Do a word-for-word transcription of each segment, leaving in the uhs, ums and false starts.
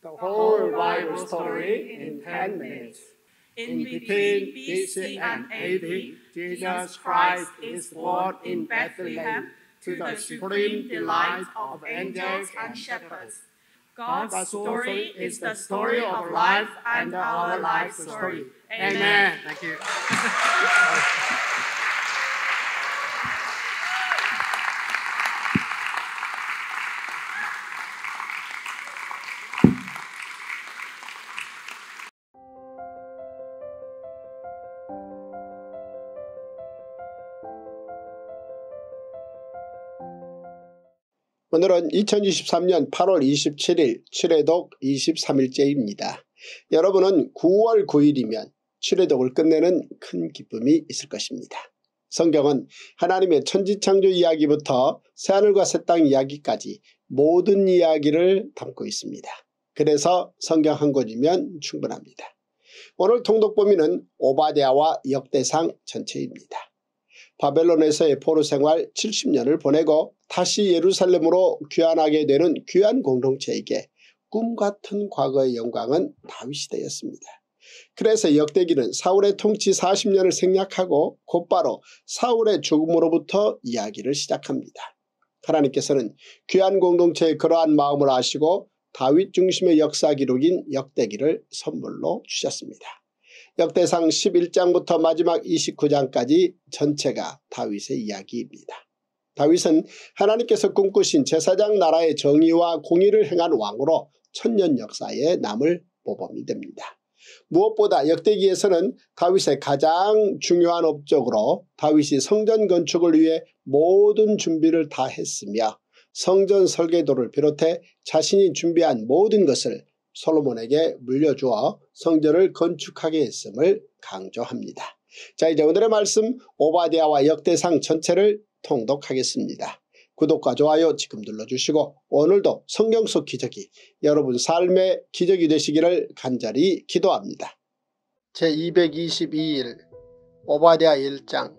the whole Bible story in ten minutes. In between B C and A D, Jesus Christ is born in Bethlehem to the supreme delight of angels and shepherds. God's story is the story of life and our life story. Amen. Thank you. 오늘은 이천이십삼년 팔월 이십칠일 칠회독 이십삼일째입니다. 여러분은 구월 구일이면 칠회독을 끝내는 큰 기쁨이 있을 것입니다. 성경은 하나님의 천지창조 이야기부터 새하늘과 새 땅 이야기까지 모든 이야기를 담고 있습니다. 그래서 성경 한 권이면 충분합니다. 오늘 통독 범위는 오바댜와 역대상 전체입니다. 바벨론에서의 포로 생활 칠십 년을 보내고 다시 예루살렘으로 귀환하게 되는 귀환 공동체에게 꿈같은 과거의 영광은 다윗 시대였습니다. 그래서 역대기는 사울의 통치 사십 년을 생략하고 곧바로 사울의 죽음으로부터 이야기를 시작합니다. 하나님께서는 귀환 공동체의 그러한 마음을 아시고 다윗 중심의 역사 기록인 역대기를 선물로 주셨습니다. 역대상 십일장부터 마지막 이십구장까지 전체가 다윗의 이야기입니다. 다윗은 하나님께서 꿈꾸신 제사장 나라의 정의와 공의를 행한 왕으로 천년 역사에 남을 모범이 됩니다. 무엇보다 역대기에서는 다윗의 가장 중요한 업적으로 다윗이 성전 건축을 위해 모든 준비를 다 했으며 성전 설계도를 비롯해 자신이 준비한 모든 것을 솔로몬에게 물려주어 성전을 건축하게 했음을 강조합니다. 자, 이제 오늘의 말씀 오바댜와 역대상 전체를 통독하겠습니다. 구독과 좋아요 지금 눌러주시고 오늘도 성경 속 기적이 여러분 삶의 기적이 되시기를 간절히 기도합니다. 제이백이십이일 오바댜 일장.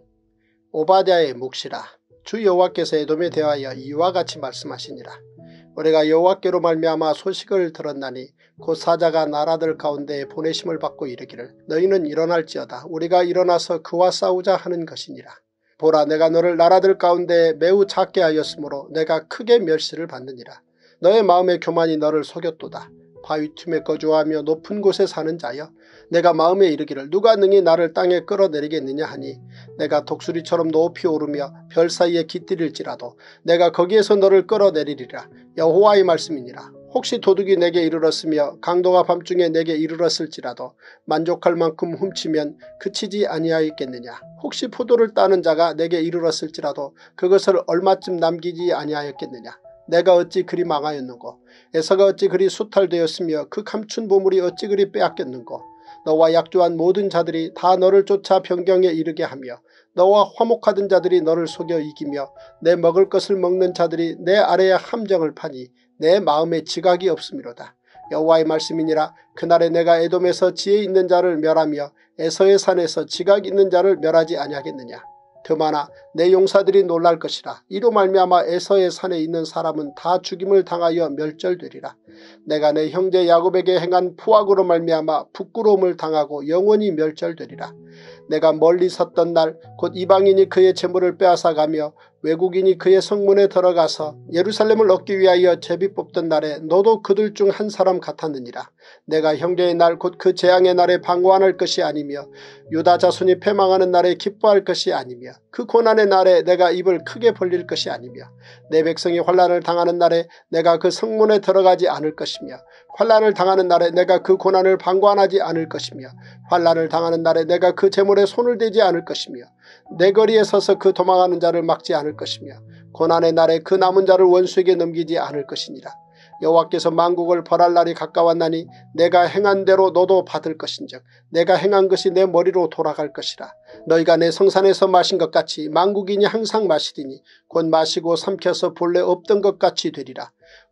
오바댜의 묵시라. 주 여호와께서 에돔에 대하여 이와 같이 말씀하시니라. 우리가 여호와께로 말미암아 소식을 들었나니 곧 사자가 나라들 가운데 보내심을 받고 이르기를 너희는 일어날지어다. 우리가 일어나서 그와 싸우자 하는 것이니라. 보라, 내가 너를 나라들 가운데 매우 작게 하였으므로 내가 크게 멸시를 받느니라. 너의 마음의 교만이 너를 속였도다. 바위 틈에 거주하며 높은 곳에 사는 자여, 내가 마음에 이르기를 누가 능히 나를 땅에 끌어내리겠느냐 하니 내가 독수리처럼 높이 오르며 별 사이에 깃들일지라도 내가 거기에서 너를 끌어내리리라. 여호와의 말씀이니라. 혹시 도둑이 내게 이르렀으며 강도가 밤중에 내게 이르렀을지라도 만족할 만큼 훔치면 그치지 아니하였겠느냐. 혹시 포도를 따는 자가 내게 이르렀을지라도 그것을 얼마쯤 남기지 아니하였겠느냐. 내가 어찌 그리 망하였는고. 에서가 어찌 그리 수탈되었으며 그 감춘 보물이 어찌 그리 빼앗겼는고. 너와 약조한 모든 자들이 다 너를 쫓아 변경에 이르게 하며 너와 화목하던 자들이 너를 속여 이기며 내 먹을 것을 먹는 자들이 내 아래에 함정을 파니 내 마음에 지각이 없음이로다. 여호와의 말씀이니라. 그날에 내가 에돔에서 지혜 있는 자를 멸하며 에서의 산에서 지각 있는 자를 멸하지 아니하겠느냐. 그마나 내 용사들이 놀랄 것이라. 이로 말미암아 에서의 산에 있는 사람은 다 죽임을 당하여 멸절되리라. 내가 내 형제 야곱에게 행한 푸악으로 말미암아 부끄러움을 당하고 영원히 멸절되리라. 내가 멀리 섰던 날 곧 이방인이 그의 재물을 빼앗아가며 외국인이 그의 성문에 들어가서 예루살렘을 얻기 위하여 제비 뽑던 날에 너도 그들 중 한 사람 같았느니라. 내가 형제의 날 곧 그 재앙의 날에 방관할 것이 아니며 유다 자손이 패망하는 날에 기뻐할 것이 아니며 그 고난의 날에 내가 입을 크게 벌릴 것이 아니며 내 백성이 환난을 당하는 날에 내가 그 성문에 들어가지 않을 것이며 환난을 당하는 날에 내가 그 고난을 방관하지 않을 것이며 환난을 당하는 날에 내가 그 재물에 손을 대지 않을 것이며 내 거리에 서서 그 도망하는 자를 막지 않을 것이며 고난의 날에 그 남은 자를 원수에게 넘기지 않을 것이니라. 여호와께서 만국을 벌할 날이 가까웠나니 내가 행한 대로 너도 받을 것인즉 내가 행한 것이 내 머리로 돌아갈 것이라. 너희가 내 성산에서 마신 것 같이 만국인이 항상 마시리니 곧 마시고 삼켜서 본래 없던 것 같이 되리라.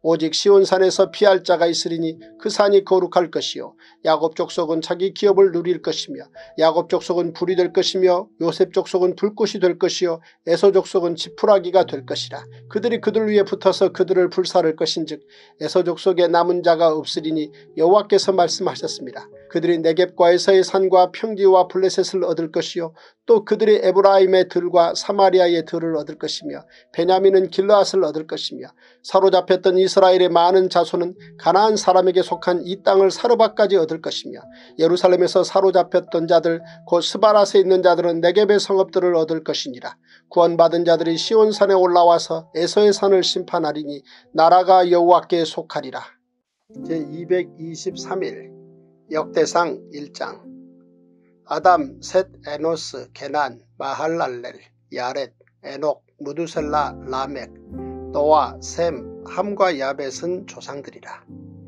오직 시온산에서 피할 자가 있으리니 그 산이 거룩할 것이요 야곱 족속은 자기 기업을 누릴 것이며 야곱 족속은 불이 될 것이며 요셉 족속은 불꽃이 될 것이요 에서 족속은 지푸라기가 될 것이라. 그들이 그들 위에 붙어서 그들을 불사를 것인즉 에서 족속에 남은 자가 없으리니 여호와께서 말씀하셨습니다. 그들이 네겝과 에서의 산과 평지와 블레셋을 얻을 것이요 또 그들이 에브라임의 들과 사마리아의 들을 얻을 것이며 베냐민은 길르앗을 얻을 것이며 사로잡혔던 이스라엘의 많은 자손은 가나안 사람에게 속한 이 땅을 사르밧까지 얻을 것이며 예루살렘에서 사로잡혔던 자들 곧 스바랏에 있는 자들은 네겝의 성읍들을 얻을 것이니라. 구원받은 자들이 시온산에 올라와서 에서의 산을 심판하리니 나라가 여호와께 속하리라. 제이백이십삼 일 역대상 일 장. 아담, 셋, 에노스, 게난, 마할랄렐, 야렛, 에녹, 무두셀라, 라멕, 노아, 셈, 함과 야벳은 조상들이라.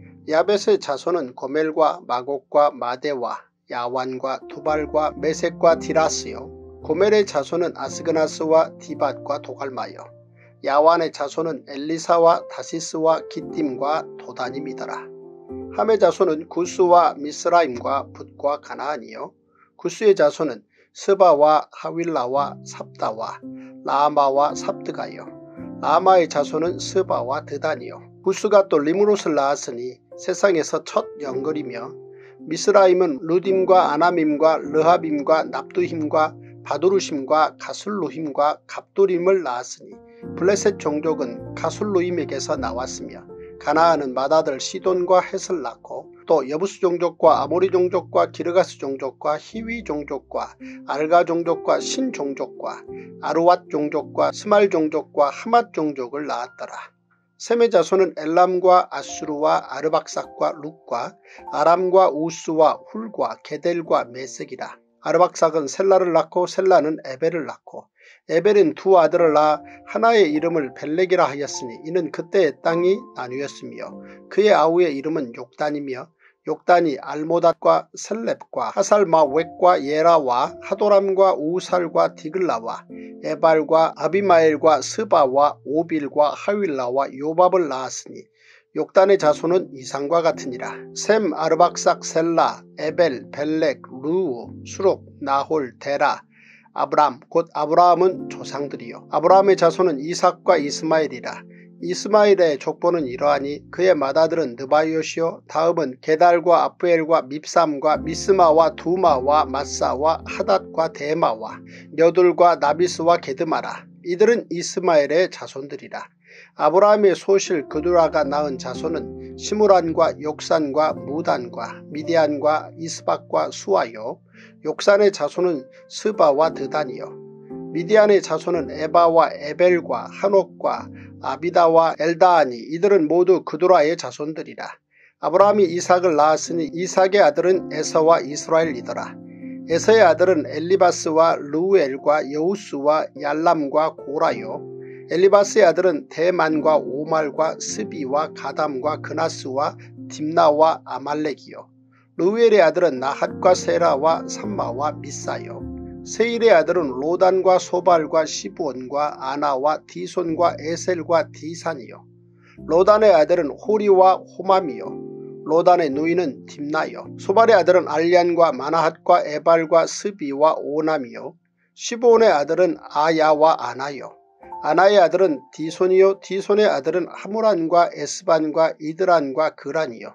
야벳의 자손은 고멜과 마곡과 마데와 야완과 두발과 메섹과 디라스요. 고멜의 자손은 아스그나스와 디밧과 도갈마요. 야완의 자손은 엘리사와 다시스와 기띔과 도다님이더라. 함의 자손은 구스와 미스라임과 붓과 가나안이요. 구스의 자손은 스바와 하윌라와 삽다와 라마와 삽드가요. 라마의 자손은 스바와 드단이요. 구스가 또 리므롯을 낳았으니 세상에서 첫 영걸이며 미스라임은 루딤과 아나밈과 르하빔과 납두힘과 바두루심과 가술루힘과 갑두림을 낳았으니 블레셋 종족은 가술루임에게서 나왔으며 가나안은 맏아들 시돈과 헷을 낳고 또 여부스 종족과 아모리 종족과 기르가스 종족과 히위 종족과 알가 종족과 신 종족과 아르왓 종족과 스말 종족과 하맛 종족을 낳았더라. 셈의 자손은 엘람과 아수르와 아르박삭과 룩과 아람과 우스와 훌과 게델과 메섹이라. 아르박삭은 셀라를 낳고 셀라는 에벨을 낳고 에벨은 두 아들을 낳아 하나의 이름을 벨렉이라 하였으니 이는 그때의 땅이 나뉘었으며 그의 아우의 이름은 욕단이며 욕단이 알모닷과 셀렙과 하살마웻과 예라와 하도람과 우살과 디글라와 에발과 아비마엘과 스바와 오빌과 하윌라와 요밥을 낳았으니 욕단의 자손은 이상과 같으니라. 셈, 아르박삭, 셀라, 에벨, 벨렉, 르우, 수록, 나홀, 데라, 아브람 곧 아브라함은 조상들이요. 아브라함의 자손은 이삭과 이스마엘이라. 이스마엘의 족보는 이러하니 그의 맏아들은 느바이옷이요 다음은 게달과 아프엘과 밉삼과 미스마와 두마와 마사와 하닷과 데마와 녀둘과 나비스와 게드마라. 이들은 이스마엘의 자손들이라. 아브라함의 소실 그두라가 낳은 자손은 시므란과 욕산과 무단과 미디안과 이스박과 수아요. 욕산의 자손은 스바와 드단이요. 미디안의 자손은 에바와 에벨과 한옥과 아비다와 엘다하니 이들은 모두 그두라의 자손들이라. 아브라함이 이삭을 낳았으니 이삭의 아들은 에서와 이스라엘이더라. 에서의 아들은 엘리바스와 르우엘과 여우스와 얄람과 고라요. 엘리바스의 아들은 대만과 오말과 스비와 가담과 그나스와 딥나와 아말렉이요. 르우엘의 아들은 나핫과 세라와 삼마와 미사요. 세일의 아들은 로단과 소발과 시브온과 아나와 디손과 에셀과 디산이요. 로단의 아들은 호리와 호맘이요. 로단의 누이는 딥나요. 소발의 아들은 알리안과 마나핫과 에발과 스비와 오남이요. 시브온의 아들은 아야와 아나요. 아나의 아들은 디손이요. 디손의 아들은 하무란과 에스반과 이드란과 그란이요.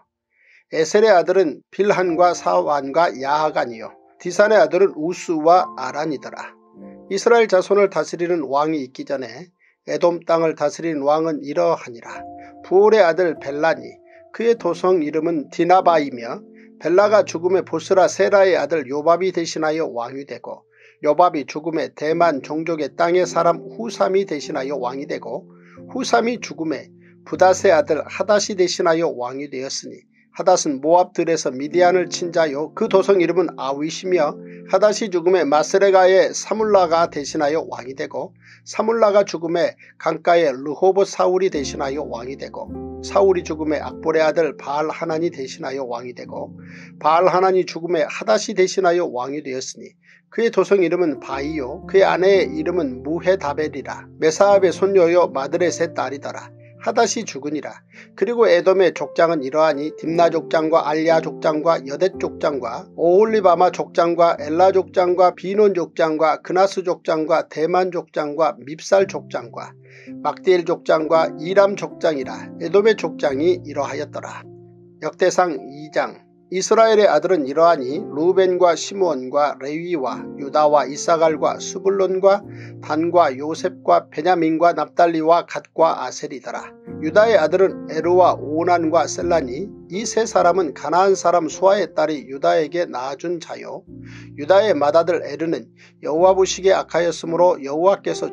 에셀의 아들은 빌한과 사완과 야하간이요. 디산의 아들은 우스와 아란이더라. 이스라엘 자손을 다스리는 왕이 있기 전에 에돔 땅을 다스리는 왕은 이러하니라. 부올의 아들 벨라니 그의 도성 이름은 디나바이며 벨라가 죽음에 보스라 세라의 아들 요밥이 대신하여 왕이 되고 요밥이 죽음에 대만 종족의 땅의 사람 후삼이 대신하여 왕이 되고 후삼이 죽음에 부닷의 아들 하닷이 대신하여 왕이 되었으니 하닷은 모압들에서 미디안을 친 자요. 그 도성 이름은 아윗이며 하닷이 죽음에 마스레가의 사물라가 대신하여 왕이 되고 사물라가 죽음에 강가의 르호봇 사울이 대신하여 왕이 되고 사울이 죽음에 악볼의 아들 바알 하난이 대신하여 왕이 되고 바알 하난이 죽음에 하닷이 대신하여 왕이 되었으니 그의 도성 이름은 바이요. 그의 아내의 이름은 무헤다벨이라. 메사압의 손녀요 마드렛의 딸이더라. 하닷이 죽으니라. 그리고 에돔의 족장은 이러하니 딥나 족장과 알야 족장과 여댓 족장과 오홀리바마 족장과 엘라 족장과 비논 족장과 그나스 족장과 대만 족장과 밉살 족장과 막디엘 족장과 이람 족장이라. 에돔의 족장이 이러하였더라. 역대상 이 장. 이스라엘의 아들은 이러하니 루벤과 시므온과 레위와 유다와 이사갈과 스불론과 단과 요셉과 베냐민과 납달리와 갓과 아셀이더라. 유다의 아들은 에르와 오난과 셀라니 이 세 사람은 가나안 사람 수아의 딸이 유다에게 낳아준 자요. 유다의 맏아들 에르는 여호와 보시기에 악하였으므로 여호와께서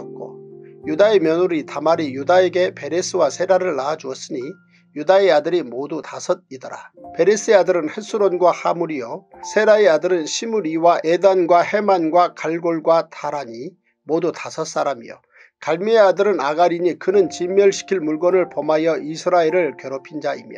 죽이셨고 유다의 며느리 다말이 유다에게 베레스와 세라를 낳아주었으니 유다의 아들이 모두 다섯이더라. 베레스의 아들은 헷스론과 하물이요 세라의 아들은 시므리와 에단과 헤만과 갈골과 다라니 모두 다섯 사람이요 갈미의 아들은 아갈이니 그는 진멸시킬 물건을 범하여 이스라엘을 괴롭힌 자이며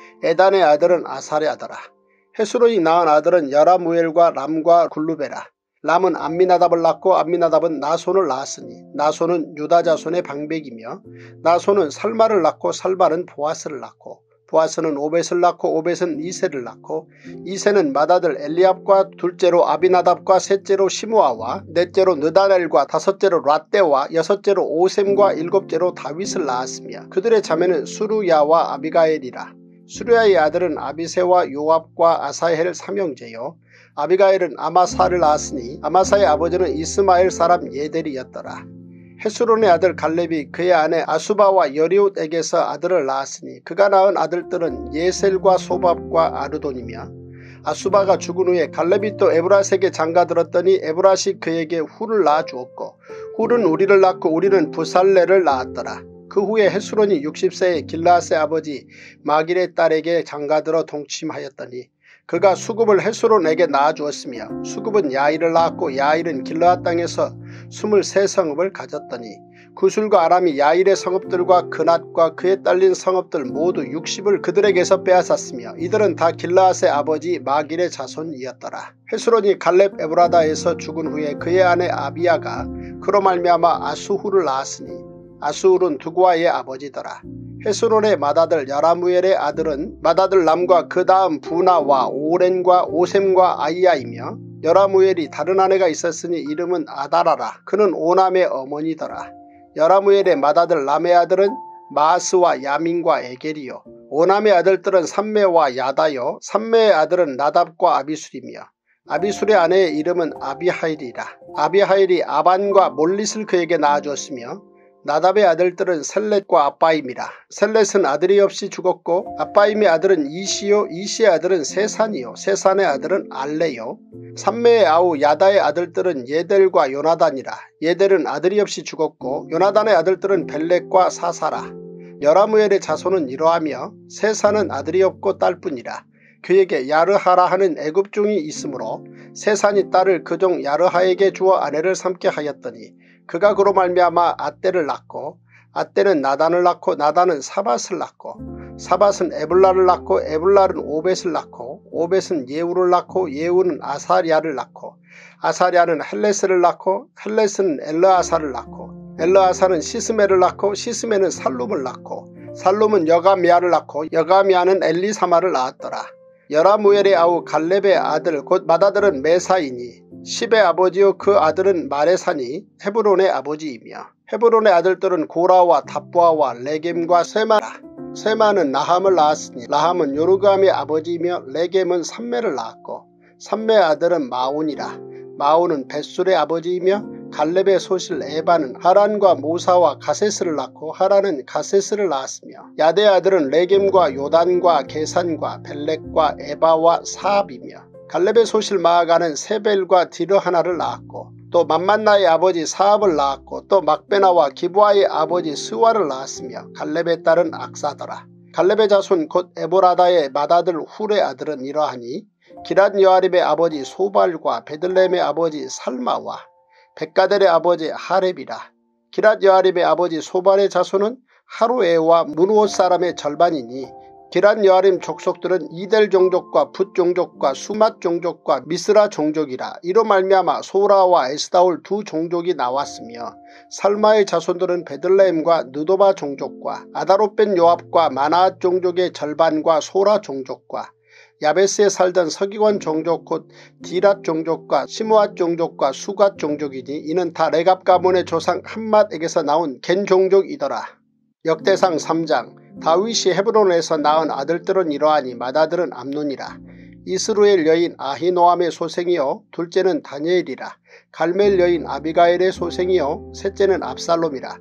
에단의 아들은 아사랴더라. 헷스론이 낳은 아들은 여라무엘과 람과 굴루베라. 람은 암미나답을 낳고 암미나답은 나손을 낳았으니 나손은 유다 자손의 방백이며 나손은 살마를 낳고 살마는 보아스를 낳고 보아스는 오벳을 낳고 오벳은 이세를 낳고 이세는 맏아들 엘리압과 둘째로 아비나답과 셋째로 시므아와 넷째로 느다넬과 다섯째로 라떼와 여섯째로 오셈과 일곱째로 다윗을 낳았으며 그들의 자매는 수루야와 아비가엘이라. 수루야의 아들은 아비세와 요압과 아사헬 삼형제요 아비가엘은 아마사를 낳았으니 아마사의 아버지는 이스마엘 사람 예델이었더라. 헷스론의 아들 갈렙이 그의 아내 아수바와 여리옷에게서 아들을 낳았으니 그가 낳은 아들들은 예셀과 소밥과 아르돈이며 아수바가 죽은 후에 갈렙이 또 에브라스에게 장가들었더니 에브라시 그에게 훌을 낳아주었고 훌은 우리를 낳고 우리는 부살레를 낳았더라. 그 후에 헷스론이 육십 세에 길라앗의 아버지 마길의 딸에게 장가들어 동침하였더니 그가 수굽을 헷스론에게 낳아주었으며 수굽은 야일을 낳았고 야일은 길라앗 땅에서 스물세 성읍을 가졌더니 구술과 아람이 야일의 성읍들과 그낫과 그에 딸린 성읍들 모두 육십을 그들에게서 빼앗았으며 이들은 다 길라앗의 아버지 마길의 자손이었더라. 헷스론이 갈렙 에브라다에서 죽은 후에 그의 아내 아비야가 그로 말미암아 아수훌을 낳았으니 아수훌은 두구아의 아버지더라. 헷스론의 맏아들 여라무엘의 아들은 맏아들 람과 그 다음 부나와 오렌과 오셈과 아이야이며 여라무엘이 다른 아내가 있었으니 이름은 아다라라. 그는 오남의 어머니더라. 여라무엘의 맏아들 람의 아들은 마아스와 야민과 에겔이요 오남의 아들들은 삼매와 야다요 삼매의 아들은 나답과 아비술이며 아비술의 아내의 이름은 아비하일이라. 아비하일이 아반과 몰릿을 그에게 낳아주었으며 나답의 아들들은 셀렛과 아빠임이라. 셀렛은 아들이 없이 죽었고 아빠임의 아들은 이시요 이시의 아들은 세산이요 세산의 아들은 알레요 삼매의 아우 야다의 아들들은 예델과 요나단이라. 예델은 아들이 없이 죽었고 요나단의 아들들은 벨렉과 사사라. 여라무엘의 자손은 이러하며 세산은 아들이 없고 딸뿐이라. 그에게 야르하라 하는 애굽종이 있으므로 세산이 딸을 그종 야르하에게 주어 아내를 삼게 하였더니 그가 그로 말미암아 아떼를 낳고 아떼는 나단을 낳고 나단은 사밧을 낳고 사밧은 에블라를 낳고 에블라는 오벳을 낳고 오벳은 예우를 낳고 예우는 아사랴를 낳고 아사랴는 헬레스를 낳고 헬레스는 엘르아사를 낳고 엘르아사는 시스메를 낳고 시스메는 살룸을 낳고 살룸은 여가미아를 낳고 여가미아는 엘리사마를 낳았더라. 여라무엘의 아우 갈렙의 아들 곧 맏아들은 메사이니 십의 아버지요 그 아들은 마레사니 헤브론의 아버지이며 헤브론의 아들들은 고라와 답보아와 레겜과 세마라. 세마는 라함을 낳았으니 라함은 요르감의 아버지이며 레겜은 삼매를 낳았고 삼매의 아들은 마온이라. 마온은 벳술의 아버지이며 갈렙의 소실 에바는 하란과 모사와 가세스를 낳고 하란은 가세스를 낳았으며 야대의 아들은 레겜과 요단과 게산과 벨렉과 에바와 사압이며 갈렙의 소실 마아가는 세벨과 디르하나를 낳았고 또 맘만나의 아버지 사압을 낳았고 또 막베나와 기브아의 아버지 스와를 낳았으며 갈렙의 딸은 악사더라. 갈렙의 자손 곧 에보라다의 맏아들 훌의 아들은 이러하니 기랏 여아립의 아버지 소발과 베들레헴의 아버지 살마와 백가델의 아버지 하렙이라. 기랏 여아립의 아버지 소발의 자손은 하루에와 문우옷 사람의 절반이니 기란 여아림 족속들은 이델 종족과 붓 종족과 수맛 종족과 미스라 종족이라. 이로 말미암아 소라와 에스다올 두 종족이 나왔으며 살마의 자손들은 베들레헴과 느도바 종족과 아다롯 벤 요압과 마나앗 종족의 절반과 소라 종족과 야베스에 살던 서기관 종족 곧 디랏 종족과 시므앗 종족과 수갓 종족이니 이는 다 레갑 가문의 조상 함맛에게서 나온 겐 종족이더라. 역대상 삼 장. 다윗이 헤브론에서 낳은 아들들은 이러하니 맏아들은 암논이라. 이스루엘 여인 아히노암의 소생이요 둘째는 다니엘이라. 갈멜 여인 아비가엘의 소생이요 셋째는 압살롬이라.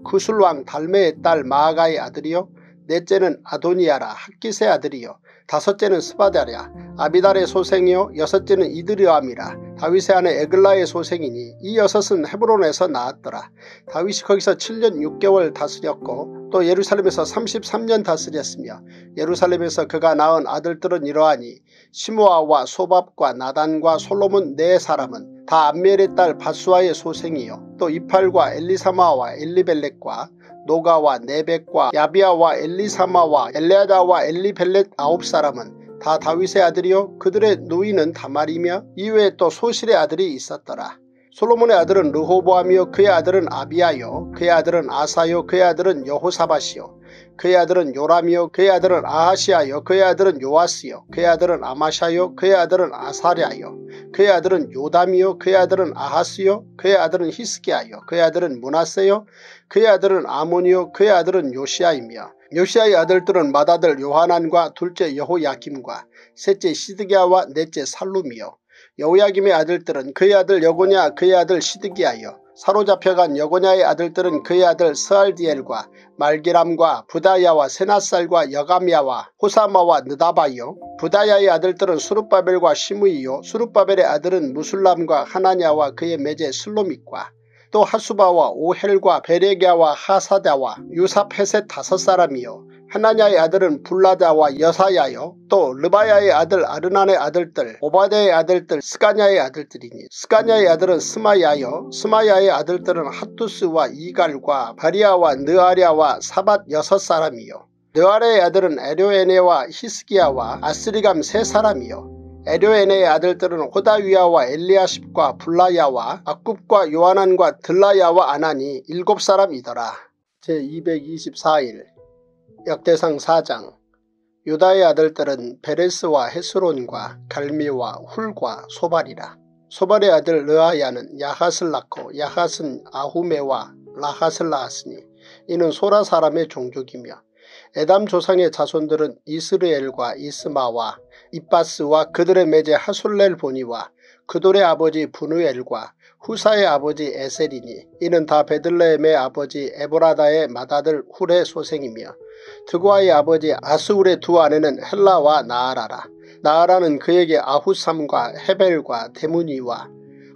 구술왕 달메의 딸 마아가의 아들이요 넷째는 아도니아라. 학깃의 아들이요 다섯째는 스바다랴. 아비달의 소생이요 여섯째는 이드르암이라. 다윗의 아내 에글라의 소생이니 이 여섯은 헤브론에서 나왔더라. 다윗이 거기서 칠 년 육 개월 다스렸고 또 예루살렘에서 삼십삼 년 다스렸으며 예루살렘에서 그가 낳은 아들들은 이러하니 시므아와 소밥과 나단과 솔로몬 네 사람은 다 암멜의 딸 바수아의 소생이요 또 이팔과 엘리사마와 엘리벨렛과 노가와 네벡과 야비아와 엘리사마와 엘레아다와 엘리벨렛 아홉 사람은 다 다윗의 아들이요 그들의 누이는 다말이며 이외에 또 소실의 아들이 있었더라. 솔로몬의 아들은 르호보암이요 그의 아들은 아비야요 그의 아들은 아사요 그의 아들은 여호사밧이요 그의 아들은 요람이요 그의 아들은 아하시아요 그의 아들은 요아스요 그의 아들은 아마샤요 그의 아들은 아사랴요 그의 아들은 요담이요 그의 아들은 아하스요 그의 아들은 히스기야요 그의 아들은 므낫세요 그의 아들은 아몬이요 그의 아들은 요시아이며 요시아의 아들들은 맏아들 요하난과 둘째 여호야김과 셋째 시드기야와 넷째 살룸이요 여호야김의 아들들은 그의 아들 여고냐 그의 아들 시드기야요 사로잡혀간 여고냐의 아들들은 그의 아들 스알디엘과 말기람과 부다야와 세나살과 여가미야와 호사마와 느다바요 부다야의 아들들은 수룹바벨과 시므이요 수룹바벨의 아들은 무술람과 하나냐와 그의 매제 슬로믹과 또 하수바와 오헬과 베레기야와 하사다와 유사페셋 다섯 사람이요 하나냐의 아들은 불라다와 여사야요 또 르바야의 아들 아르난의 아들들 오바데의 아들들 스가냐의 아들들이니 스가냐의 아들은 스마야요 스마야의 아들들은 핫두스와 이갈과 바리아와 느아랴와 사밧 여섯 사람이요 느아랴의 아들은 에료에네와 히스기야와 아스리감 세 사람이요 에료에네의 아들들은 호다위야와 엘리아십과 불라야와 악굽과 요하난과 들라야와 아나니 일곱 사람이더라. 제이백이십사 일 역대상 사 장. 유다의 아들들은 베레스와 헤스론과 갈미와 훌과 소발이라. 소발의 아들 르아야는 야핫을 낳고 야핫은 아후메와 라핫을 낳았으니 이는 소라 사람의 종족이며 에담 조상의 자손들은 이스르엘과 이스마와 이빠스와 그들의 매제 하술렐 보니와 그돌의 아버지 분우엘과 후사의 아버지 에셀이니 이는 다 베들레헴의 아버지 에보라다의 맏아들 훌의 소생이며 드고아의 아버지 아스울의 두 아내는 헬라와 나아라라. 나아라는 그에게 아후삼과 헤벨과 데무니와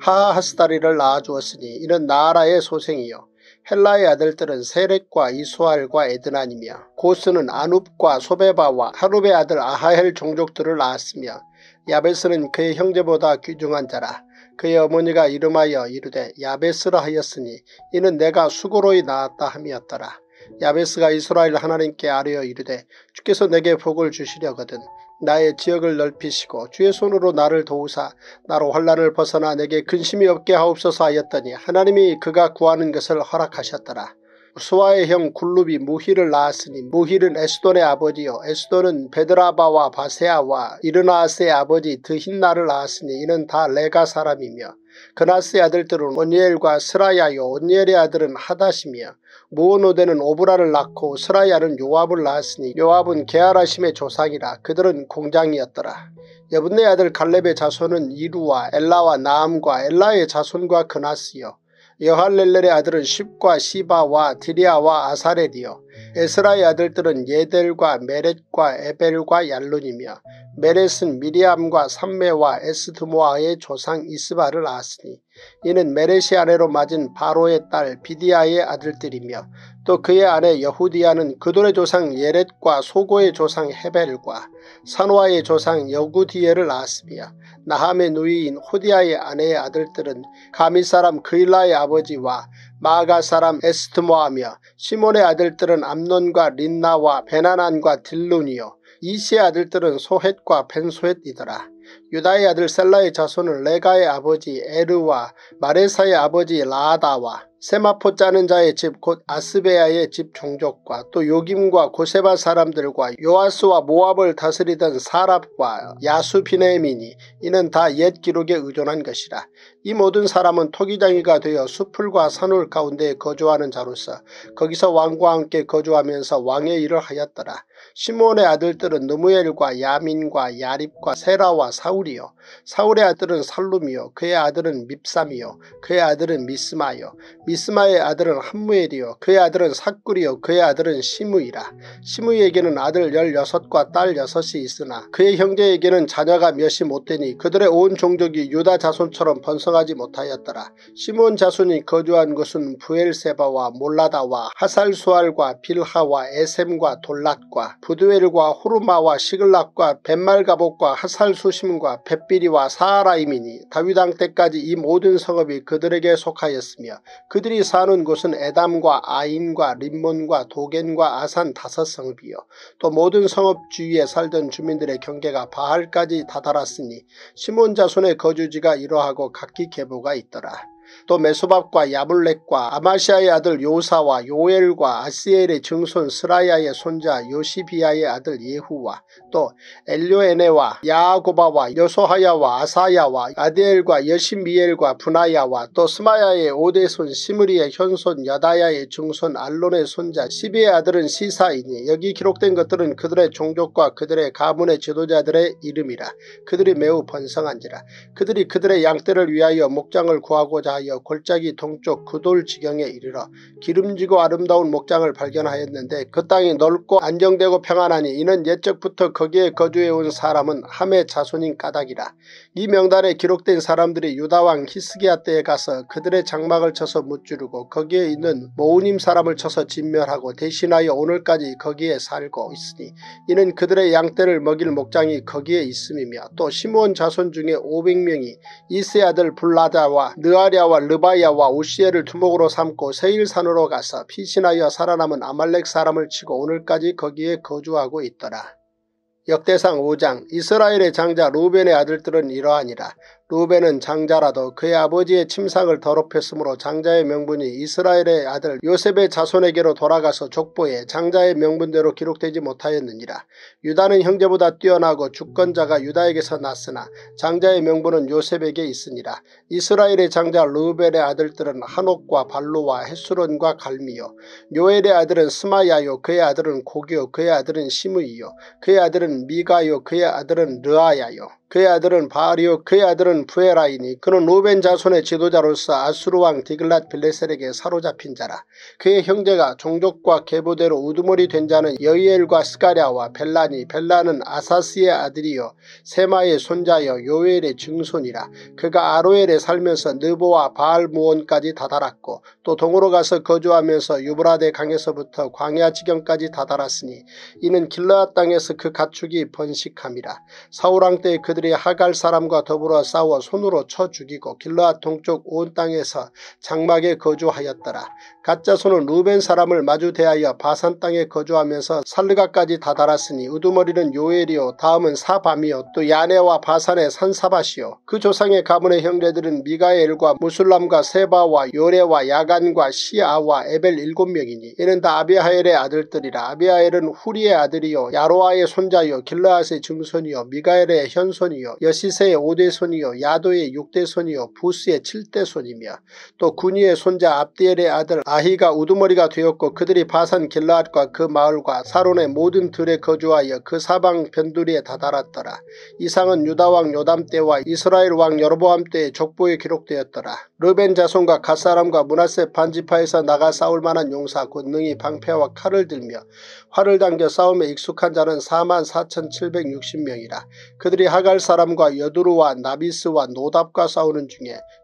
하하스다리를 낳아주었으니 이는 나아라의 소생이요 헬라의 아들들은 세렉과 이수알과 에드난이며 고스는 아눕과 소베바와 하룹의 아들 아하헬 종족들을 낳았으며 야베스는 그의 형제보다 귀중한 자라. 그의 어머니가 이름하여 이르되 야베스라 하였으니 이는 내가 수고로이 낳았다 함이었더라. 야베스가 이스라엘 하나님께 아뢰어 이르되 주께서 내게 복을 주시려거든 나의 지역을 넓히시고 주의 손으로 나를 도우사 나로 환난을 벗어나 내게 근심이 없게 하옵소서 하였더니 하나님이 그가 구하는 것을 허락하셨더라. 수아의 형 굴룹이 무히를 낳았으니 무힐은 에스돈의 아버지요 에스돈은 베드라바와 바세아와 이르나스의 아버지 드힌나를 낳았으니 이는 다 레가 사람이며 그나스의 아들들은 온니엘과 스라야요 온니엘의 아들은 하닷이며 무오노데는 오브라를 낳고 스라야는 요압을 낳았으니 요압은 게하라심의 조상이라. 그들은 공장이었더라. 여분네 아들 갈렙의 자손은 이루와 엘라와 나암과 엘라의 자손과 그나스요 여할렐렐의 아들은 십과 시바와 디리아와 아사렐이요 에스라의 아들들은 예델과 메렛과 에벨과 얄룬이며 메렛은 미리암과 삼메와 에스드모아의 조상 이스바를 낳았으니 이는 메렛의 아내로 맞은 바로의 딸 비디아의 아들들이며 또 그의 아내 여후디아는 그돌의 조상 예렛과 소고의 조상 헤벨과 산화의 조상 여구디엘을 낳았으며 나함의 누이인 호디아의 아내의 아들들은 가미 사람 그일라의 아버지와 마가 사람 에스트모아며 시몬의 아들들은 암논과 린나와 베나난과 딜룬이요 이시의 아들들은 소헷과 벤소헷이더라. 유다의 아들 셀라의 자손은 레가의 아버지 에르와 마레사의 아버지 라아다와 세마포 짜는 자의 집 곧 아스베야의 집 종족과 또 요김과 고세바 사람들과 요아스와 모압을 다스리던 사랍과 야수 비네민이 이는 다 옛 기록에 의존한 것이라. 이 모든 사람은 토기장이가 되어 수풀과 산울 가운데 거주하는 자로서 거기서 왕과 함께 거주하면서 왕의 일을 하였더라. 시므온의 아들들은 느무엘과 야민과 야립과 세라와 사울이요. 사울의 아들은 살룸이요. 그의 아들은 밉삼이요. 그의 아들은 미스마요. 미스마의 아들은 함무엘이요. 그의 아들은 삭굴이요. 그의 아들은 시므이라. 시므이에게는 아들 열여섯과 딸 여섯이 있으나 그의 형제에게는 자녀가 몇이 못되니 그들의 온 종족이 유다 자손처럼 번성하지 못하였더라. 시므온 자손이 거주한 곳은 부엘세바와 몰라다와 하살수알과 빌하와 에셈과 돌랏과 부두엘과 호르마와 시글락과 벳말가복과 하살수심과 벳비리와 사하라임이니 다윗 왕 때까지 이 모든 성읍이 그들에게 속하였으며 그들이 사는 곳은 에담과 아인과 림몬과 도겐과 아산 다섯 성읍이요. 또 모든 성읍 주위에 살던 주민들의 경계가 바알까지 다다랐으니 시몬 자손의 거주지가 이러하고 각기 계보가 있더라. 또 메소밥과 야블렉과 아마시아의 아들 요사와 요엘과 아스엘의 증손 스라야의 손자 요시비아의 아들 예후와 또 엘료에네와 야아고바와 여소하야와 아사야와 아디엘과 여시미엘과 분하야와 또 스마야의 오대손 시므리의 현손 여다야의 증손 알론의 손자 시비의 아들은 시사이니 여기 기록된 것들은 그들의 종족과 그들의 가문의 지도자들의 이름이라. 그들이 매우 번성한지라. 그들이 그들의 양떼를 위하여 목장을 구하고자 하여 골짜기 동쪽 그돌 지경에 이르러 기름지고 아름다운 목장을 발견하였는데 그 땅이 넓고 안정되고 평안하니 이는 옛적부터 거기에 거주해온 사람은 함의 자손인 까닭이라. 이 명단에 기록된 사람들이 유다왕 히스기야 때에 가서 그들의 장막을 쳐서 무찌르고 거기에 있는 모우님 사람을 쳐서 진멸하고 대신하여 오늘까지 거기에 살고 있으니 이는 그들의 양떼를 먹일 목장이 거기에 있음이며 또 시므온 자손 중에 오백 명이 이스의 아들 블라다와 느아랴와 르바야와 우시엘을 두목으로 삼고 세일산으로 가서 피신하여 살아남은 아말렉 사람을 치고 오늘까지 거기에 거주하고 있더라. 역대상 오 장. 이스라엘의 장자 루벤의 아들들은 이러하니라. 루벤은 장자라도 그의 아버지의 침상을 더럽혔으므로 장자의 명분이 이스라엘의 아들 요셉의 자손에게로 돌아가서 족보에 장자의 명분대로 기록되지 못하였느니라. 유다는 형제보다 뛰어나고 주권자가 유다에게서 났으나 장자의 명분은 요셉에게 있으니라. 이스라엘의 장자 루벤의 아들들은 한옥과 발루와 헤스론과 갈미요. 요엘의 아들은 스마야요. 그의 아들은 고기요. 그의 아들은 시므이요. 그의 아들은 미가요. 그의 아들은 르아야요. 그의 아들은 바알이요. 그의 아들은 부에라이니 그는 루벤 자손의 지도자로서 아수르왕 디글랏 빌레셀에게 사로잡힌 자라. 그의 형제가 종족과 계보대로 우두머리 된 자는 여이엘과 스가랴와 벨라니 벨라는 아사스의 아들이요 세마의 손자여 요엘의 증손이라. 그가 아로엘에 살면서 느보와 바알무온까지 다다랐고 또 동으로 가서 거주하면서 유브라데 강에서부터 광야 지경까지 다다랐으니 이는 길르앗 땅에서 그 가축이 번식함이라. 사울왕 때에 그들이 하갈 사람과 더불어 싸워 손으로 쳐 죽이고 길르앗 동쪽 온 땅에서 장막에 거주하였더라. 갓자손은 루벤 사람을 마주 대하여 바산 땅에 거주하면서 살르가까지 다다랐으니 우두머리는 요엘이요 다음은 사밤이요 또 야네와 바산의 산사밭이요. 그 조상의 가문의 형제들은 미가엘과 무술람과 세바와 요레와 야간과 시아와 에벨 일곱 명이니 이는 다 아비하엘의 아들들이라. 아비하엘은 후리의 아들이요 야로아의 손자요 길르앗의 증손이요 미가엘의 현손이요 여시세의 오대손이요 야도의 육대손이요 부스의 칠대손이며 또 구니의 손자 압디엘의 아들 아히가 우두머리가 되었고 그들이 바산 길르앗과 그 마을과 사론의 모든 들에 거주하여 그 사방 변두리에 다다랐더라. 이상은 유다왕 요담 때와 이스라엘 왕 여로보암 때의 족보에 기록되었더라. 르벤 자손과 갓사람과 므낫세 반지파에서 나가 싸울 만한 용사 곧 능히 방패와 칼을 들며 활을 당겨 싸움에 익숙한 자는 사만 사천칠백육십 명이라. 그들이 하갈 사람과 여두루와 나비스와 노답과 싸우는 중에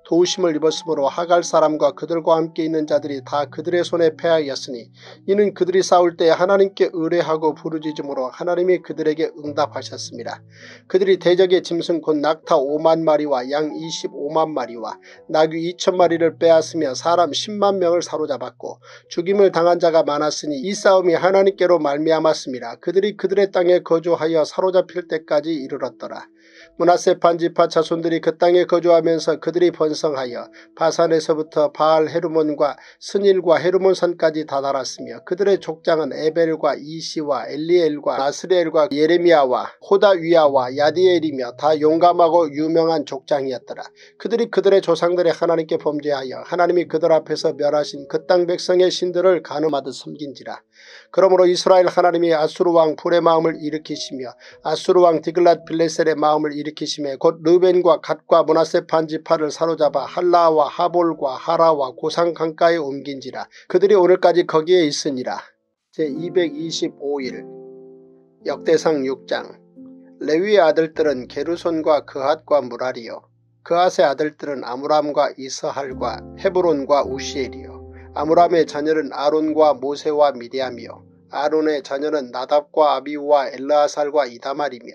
도우심을 입었으므로 하갈 사람과 그들과 함께 있는 자들이 다 그들의 손에 패하였으니 이는 그들이 싸울 때 하나님께 의뢰하고 부르짖음으로 하나님이 그들에게 응답하셨습니다. 그들이 대적의 짐승 곧 낙타 오만 마리와 양 이십오만 마리와 나귀 이천 마리를 빼앗으며 사람 십만 명을 사로잡았고 죽임을 당한 자가 많았으니 이 싸움이 하나님께로 말미암았습니다. 그들이 그들의 땅에 거주하여 사로잡힐 때까지 이르렀더라. 므낫세 반지파 자손들이 그 땅에 거주하면서 그들이 번성하여 바산에서부터 바알 헤르몬과 스닐과 헤르몬산까지 다다랐으며 그들의 족장은 에벨과 이시와 엘리엘과 나스레엘과 예레미야와 호다위야와 야디엘이며 다 용감하고 유명한 족장이었더라. 그들이 그들의 조상들의 하나님께 범죄하여 하나님이 그들 앞에서 멸하신 그 땅 백성의 신들을 간음하듯 섬긴지라. 그러므로 이스라엘 하나님이 아수르 왕 불의 마음을 일으키시며 아수르 왕 디글랏 빌레셀의 마음을 일으키시며 곧 르벤과 갓과 므낫세 반지파를 사로잡아 할라와 하볼과 하라와 고상 강가에 옮긴지라. 그들이 오늘까지 거기에 있으니라. 제이백이십오 일 역대상 육 장. 레위의 아들들은 게르손과 그핫과 무라리요. 그핫의 아들들은 아므람과 이스할과 헤브론과 우시엘이요. 아므람의 자녀는 아론과 모세와 미리암이요. 아론의 자녀는 나답과 아비우와 엘르아살과 이다말이며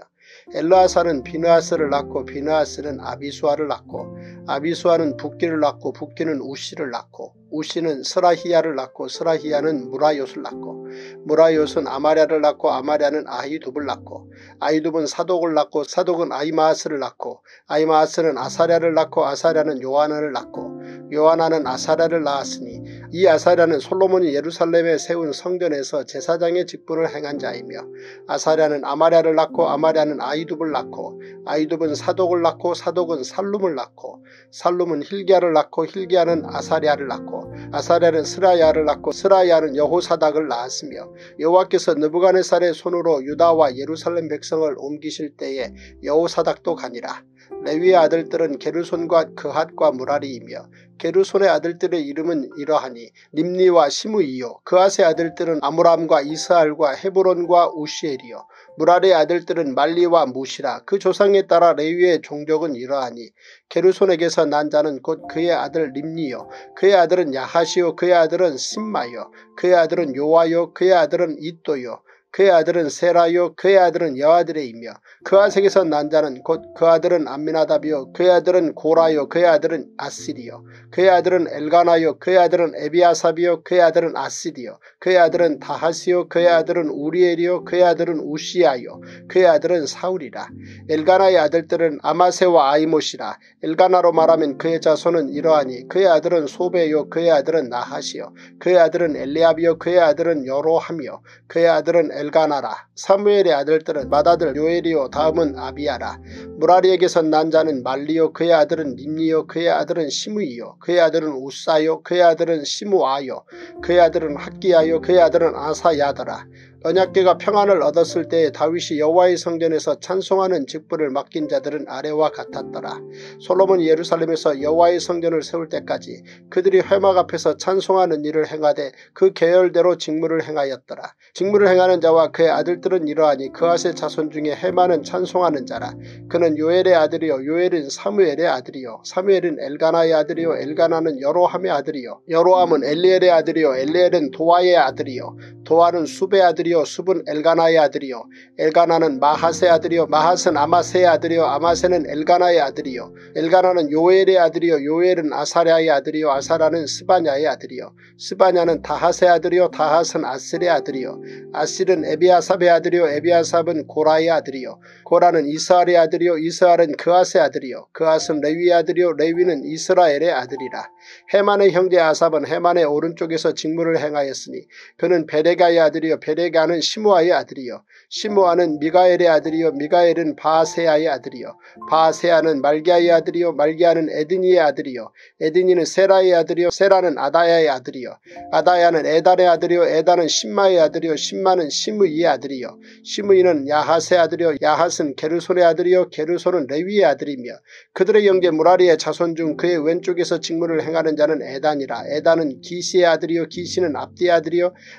엘르아살은 비느하스를 낳고 비느하스는 아비수아를 낳고 아비수아는 붓기를 낳고 붓기는 우시를 낳고 우시는 스라히야를 낳고 스라히야는 무라요스를 낳고 무라요스는 아마랴를 낳고 아마랴는 아히둡을 낳고 아히둡은 사독을 낳고 사독은 아히마아스를 낳고 아히마아스는 아사랴를 낳고 아사랴는 요하나를 낳고 요하나는 아사랴를 낳았으니 이 아사랴는 솔로몬이 예루살렘에 세운 성전에서 제사장의 직분을 행한 자이며 아사랴는 아마랴를 낳고 아마랴는 아히둡을 낳고 아히둡은 사독을 낳고 사독은 살룸을 낳고 살룸은 hil기야를 낳고 hil기야는 아사랴를 낳고 아사랴는 스라야를 낳고 스라야는 여호사닥을 낳았으며 여호와께서 느부갓네살의 손으로 유다와 예루살렘 백성을 옮기실 때에 여호사닥도 가니라. 레위의 아들들은 게르손과 그핫과 무라리이며 게르손의 아들들의 이름은 이러하니 림니와 시므이요. 그핫의 아들들은 아므람과 이스할과 헤브론과 우시엘이요. 무라리의 아들들은 말리와 무시라. 그 조상에 따라 레위의 종족은 이러하니 게르손에게서 난 자는 곧 그의 아들 림니요. 그의 아들은 야하시요. 그의 아들은 심마요. 그의 아들은 요아요. 그의 아들은 이또요. 그의 아들은 세라요. 그의 아들은 여아드레이며 그핫에게서 난 자는 곧 그 아들은 암미나답이요. 그의 아들은 고라요. 그의 아들은 아실이요. 그의 아들은 엘가나요. 그의 아들은 에비아삽이요. 그의 아들은 아실이요. 그의 아들은 다하시요. 그의 아들은 우리엘이요. 그의 아들은 우시야요. 그의 아들은 사울이라. 엘가나의 아들들은 아마세와 아이못이라. 엘가나로 말하면 그의 자손은 이러하니 그의 아들은 소베요. 그의 아들은 나하시요. 그의 아들은 엘리압이요. 그의 아들은 여로함이요. 그의 아들은 엘가나라. 사무엘의 아들들은 맏아들 요엘이요. 다음은 아비야라. 무라리에게서 난 자는 말리요. 그의 아들은 림니요. 그의 아들은 시므이요. 그의 아들은 우사요. 그의 아들은 시므아요. 그의 아들은 학기야요. 그의 아들은 아사야더라. 언약궤가 평안을 얻었을 때에 다윗이 여호와의 성전에서 찬송하는 직분을 맡긴 자들은 아래와 같았더라. 솔로몬이 예루살렘에서 여호와의 성전을 세울 때까지 그들이 회막 앞에서 찬송하는 일을 행하되 그 계열대로 직무를 행하였더라. 직무를 행하는 자와 그의 아들들은 이러하니 그핫의 자손 중에 헤만은 찬송하는 자라. 그는 요엘의 아들이요. 요엘은 사무엘의 아들이요. 사무엘은 엘가나의 아들이요. 엘가나는 여로함의 아들이요. 여로함은 엘리엘의 아들이요. 엘리엘은 도아의 아들이요. 도아는 숲의 아들이요. 숲은 엘가나의 아들이요. 엘가나는 마핫의 아들이요. 마핫은 아마세의 아들이요. 아마세는 엘가나의 아들이요. 엘가나는 요엘의 아들이요. 요엘은 아사랴의 아들이요. 아사랴는 스바냐의 아들이요. 스바냐는 다핫의 아들이요. 다핫은 아슬의 아들이요. 아슬은 에비아삽의 아들이요. 에비아삽은 고라의 아들이요. 고라는 이스할의 아들이요. 이스할은 그핫의 아들이요. 그핫은 레위의 아들이요. 레위는 이스라엘의 아들이라. 헤만의 형제 아삽은 헤만의 오른쪽에서 직무를 행하였으니 그는 베레가의 아들이요. 베레가는 시므아의 아들이요. 시므아는 미가엘의 아들이요. 미가엘은 바세야의 아들이요. 바세야는 말기야의 아들이요. 말기야는 에드니의 아들이요. 에드니는 세라의 아들이요. 세라는 아다야의 아들이요. 아다야는 에달의 아들이요. 에달은 심마의 아들이요. 심마는 시므이의 아들이요. 시므이는 야핫의 아들이요. 야핫은 게르손의 아들이요. 게르손은 레위의 아들이며 그들의 형제 무라리의 자손 중 그의 왼쪽에서 직무를 행하는 자는 에단이라. 에단은 기시의 아들이요. 기시는 압디의 아들이요. 압디는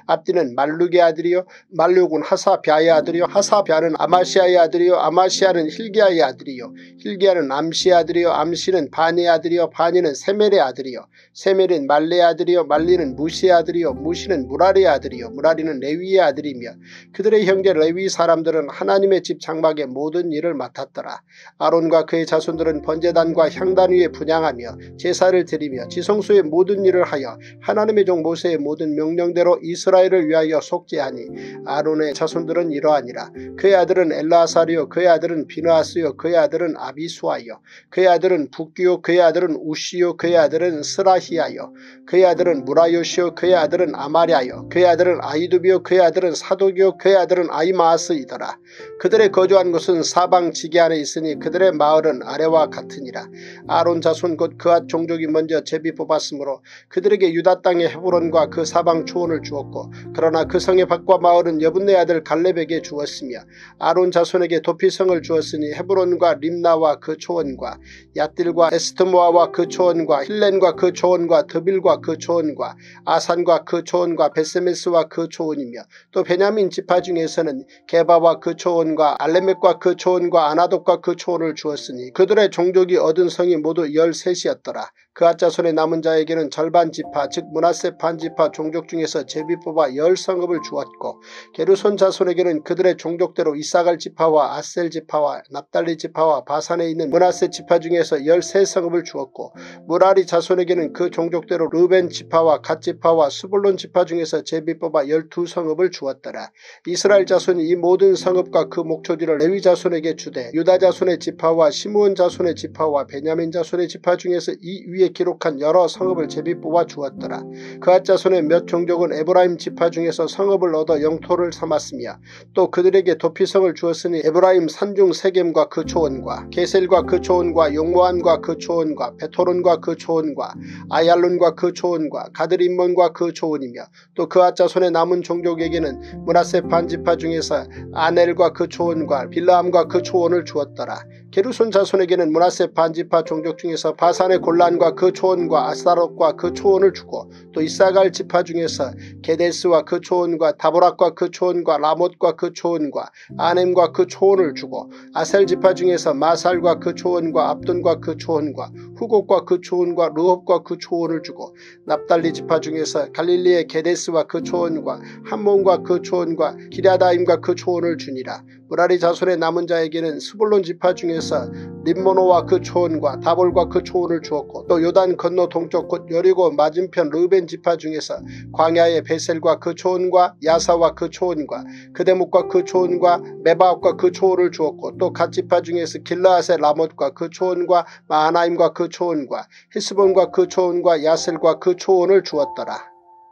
말룩이는 말룩의 아들이요 말룩은 하사비아의 아들이요 하사비아는 아마시아의 아들이요 아마시아는 hil기야의 아들이요 hil기야는 암시의 아들이요 암시는 바니의 아들이요 바니는 세멜의 아들이요 세멜은 말레의 아들이요 말리는 무시의 아들이요 무시는 무라리의 아들이요 무라리는 레위의 아들이며 그들의 형제 레위 사람들은 하나님의 집 장막의 모든 일을 맡았더라. 아론과 그의 자손들은 번제단과 향단 위에 분향하며 제사를 드리며 지성소의 모든 일을 하여 하나님의 종 모세의 모든 명령대로 이스라엘을 위하여 속죄하니 아론의 자손들은 이러하니라. 그의 아들은 엘라사리요 그의 아들은 비느하스요 그의 아들은 아비수아요 그의 아들은 붓기요 그의 아들은 우시요 그의 아들은 스라히야요 그의 아들은 무라요시요 그의 아들은 아마랴요 그의 아들은 아이두비요 그의 아들은 사독이요 그의 아들은 아이마아스이더라. 그들의 거주한 곳은 사방 지게 안에 있으니 그들의 마을은 아래와 같으니라. 아론 자손 곧 그앗 종족이 먼저 제비 뽑았으므로 그들에게 유다 땅의 헤브론과 그 사방 초원을 주었고 그러나 그 성의 밭과 마을은 여분네 아들 갈렙에게 주었으며 아론 자손에게 도피성을 주었으니 헤브론과 림나와 그 초원과 얏딜과 에스트모아와 그 초원과 힐렌과 그 초원과 드빌과 그 초원과 아산과 그 초원과 베세메스와 그 초원이며 또 베냐민 지파 중에서는 게바와 그 초원과 알레멕과 그 초원과 아나돗과 그 초원을 주었으니 그들의 종족이 얻은 성이 모두 열셋이었더라. 그앗 자손의 남은 자에게는 절반 지파 즉 므낫세 반 지파 종족 중에서 제비 뽑아 열 성읍을 주었고 게르손 자손에게는 그들의 종족대로 이사갈 지파와 아셀 지파와 납달리 지파와 바산에 있는 므낫세 지파 중에서 열세 성읍을 주었고 무라리 자손에게는 그 종족대로 르벤 지파와 갓 지파와 스불론 지파 중에서 제비 뽑아 열두 성읍을 주었더라. 이스라엘 자손이 이 모든 성읍과 그 목초지를 레위 자손에게 주되 유다 자손의 지파와 시므온 자손의 지파와 베냐민 자손의 지파 중에서 이 위에 기록한 여러 성읍을 제비 뽑아 주었더라. 그앗 자손의 몇 종족은 에브라임 지파 중에서 성읍을 얻어 영토를 삼았으며 또 그들에게 도피성을 주었으니 에브라임 산중 세겜과 그 초원과 게셀과 그 초원과 용모안과 그 초원과 베토론과 그 초원과 아얄론과 그 초원과 가드림몬과 그 초원이며 또 그앗 자손의 남은 종족에게는 므낫세 반 지파 중에서 아넬과 그 초원과 빌라함과 그 초원을 주었더라. 게르손 자손에게는 므낫세 반 지파 종족 중에서 바산의 골란과 그 초원과 아스타롯과 그 초원을 주고 또 이사갈 지파 중에서 게데스와 그 초원과 다보락과 그 초원과 라못과 그 초원과 아넴과 그 초원을 주고 아셀 지파 중에서 마살과 그 초원과 압돈과 그 초원과 후곡과 그 초원과 르홉과 그 초원을 주고 납달리 지파 중에서 갈릴리의 게데스와 그 초원과 함몬과 그 초원과 기랴다임과 그 초원을 주니라. 무라리 자손의 남은 자에게는 스불론 지파 중에서 림모노와 그 초원과 다볼과 그 초원을 주었고 또 요단 건너 동쪽 곧 여리고 맞은편 르벤 지파 중에서 광야의 베셀과 그 초원과 야사와 그 초원과 그데목과 그 초원과 메바옥과 그 초원을 주었고 또 갓 지파 중에서 길라앗의 라못과 그 초원과 마하나임과 그 초원과 히스본과 그 초원과 야셀과 그 초원을 주었더라.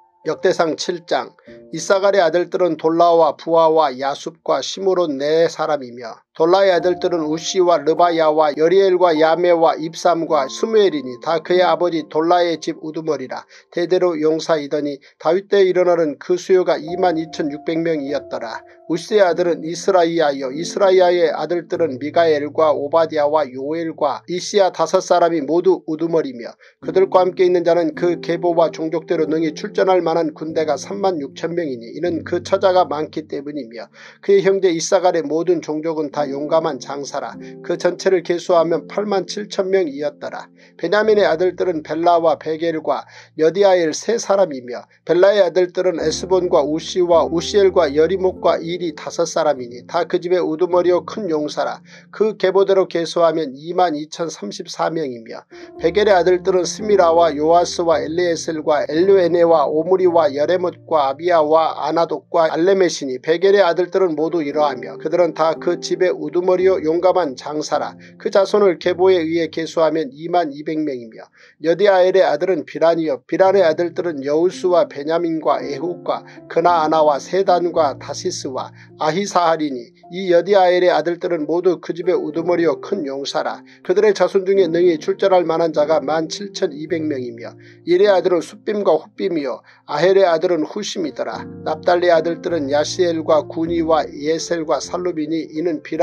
역대상 칠 장. 이사갈의 아들들은 돌라와 부하와 야숲과 시므론 네 사람이며 돌라의 아들들은 우시와 르바야와 여리엘과 야메와 입삼과 스무엘이니 다 그의 아버지 돌라의 집 우두머리라. 대대로 용사이더니 다윗 때 일어나는 그 수요가 이만 이천육백 명이었더라. 우시의 아들은 이스라이야요 이스라이야의 아들들은 미가엘과 오바댜와 요엘과 이시야 다섯 사람이 모두 우두머리며 그들과 함께 있는 자는 그 계보와 종족대로 능히 출전할 만한 군대가 삼만 육천 명이니 이는 그 처자가 많기 때문이며 그의 형제 이사갈의 모든 종족은 다 용감한 장사라. 그 전체를 계수하면 팔만 칠천 명이었더라. 베냐민의 아들들은 벨라와 베겔과 여디아엘 세 사람이며 벨라의 아들들은 에스본과 우시와 우시엘과 여리목과 일이 다섯 사람이니 다 그 집의 우두머리요 큰 용사라. 그 계보대로 계수하면 이만 이천삼십사 명이며 베겔의 아들들은 스미라와 요아스와 엘리에셀과 엘류에네와 오므리와 여레못과 아비야와 아나돗과 알레메시니 베겔의 아들들은 모두 이러하며 그들은 다 그 집의 우두머리요 용감한 장사라. 그 자손을 계보에 의해 계수하면 이만 이백 명이며 여디아엘의 아들은 비란이요 비란의 아들들은 여우스와 베냐민과 에훗과 그나아나와 세단과 다시스와 아히사하리니 이 여디아엘의 아들들은 모두 그 집의 우두머리요 큰 용사라. 그들의 자손 중에 능히 출전할 만한 자가 만 칠천이백 명이며 일의 아들은 숫빔과 훗빔이요 아헬의 아들은 후심이더라. 납달리의 아들들은 야시엘과 구니와 예셀과 살루비니 이는 비란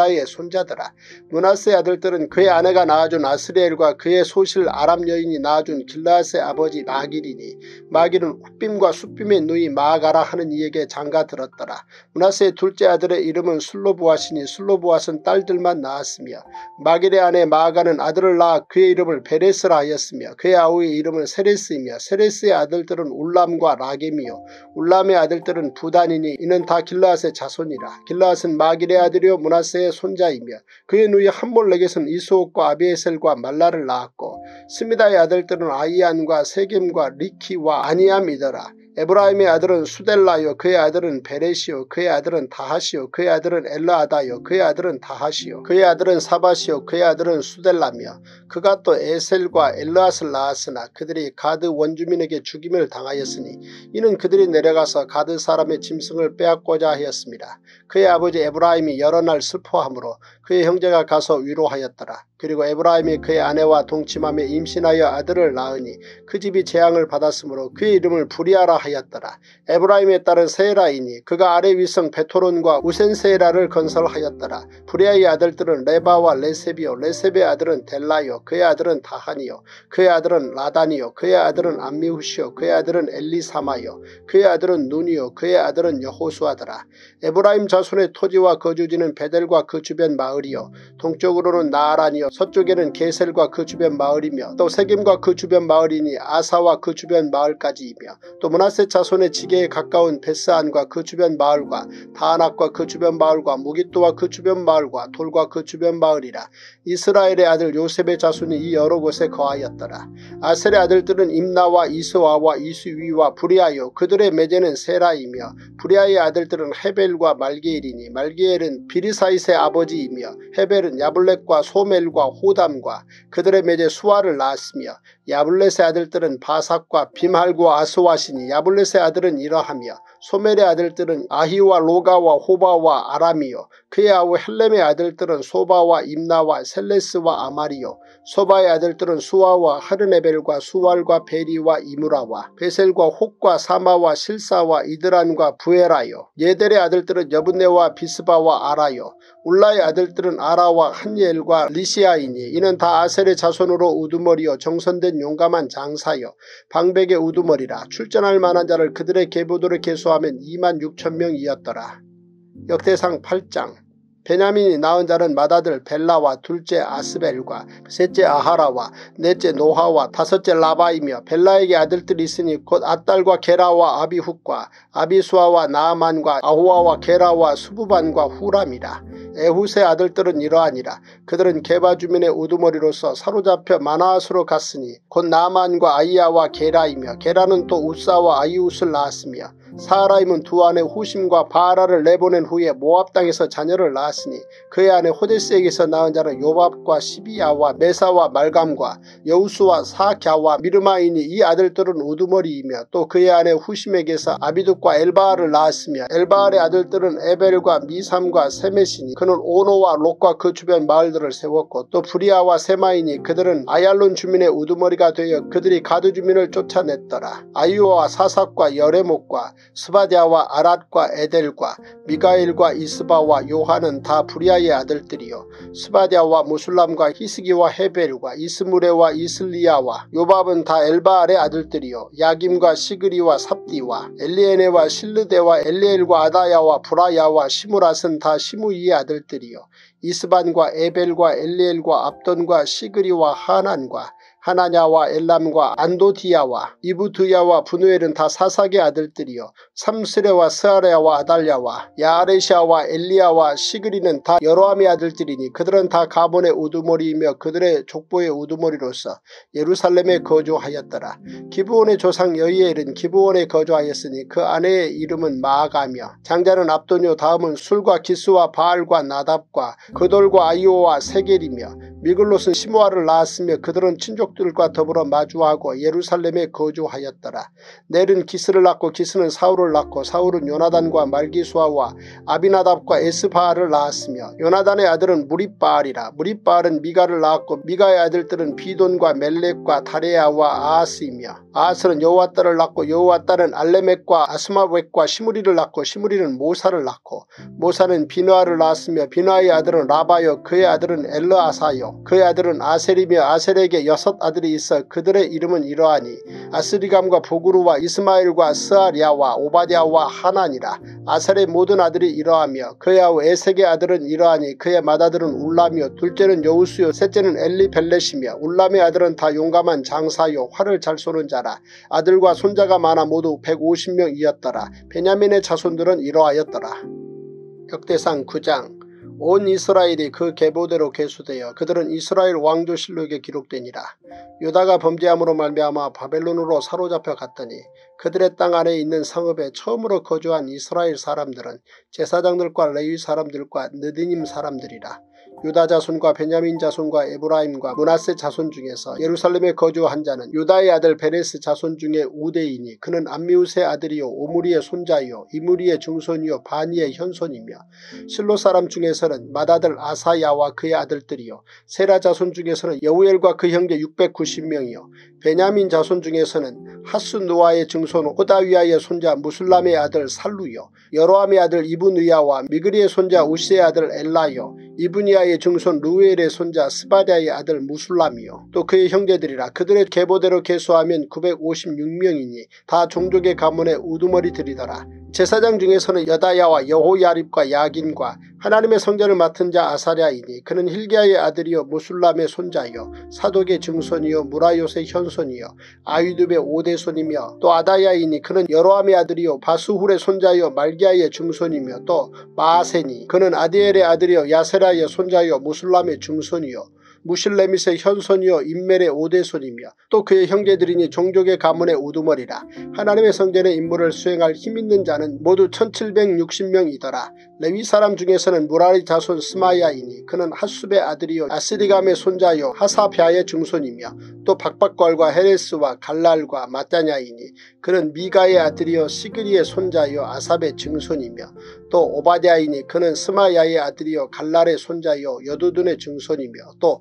벨라의 손자더라. 므낫세의 아들들은 그의 아내가 낳아준 아스리엘과 그의 소실 아람 여인이 낳아준 길르앗의 아버지 마길이니 마길은 훗빔과 숫빔의 누이 마아가라 하는 이에게 장가 들었더라. 므낫세의 둘째 아들의 이름은 슬로브앗이니 슬로브앗은 딸들만 낳았으며 마길의 아내 마아가는 아들을 낳아 그의 이름을 베레스라 하였으며 그의 아우의 이름은 세레스이며 세레스의 아들들은 울람과 라겜이요 울람의 아들들은 부단이니 이는 다 길르앗의 자손이라. 길르앗은 마길의 아들이요 므낫세의 손자이며 그의 누이 함몰렉에서는 이스옥과 아비에셀과 말라를 낳았고 스미다의 아들들은 아이안과 세겜과 리키와 아니암이더라. 에브라임의 아들은 수델라요 그의 아들은 베레시요 그의 아들은 다하시요 그의 아들은 엘라아다요 그의 아들은 다하시요 그의 아들은 사바시요 그의 아들은 수델라며 그가 또 에셀과 엘르앗을 낳았으나 그들이 가드 원주민에게 죽임을 당하였으니 이는 그들이 내려가서 가드 사람의 짐승을 빼앗고자 하였습니다. 그의 아버지 에브라임이 여러 날 슬퍼하므로 그의 형제가 가서 위로하였더라. 그리고 에브라임이 그의 아내와 동침함에 임신하여 아들을 낳으니 그 집이 재앙을 받았으므로 그의 이름을 부리아라 하였더라. 에브라임의 딸은 세라이니 그가 아래 위성 베토론과 우센세라를 건설하였더라. 부리아의 아들들은 레바와 레셉이요 레셉의 아들은 델라요 그의 아들은 다하니요 그의 아들은 라단이요 그의 아들은 암미후시요 그의 아들은 엘리사마요 그의 아들은 눈이요 그의 아들은 여호수아더라. 에브라임 자손의 토지와 거주지는 베델과 그 주변 마을이요 동쪽으로는 나아란이요 서쪽에는 게셀과 그 주변 마을이며 또 세겜과 그 주변 마을이니 아사와 그 주변 마을까지이며 또 므낫세 자손의 지게에 가까운 베스안과 그 주변 마을과 다아낙과 그 주변 마을과 무깃도와 그 주변 마을과 돌과 그 주변 마을이라. 이스라엘의 아들 요셉의 자손이 이 여러 곳에 거하였더라. 아셀의 아들들은 임나와 이스와와 이스위와 부리아요 그들의 매제는 세라이며 부리아의 아들들은 헤벨과 말게엘이니 말게엘은 비리사잇의 아버지이며 헤벨은 야블렛과 소멜과 호담과 그들의 매제 수아를 낳았으며 야블렛의 아들들은 바삭과 빔할과 아스와시니 야블렛의 아들은 이러하며 소멜의 아들들은 아히와 로가와 호바와 아람이요 그의 아우 헬렘의 아들들은 소바와 임나와 셀레스와 아마리요 소바의 아들들은 수아와 하르네벨과 수왈과 베리와 이무라와 베셀과 혹과 사마와 실사와 이드란과 부에라요 예델의 아들들은 여분네와 비스바와 아라요 울라의 아들들은 아라와 한예엘과 리시아이니 이는 다 아셀의 자손으로 우두머리요 정선된 용감한 장사요 방백의 우두머리라. 출전할 만한 자를 그들의 계보도를 계수하면 이만 육천 명이었더라. 역대상 팔 장. 베냐민이 낳은 자는 맏아들 벨라와 둘째 아스벨과 셋째 아하라와 넷째 노하와 다섯째 라바이며 벨라에게 아들들이 있으니 곧 아딸과 게라와 아비훗과 아비수아와 나아만과 아호아와 게라와 수부반과 후람이라. 에훗의 아들들은 이러하니라. 그들은 게바 주민의 우두머리로서 사로잡혀 마나앗으로 갔으니 곧 나아만과 아이야와 게라이며 게라는 또 우사와 아이웃을 낳았으며 사라임은 두 아내 후심과 바라를 내보낸 후에 모압 땅에서 자녀를 낳았으니 그의 아내 호데스에게서 낳은 자는 요밥과 시비야와 메사와 말감과 여우수와 사갸와 미르마이니 이 아들들은 우두머리이며 또 그의 아내 후심에게서 아비둑과 엘바알을 낳았으며 엘바알의 아들들은 에벨과 미삼과 세메시니 그는 오노와 롯과 그 주변 마을들을 세웠고 또 부리아와 세마이니 그들은 아얄론 주민의 우두머리가 되어 그들이 가드 주민을 쫓아냈더라. 아이오와 사삭과 여레목과 스바디아와 아랏과 에델과 미가엘과 이스바와 요한은 다 부리아의 아들들이요 스바디아와 무술람과 히스기와 헤벨과 이스무레와 이슬리야와 요밥은 다 엘바알의 아들들이요 야김과 시그리와 삽디와 엘리에네와 실르데와 엘리엘과 아다야와 브라야와 시무랏은 다 시무이의 아들들이요 이스반과 에벨과 엘리엘과 압돈과 시그리와 하난과 하나냐와 엘람과 안도디야와 이부드야와 분우엘은 다 사삭의 아들들이요 삼스레와 스아레와 아달랴와 야아레시아와 엘리야와 시그리는 다 여로함의 아들들이니 그들은 다 가본의 우두머리이며 그들의 족보의 우두머리로서 예루살렘에 거주하였더라. 기브온의 조상 여이엘은 기브온에 거주하였으니 그 아내의 이름은 마아가며 장자는 압도뇨 다음은 술과 기스와 바알과 나답과 그돌과 아이오와 세겔이며 미글롯은 시므아를 낳았으며 그들은 친족들과 더불어 마주하고 예루살렘에 거주하였더라. 넬은 기스를 낳고 기스는 사울을 낳고 사울은 요나단과 말기수아와 아비나답과 에스바알을 낳았으며 요나단의 아들은 무립바알이라. 무립바알은 미가를 낳았고 미가의 아들들은 비돈과 멜렉과 다레야와 아하스이며 아하스는 여호와 딸을 낳고 여호와 딸은 알레멕과 아스마웻과 시므리를 낳고 시므리는 모사를 낳고 모사는 비느하를 낳았으며 비느하의 아들은 라바요 그의 아들은 엘르아사요 그의 아들은 아셀이며 아셀에게 여섯 아들이 있어 그들의 이름은 이러하니 아스리감과 보그루와 이스마엘과 스아랴와 오바댜와 하나니라. 아셀의 모든 아들이 이러하며 그의 아우 에색의 아들은 이러하니 그의 맏아들은 울라며 둘째는 여우수요 셋째는 엘리벨렛이며 울람의 아들은 다 용감한 장사요 활을 잘 쏘는 자라. 아들과 손자가 많아 모두 백오십 명이었더라. 베냐민의 자손들은 이러하였더라. 역대상 구 장. 온 이스라엘이 그 계보대로 계수되어 그들은 이스라엘 왕조실록에 기록되니라. 유다가 범죄함으로 말미암아 바벨론으로 사로잡혀 갔더니 그들의 땅 안에 있는 성읍에 처음으로 거주한 이스라엘 사람들은 제사장들과 레위 사람들과 느디님 사람들이라. 유다 자손과 베냐민 자손과 에브라임과 므낫세 자손 중에서 예루살렘에 거주한 자는 유다의 아들 베레스 자손 중에 우대이니 그는 암미우스의 아들이요 오므리의 손자이요 이므리의 증손이요 바니의 현손이며 실로 사람 중에서는 맏아들 아사야와 그의 아들들이요 세라 자손 중에서는 여우엘과 그 형제 육백구십 명이요 베냐민 자손 중에서는 하스누아의 증손 호다위아의 손자 무술람의 아들 살루요 여로함의 아들 이브느야와 미그리의 손자 우시의 아들 엘라요 이브니아의 증손 루엘의 손자 스바랴의 아들 무술람이요 또 그의 형제들이라. 그들의 계보대로 계수하면 구백오십육 명이니 다 종족의 가문의 우두머리들이더라. 제사장 중에서는 여다야와 여호야립과 야긴과 하나님의 성전을 맡은 자 아사랴이니 그는 힐기야의 아들이요 무술람의 손자요 사독의 증손이요 무라요의 현손이요 아유둡의 오대손이며 또 아다야이니 그는 여로함의 아들이요 바스훌의 손자요 말기야의 증손이며 또 마아세니 그는 아디엘의 아들이요 야세라의 손자요 무술람의 증손이요 무실레밋의 현손이요 인멜의 오대손이며 또 그의 형제들이니 종족의 가문의 우두머리라. 하나님의 성전의 임무를 수행할 힘있는 자는 모두 천칠백육십 명이더라. 레위 사람 중에서는 무라리 자손 스마야이니 그는 핫숲의 아들이요 아스리감의 손자요 하사뱵의 증손이며 또 박박걸과 헤레스와 갈랄과 마따냐이니 그는 미가의 아들이요 시그리의 손자요 아삽의 증손이며 또 오바댜이니 그는 스마야의 아들이요 갈랄의 손자요 여두둔의 증손이며 또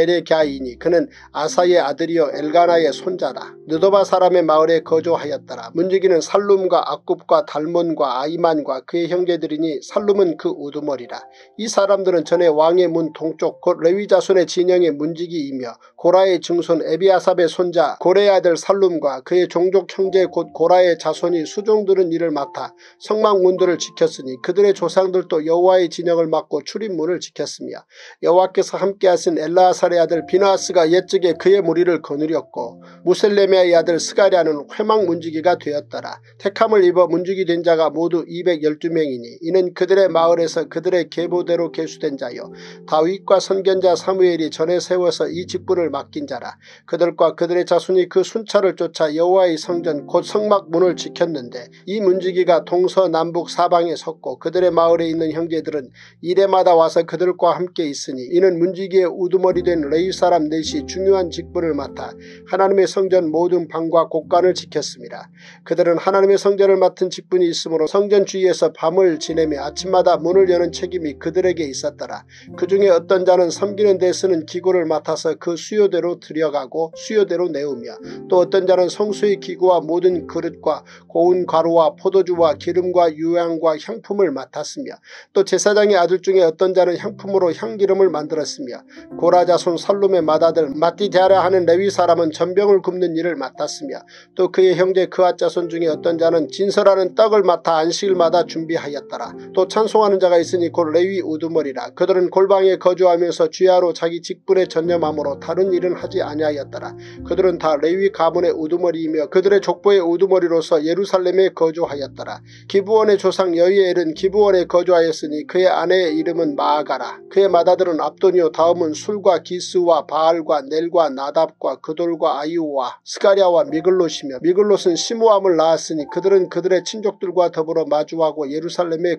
베레갸이니 그는 아사의 아들이요 엘가나의 손자라. 느도바 사람의 마을에 거주하였더라. 문지기는 살룸과 악굽과 달몬과 아이만과 그의 형제들이니 살룸은 그 우두머리라. 이 사람들은 전에 왕의 문 동쪽 곧 레위 자손의 진영의 문지기이며 고라의 증손 에비아삽의 손자 고레의 아들 살룸과 그의 종족 형제 곧 고라의 자손이 수종들은 이를 맡아 성막 문들을 지켰으니 그들의 조상들도 여호와의 진영을 맡고 출입문을 지켰으며 여호와께서 함께하신 엘라아살의 아들 비나하스가 옛적에 그의 무리를 거느렸고 무셀레메의 아들 스가랴는 회막 문지기가 되었더라. 택함을 입어 문지기 된 자가 모두 이백십이 명이니 이는 그들의 마을에서 그들의 계보대로 계수된 자요 다윗과 선견자 사무엘이 전에 세워서 이 직분을 맡긴 자라. 그들과 그들의 자손이 그 순찰을 쫓아 여호와의 성전 곧 성막 문을 지켰는데 이 문지기가 동서남북 사방에 섰고 그들의 마을에 있는 형제들은 이래마다 와서 그들과 함께 있으니 이는 문지기의 우두머리 된 레위 사람 넷이 중요한 직분을 맡아 하나님의 성전 모든 방과 곳간을 지켰습니다. 그들은 하나님의 성전을 맡은 직분이 있으므로 성전 주위에서 밤을 지내며 아침마다 문을 여는 책임이 그들에게 있었더라. 그 중에 어떤 자는 섬기는 데 쓰는 기구를 맡아서 그 수요대로 들여가고 수요대로 내우며 또 어떤 자는 성수의 기구와 모든 그릇과 고운 가루와 포도주와 기름과 유향과 향품을 맡았으며 또 제사장의 아들 중에 어떤 자는 향품으로 향기름을 만들었으며 고라 자손 살룸의 맏아들 마띠디아라 하는 레위 사람은 전병을 굽는 일을 맡았으며 또 그의 형제 그앗 자손 중에 어떤 자는 진설하는 떡을 맡아 안식일마다 준비하였더라. 또 찬송하는 자가 있으니 곧 레위 우두머리라. 그들은 골방에 거주하면서 주야로 자기 직분에 전념함으로 다른 일은 하지 아니하였더라. 그들은 다 레위 가문의 우두머리이며 그들의 족보의 우두머리로서 예루살렘에 거주하였더라. 기브원의 조상 여이엘은 기브원에 거주하였으니 그의 아내의 이름은 마아가라. 그의 맏아들은 압돈이요 다음은 술과 기스와 바알과 넬과 나답과 그돌과 아이오와 스가랴와 미글롯이며 미글롯은 시므암을 낳았으니 그들은 그들의 친족들과 더불어 마주하고 예루살렘에 거주하였더라.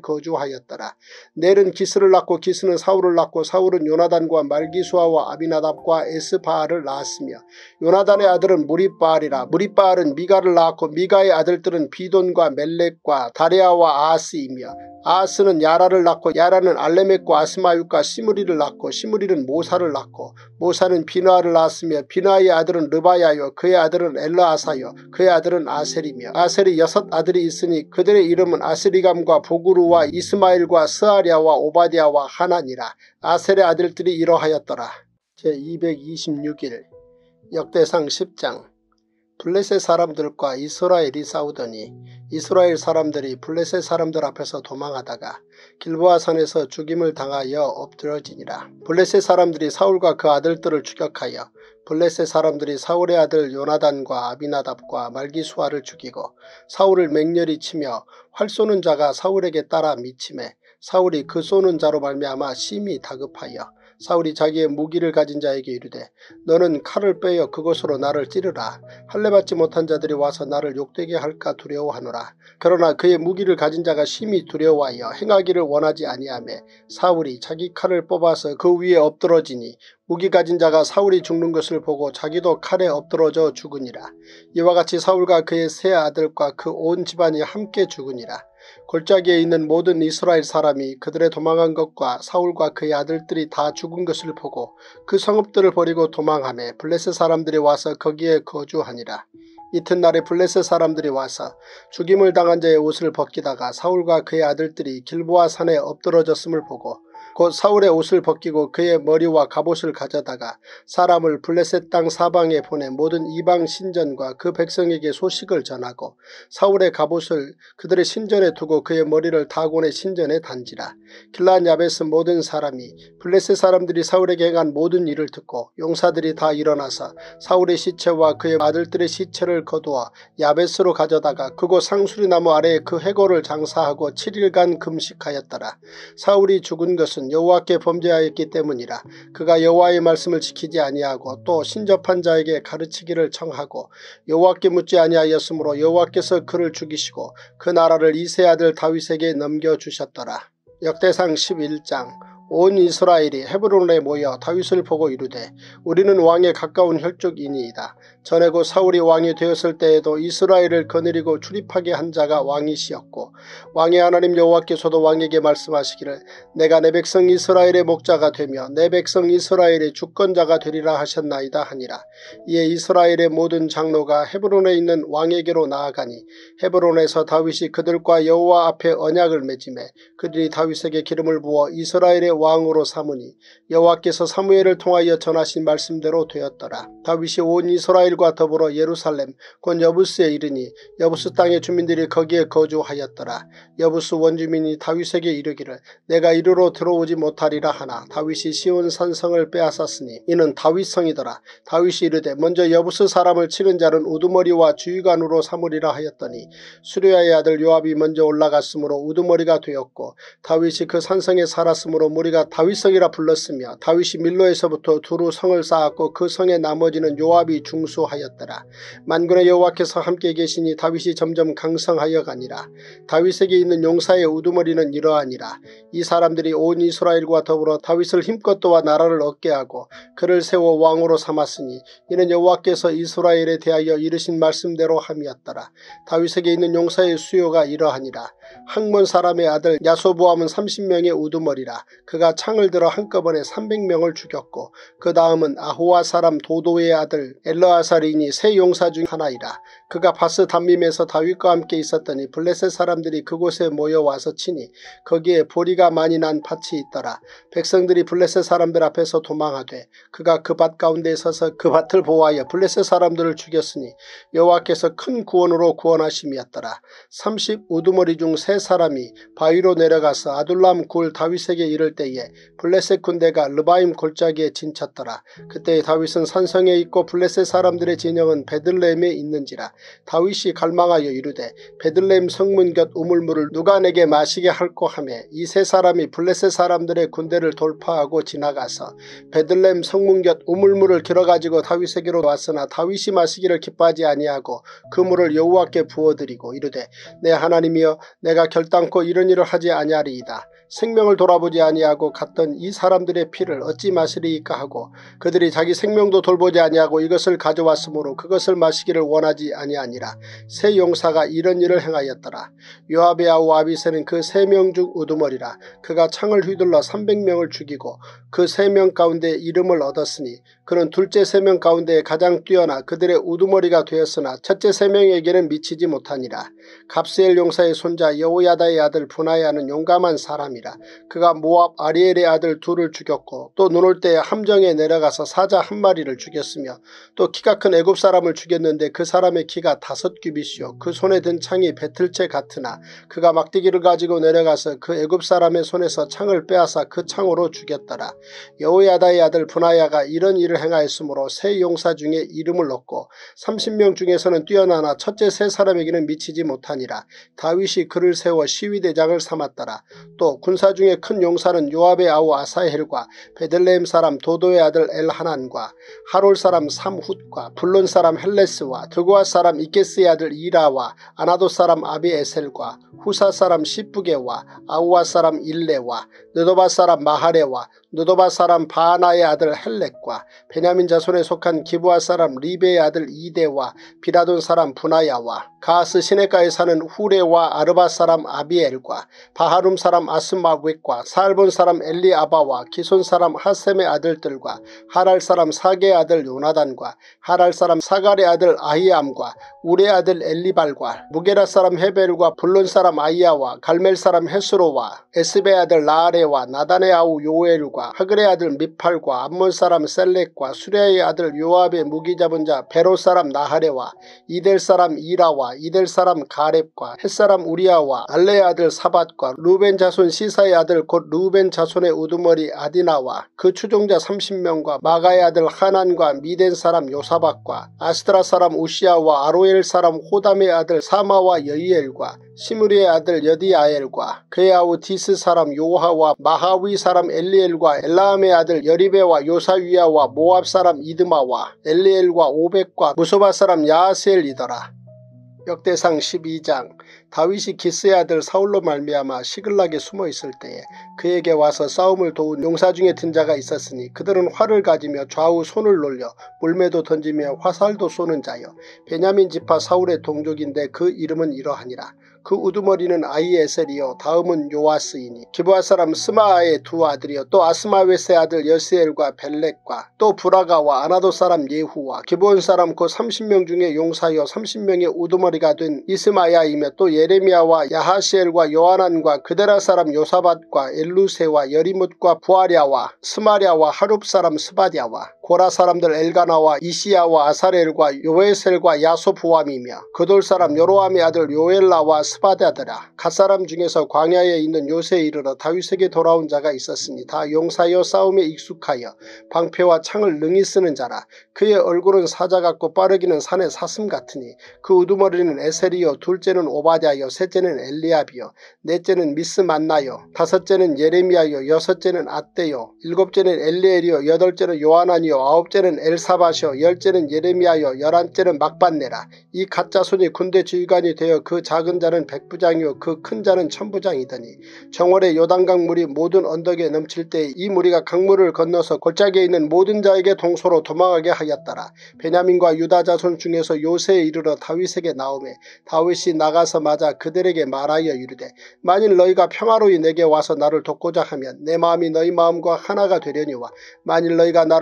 거주하였더라. 넬은 기스를 낳고 기스는 사울을 낳고 사울은 요나단과 말기수아와 아비나답과 에스바알을 낳았으며 요나단의 아들은 무립바알이라. 무립바알은 미가를 낳았고 미가의 아들들은 비돈과 멜렉과 다레아와 아하스이며 아하스는 야라를 낳고 야라는 알레멕과 아스마윳과 시므리를 낳고 시므리는 모사를 낳고 모사는 비나를 낳았으며 비나의 아들은 르바야요 그의 아들은 엘라아사요 그의 아들은 아셀이며 아셀이 여섯 아들이 있으니 그들의 이름은 아스리감과 보구루와 이스마일과 스아랴와 오바댜와 하나니라. 아셀의 아들들이 이러하였더라. 제이백이십육 일 역대상 십 장. 블레셋 사람들과 이스라엘이 싸우더니 이스라엘 사람들이 블레셋 사람들 앞에서 도망하다가 길보아 산에서 죽임을 당하여 엎드러지니라. 블레셋 사람들이 사울과 그 아들들을 추격하여 블레셋 사람들이 사울의 아들 요나단과 아비나답과 말기수아를 죽이고 사울을 맹렬히 치며 활 쏘는 자가 사울에게 따라 미치매 사울이 그 쏘는 자로 말미암아 심히 다급하여 사울이 자기의 무기를 가진 자에게 이르되 너는 칼을 빼어 그곳으로 나를 찌르라. 할례받지 못한 자들이 와서 나를 욕되게 할까 두려워하노라. 그러나 그의 무기를 가진 자가 심히 두려워하여 행하기를 원하지 아니하매 사울이 자기 칼을 뽑아서 그 위에 엎드러지니 무기 가진 자가 사울이 죽는 것을 보고 자기도 칼에 엎드러져 죽으니라. 이와 같이 사울과 그의 세 아들과 그 온 집안이 함께 죽으니라. 골짜기에 있는 모든 이스라엘 사람이 그들의 도망한 것과 사울과 그의 아들들이 다 죽은 것을 보고 그 성읍들을 버리고 도망하매 블레셋 사람들이 와서 거기에 거주하니라. 이튿날에 블레셋 사람들이 와서 죽임을 당한 자의 옷을 벗기다가 사울과 그의 아들들이 길보아 산에 엎드러졌음을 보고 곧 사울의 옷을 벗기고 그의 머리와 갑옷을 가져다가 사람을 블레셋 땅 사방에 보내 모든 이방 신전과 그 백성에게 소식을 전하고 사울의 갑옷을 그들의 신전에 두고 그의 머리를 다곤의 신전에 단지라. 길르앗 야베스 모든 사람이 블레셋 사람들이 사울에게 행한 모든 일을 듣고 용사들이 다 일어나서 사울의 시체와 그의 아들들의 시체를 거두어 야베스로 가져다가 그곳 상수리나무 아래에 그 해골을 장사하고 칠 일간 금식하였더라. 사울이 죽은 것은 여호와께 범죄하였기 때문이라. 그가 여호와의 말씀을 지키지 아니하고 또 신접한 자에게 가르치기를 청하고 여호와께 묻지 아니하였으므로 여호와께서 그를 죽이시고 그 나라를 이세 아들 다윗에게 넘겨주셨더라. 역대상 십일 장. 온 이스라엘이 헤브론에 모여 다윗을 보고 이르되 우리는 왕에 가까운 혈족이니이다. 전에 곧 사울이 왕이 되었을 때에도 이스라엘을 거느리고 출입하게 한 자가 왕이시었고 왕의 하나님 여호와께서도 왕에게 말씀하시기를 내가 내 백성 이스라엘의 목자가 되며 내 백성 이스라엘의 주권자가 되리라 하셨나이다 하니라. 이에 이스라엘의 모든 장로가 헤브론에 있는 왕에게로 나아가니 헤브론에서 다윗이 그들과 여호와 앞에 언약을 맺음에 그들이 다윗에게 기름을 부어 이스라엘의 왕으로 삼으니 여호와께서 사무엘을 통하여 전하신 말씀대로 되었더라. 다윗이 온 이스라엘과 더불어 예루살렘 곧 여부스에 이르니 여부스 땅의 주민들이 거기에 거주하였더라. 여부스 원주민이 다윗에게 이르기를 내가 이리로 들어오지 못하리라 하나 다윗이 시온 산성을 빼앗았으니 이는 다윗성이더라. 다윗이 이르되 먼저 여부스 사람을 치는 자는 우두머리와 주의관으로 삼으리라 하였더니 수르야의 아들 요압이 먼저 올라갔으므로 우두머리가 되었고 다윗이 그 산성에 살았으므로 우리가 다윗성이라 불렀으며 다윗이 밀로에서부터 두루 성을 쌓았고 그 성의 나머지는 요압이 중수하였더라. 만군의 여호와께서 함께 계시니 다윗이 점점 강성하여 가니라. 다윗에게 있는 용사의 우두머리는 이러하니라. 이 사람들이 온 이스라엘과 더불어 다윗을 힘껏 도와 나라를 얻게 하고 그를 세워 왕으로 삼았으니 이는 여호와께서 이스라엘에 대하여 이르신 말씀대로 함이었더라. 다윗에게 있는 용사의 수요가 이러하니라. 학몬 사람의 아들 야소보암은 삼십 명의 우두머리라. 그가 창을 들어 한꺼번에 삼백 명을 죽였고 그 다음은 아호와 사람 도도의 아들 엘르아살이니 세 용사 중 하나이라. 그가 바스 담밈에서 다윗과 함께 있었더니 블레셋 사람들이 그곳에 모여와서 치니 거기에 보리가 많이 난 밭이 있더라. 백성들이 블레셋 사람들 앞에서 도망하되 그가 그 밭 가운데 서서 그 밭을 보호하여 블레셋 사람들을 죽였으니 여호와께서 큰 구원으로 구원하심이었더라. 삼십 우두머리 중 세 사람이 바위로 내려가서 아둘람 굴 다윗에게 이를 때 때에 블레셋 군대가 르바임 골짜기에 진쳤더라. 그때 다윗은 산성에 있고 블레셋 사람들의 진영은 베들레헴에 있는지라. 다윗이 갈망하여 이르되 베들레헴 성문 곁 우물물을 누가 내게 마시게 할꼬 하며 이 세 사람이 블레셋 사람들의 군대를 돌파하고 지나가서 베들레헴 성문 곁 우물물을 길어가지고 다윗에게로 왔으나 다윗이 마시기를 기뻐하지 아니하고 그 물을 여호와께 부어드리고 이르되 내 하나님이여 내가 결단코 이런 일을 하지 아니하리이다. 생명을 돌아보지 아니하고 갔던 이 사람들의 피를 어찌 마시리이까 하고 그들이 자기 생명도 돌보지 아니하고 이것을 가져왔으므로 그것을 마시기를 원하지 아니하니라. 세 용사가 이런 일을 행하였더라. 요압의 아우 아비새는 그 세 명 중 우두머리라. 그가 창을 휘둘러 삼백 명을 죽이고 그 세 명 가운데 이름을 얻었으니 그는 둘째 세 명 가운데 가장 뛰어나 그들의 우두머리가 되었으나 첫째 세 명에게는 미치지 못하니라. 갑스엘 용사의 손자 여호야다의 아들 분하야는 용감한 사람이라. 그가 모압 아리엘의 아들 둘을 죽였고 또 눈 올 때에 함정에 내려가서 사자 한 마리를 죽였으며 또 키가 큰 애굽 사람을 죽였는데 그 사람의 키가 다섯 규빗이요 그 손에 든 창이 배틀채 같으나 그가 막대기를 가지고 내려가서 그 애굽 사람의 손에서 창을 빼앗아 그 창으로 죽였더라. 여호야다의 아들 분하야가 이런 일을 행하였으므로 세 용사 중에 이름을 얻고 삼십 명 중에서는 뛰어나나 첫째 세 사람에게는 미치지 못하니라. 다윗이 그를 세워 시위대장을 삼았더라. 또 군사 중에 큰 용사는 요압의 아우 아사헬과 베들레헴 사람 도도의 아들 엘하난과 하롤 사람 삼훗과 블론 사람 헬레스와 드고아 사람 이게스의 아들 이라와 아나도 사람 아비에셀과 후사 사람 시프게와 아우아 사람 일레와 느도바 사람 마하레와 느도바 사람 바하나의 아들 헬렉과 베냐민 자손에 속한 기브아 사람 리베의 아들 이데와 비라돈 사람 분하야와 가스 시내가에 사는 후레와 아르바 사람 아비엘과 바하룸 사람 아스마웻과 살본 사람 엘리아바와 기손 사람 하셈의 아들들과 하랄 사람 사게의 아들 요나단과 하랄 사람 사갈의 아들 아히암과 우레의 아들 엘리발과 무게라 사람 헤벨과 블론 사람 아이야와 갈멜 사람 헤스로와 에스베의 아들 라아레와 나단의 아우 요엘과 하글의 아들 미팔과 암몬 사람 셀렉과 수레의 아들 요압의 무기 잡은 자 베로 사람 나하레와 이델 사람 이라와 이델 사람 가렙과 햇사람 우리아와 알레의 아들 사밧과 루벤 자손 시사의 아들 곧 루벤 자손의 우두머리 아디나와 그 추종자 삼십 명과 마가의 아들 하난과 미덴 사람 요사박과 아스트라 사람 우시아와 아로엘 사람 호담의 아들 사마와 여이엘과 시므리의 아들 여디아엘과 그의 아우 디스 사람 요하와 마하위 사람 엘리엘과 엘라함의 아들 여리베와 요사위아와 모압 사람 이드마와 엘리엘과 오백과 무소바 사람 야하스엘이더라. 역대상 십이 장. 다윗이 기스의 아들 사울로 말미암아 시글락에 숨어있을 때에 그에게 와서 싸움을 도운 용사 중에 든 자가 있었으니 그들은 활을 가지며 좌우 손을 놀려 물매도 던지며 화살도 쏘는 자여 베냐민 지파 사울의 동족인데 그 이름은 이러하니라. 그 우두머리는 아히에셀이요 다음은 요아스이니 기브아 사람 스마아의 두 아들이요 또 아스마웨스의 아들 여스엘과 벨렉과 또 브라가와 아나도 사람 예후와 기브온 사람 곧 삼십 명 중에 용사여 삼십 명의 우두머리가 된 이스마야이며 또 예레미야와 야하시엘과 요하난과 그데라 사람 요사밧과 엘루세와 여리뭇과 부아랴와 스마랴와 하룹 사람 스바랴와 고라 사람들 엘가나와 이시야와 아사렐과 요에셀과 야소부암이며 그돌 사람 요로함의 아들 요엘라와 스바다더라. 갓사람 중에서 광야에 있는 요새에 이르러 다윗에게 돌아온 자가 있었으니 다 용사여 싸움에 익숙하여 방패와 창을 능히 쓰는 자라. 그의 얼굴은 사자 같고 빠르기는 산의 사슴 같으니 그 우두머리는 에셀이요 둘째는 오바댜요 셋째는 엘리압이요 넷째는 미스만나요 다섯째는 예레미야요 여섯째는 앗대요 일곱째는 엘리엘이요 여덟째는 요하난이요 아홉째는 엘사밧이요 열째는 예레미야요 열한째는 막반네라. 이 갓자손이 군대 지휘관이 되어 그 작은 자는 백부장이요 그 큰 자는 천부장이더니 정월에 요단강 물이 모든 언덕에 넘칠 때 이 무리가 강물을 건너서 골짜기에 있는 모든 자에게 동서로 도망하게 하였더라. 베냐민과 유다 자손 중에서 요새에 이르러 다윗에게 나오매 다윗이 나가서 맞아 그들에게 말하여 이르되 만일 너희가 평화로이 내게 와서 나를 돕고자 하면 내 마음이 너희 마음과 하나가 되려니와 만일 너희가 나를 속여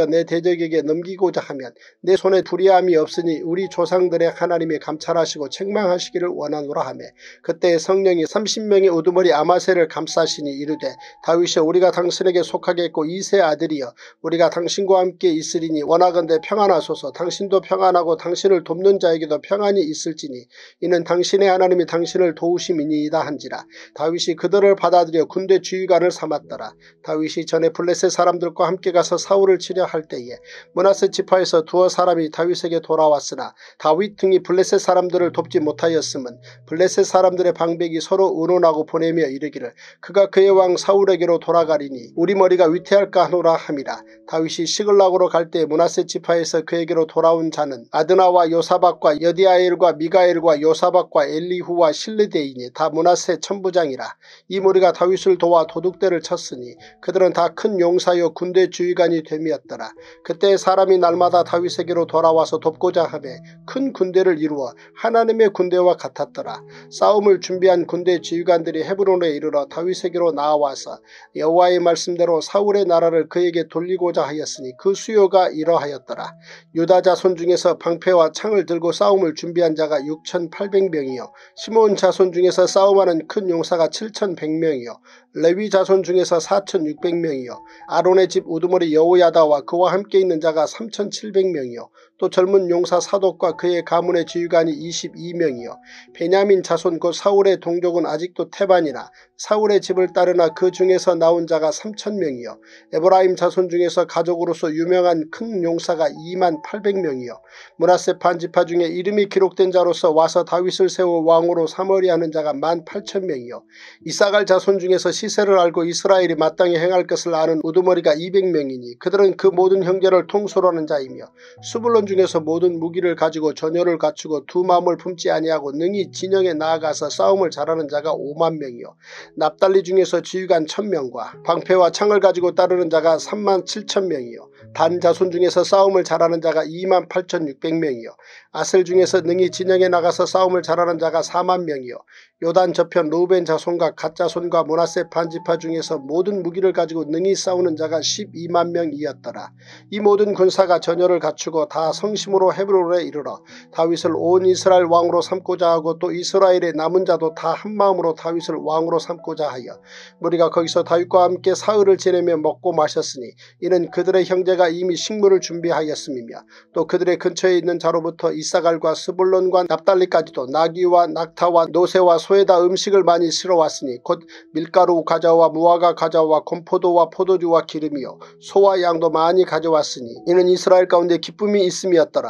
하여 내 대적에게 넘기고자 하면 내 손에 불의함이 없으니 우리 조상들의 하나님이 감찰하시고 책망하시기를 원하노라 하며 그때 성령이 삼십 명의 우두머리 아마새를 감싸시니 이르되 다윗이여 우리가 당신에게 속하겠고 이세 아들이여 우리가 당신과 함께 있으리니 원하건대 평안하소서. 당신도 평안하고 당신을 돕는 자에게도 평안이 있을지니 이는 당신의 하나님이 당신을 도우심이니이다 한지라. 다윗이 그들을 받아들여 군대 주의관을 삼았더라. 다윗이 전에 블레셋 사람들과 함께 가서 사울을 치려 할 때에 므낫세 지파에서 두어 사람이 다윗에게 돌아왔으나 다윗 등이 블레셋 사람들을 돕지 못하였음은 블레셋 사람들의 방백이 서로 의논하고 보내며 이르기를 그가 그의 왕 사울에게로 돌아가리니 우리 머리가 위태할까 하노라 함이라. 다윗이 시글락으로 갈 때 므낫세 지파에서 그에게로 돌아온 자는 아드나와 요사박과 여디아엘과 미가엘과 요사박과 엘리후와 실르데이니 다 므낫세 천부장이라. 이 무리가 다윗을 도와 도둑대를 쳤으니 그들은 다 큰 용사여 군대 주의관이 됨이었더라. 그때 사람이 날마다 다윗에게로 돌아와서 돕고자 하며 큰 군대를 이루어 하나님의 군대와 같았더라. 싸움을 준비한 군대 지휘관들이 헤브론에 이르러 다윗에게로 나아와서 여호와의 말씀대로 사울의 나라를 그에게 돌리고자 하였으니 그 수요가 이러하였더라. 유다 자손 중에서 방패와 창을 들고 싸움을 준비한 자가 육천팔백 명이요 시몬 자손 중에서 싸움하는 큰 용사가 칠천백 명이요 레위 자손 중에서 사천육백 명이요 아론의 집 우두머리 여호야다와 그와 함께 있는 자가 삼천칠백 명이요 또 젊은 용사 사독과 그의 가문의 지휘관이 이십이 명이요 베냐민 자손 곧 사울의 동족은 아직도 태반이나 사울의 집을 따르나 그 중에서 나온 자가 삼천 명이요 에브라임 자손 중에서 가족으로서 유명한 큰 용사가 이만 팔백 명이요 므낫세 반지파 중에 이름이 기록된 자로서 와서 다윗을 세워 왕으로 삼으려 하는 자가 만 팔천 명이요 이사갈 자손 중에서 시세를 알고 이스라엘이 마땅히 행할 것을 아는 우두머리가 이백 명이니 그들은 그 모든 형제를 통솔 하는 자이며 수불론 중에서 모든 무기를 가지고 전열을 갖추고 두 마음을 품지 아니하고 능히 진영에 나아가서 싸움을 잘하는 자가 오만 명이요 납달리 중에서 지휘관 천 명과 방패와 창을 가지고 따르는 자가 삼만 칠천 명이요 단 자손 중에서 싸움을 잘하는 자가 이만 팔천육백 명이요 아셀 중에서 능히 진영에 나가서 싸움을 잘하는 자가 사만 명이요 요단 저편 루벤 자손과 갓 자손과 므낫세 반지파 중에서 모든 무기를 가지고 능히 싸우는 자가 십이만 명이었더라. 이 모든 군사가 전열을 갖추고 다 성심으로 헤브론에 이르러 다윗을 온 이스라엘 왕으로 삼고자 하고 또 이스라엘의 남은 자도 다 한마음으로 다윗을 왕으로 삼고자 하여 우리가 거기서 다윗과 함께 사흘을 지내며 먹고 마셨으니 이는 그들의 형제가 이미 식물을 준비하였음이며 또 그들의 근처에 있는 자로부터 이사갈과 스불론과 납달리까지도 나귀와 낙타와 노새와 소에다 음식을 많이 실어왔으니 곧 밀가루 가져와 무화과 가져와 곰포도와 포도주와 기름이요 소와 양도 많이 가져왔으니 이는 이스라엘 가운데 기쁨이 있음이었더라.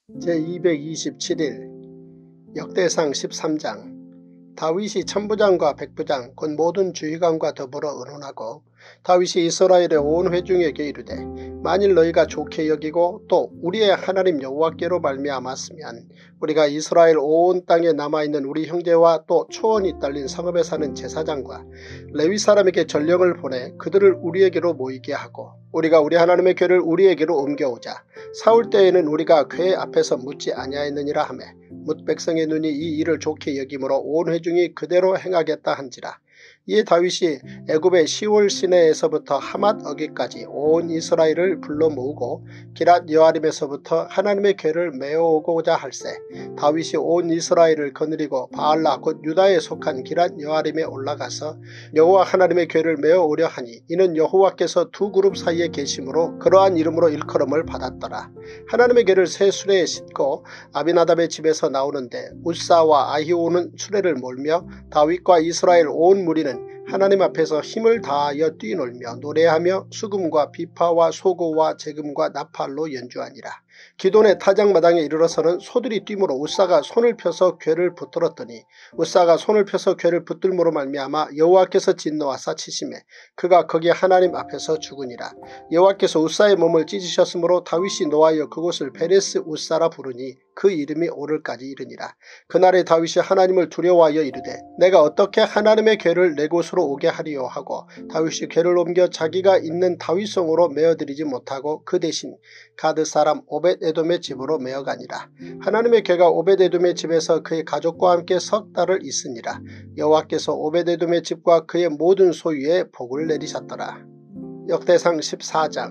제이백이십칠 일 역대상 십삼 장 다윗이 천부장과 백부장 곧 모든 주의관과 더불어 의논하고 다윗이 이스라엘의 온 회중에게 이르되 만일 너희가 좋게 여기고 또 우리의 하나님 여호와께로 말미암았으면 우리가 이스라엘 온 땅에 남아있는 우리 형제와 또 초원이 딸린 성읍에 사는 제사장과 레위 사람에게 전령을 보내 그들을 우리에게로 모이게 하고 우리가 우리 하나님의 궤를 우리에게로 옮겨오자. 사울 때에는 우리가 궤 앞에서 묻지 아니하였느니라 하매 뭇 백성의 눈이 이 일을 좋게 여김으로 온 회중이 그대로 행하겠다 한지라. 이에 다윗이 애굽의 시월 시내에서부터 하맛 어기까지 온 이스라엘을 불러 모으고 기랏 여아림에서부터 하나님의 궤를 메어오고자 할세 다윗이 온 이스라엘을 거느리고 바알라 곧 유다에 속한 기랏 여아림에 올라가서 여호와 하나님의 궤를 메어오려 하니 이는 여호와께서 두 그룹 사이에 계심으로 그러한 이름으로 일컬음을 받았더라. 하나님의 궤를 새 수레에 싣고 아비나답의 집에서 나오는데 웃사와 아히오는 수레를 몰며 다윗과 이스라엘 온 무리는 하나님 앞에서 힘을 다하여 뛰놀며 노래하며 수금과 비파와 소고와 재금과 나팔로 연주하니라. 기돈의 타작마당에 이르러서는 소들이 뛰므로 웃사가 손을 펴서 궤를 붙들었더니 웃사가 손을 펴서 궤를 붙들므로 말미암아 여호와께서 진노하사 치심에 그가 거기 하나님 앞에서 죽으니라. 여호와께서 웃사의 몸을 찢으셨으므로 다윗이 노하여 그곳을 베레스 웃사라 부르니 그 이름이 오늘까지 이르니라. 그날에 다윗이 하나님을 두려워하여 이르되 내가 어떻게 하나님의 궤를 내 곳으로 오게 하리요 하고 다윗이 궤를 옮겨 자기가 있는 다윗성으로 메어드리지 못하고 그 대신 가드 사람 오벳에돔의 집으로 메어가니라. 하나님의 궤가 오벳에돔의 집에서 그의 가족과 함께 석 달을 있으니라. 여호와께서 오벳에돔의 집과 그의 모든 소유에 복을 내리셨더라. 역대상 십사 장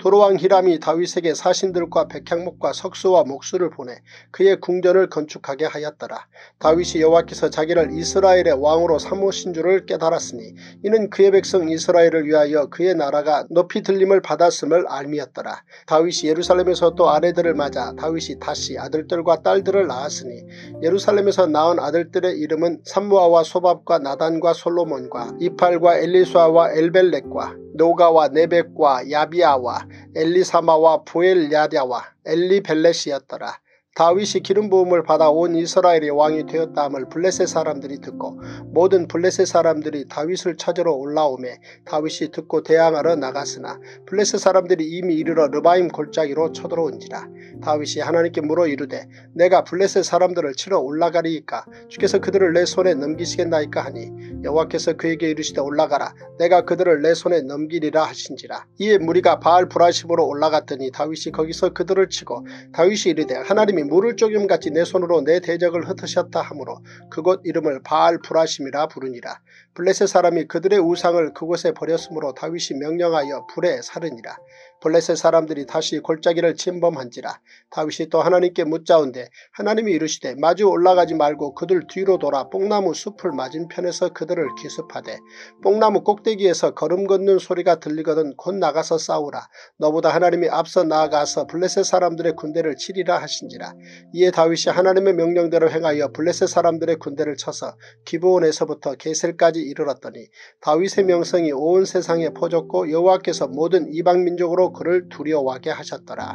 도로왕 히람이 다윗에게 사신들과 백향목과 석수와 목수를 보내 그의 궁전을 건축하게 하였더라. 다윗이 여호와께서 자기를 이스라엘의 왕으로 삼으신 줄을 깨달았으니 이는 그의 백성 이스라엘을 위하여 그의 나라가 높이 들림을 받았음을 알미였더라. 다윗이 예루살렘에서 또 아내들을 맞아 다윗이 다시 아들들과 딸들을 낳았으니 예루살렘에서 낳은 아들들의 이름은 삼무아와 소밥과 나단과 솔로몬과 이팔과 엘리수아와 엘벨렉과 노가와 네벡과 야비아와 엘리사마와 부엘야다와 엘리벨렛이었더라. 다윗이 기름 부음을 받아 온 이스라엘의 왕이 되었다 함을 블레셋 사람들이 듣고 모든 블레셋 사람들이 다윗을 찾으러 올라오매 다윗이 듣고 대항하러 나갔으나 블레셋 사람들이 이미 이르러 르바임 골짜기로 쳐들어온지라. 다윗이 하나님께 물어 이르되 내가 블레셋 사람들을 치러 올라가리이까 주께서 그들을 내 손에 넘기시겠나이까 하니 여호와께서 그에게 이르시되 올라가라 내가 그들을 내 손에 넘기리라 하신지라. 이에 무리가 바알 브라심으로 올라갔더니 다윗이 거기서 그들을 치고 다윗이 이르되 하나님이 물을 쪼금같이 내 손으로 내 대적을 흩으셨다 하므로 그곳 이름을 바알 브라심이라 부르니라. 블레셋 사람이 그들의 우상을 그곳에 버렸으므로 다윗이 명령하여 불에 사르니라. 블레셋 사람들이 다시 골짜기를 침범한지라. 다윗이 또 하나님께 묻자온데 하나님이 이르시되 마주 올라가지 말고 그들 뒤로 돌아 뽕나무 숲을 맞은편에서 그들을 기습하되 뽕나무 꼭대기에서 걸음 걷는 소리가 들리거든 곧 나가서 싸우라. 너보다 하나님이 앞서 나아가서 블레셋 사람들의 군대를 치리라 하신지라. 이에 다윗이 하나님의 명령대로 행하여 블레셋 사람들의 군대를 쳐서 기브온에서부터 게셀까지 이르렀더니 다윗의 명성이 온 세상에 퍼졌고 여호와께서 모든 이방민족으로 그를 두려워하게 하셨더라.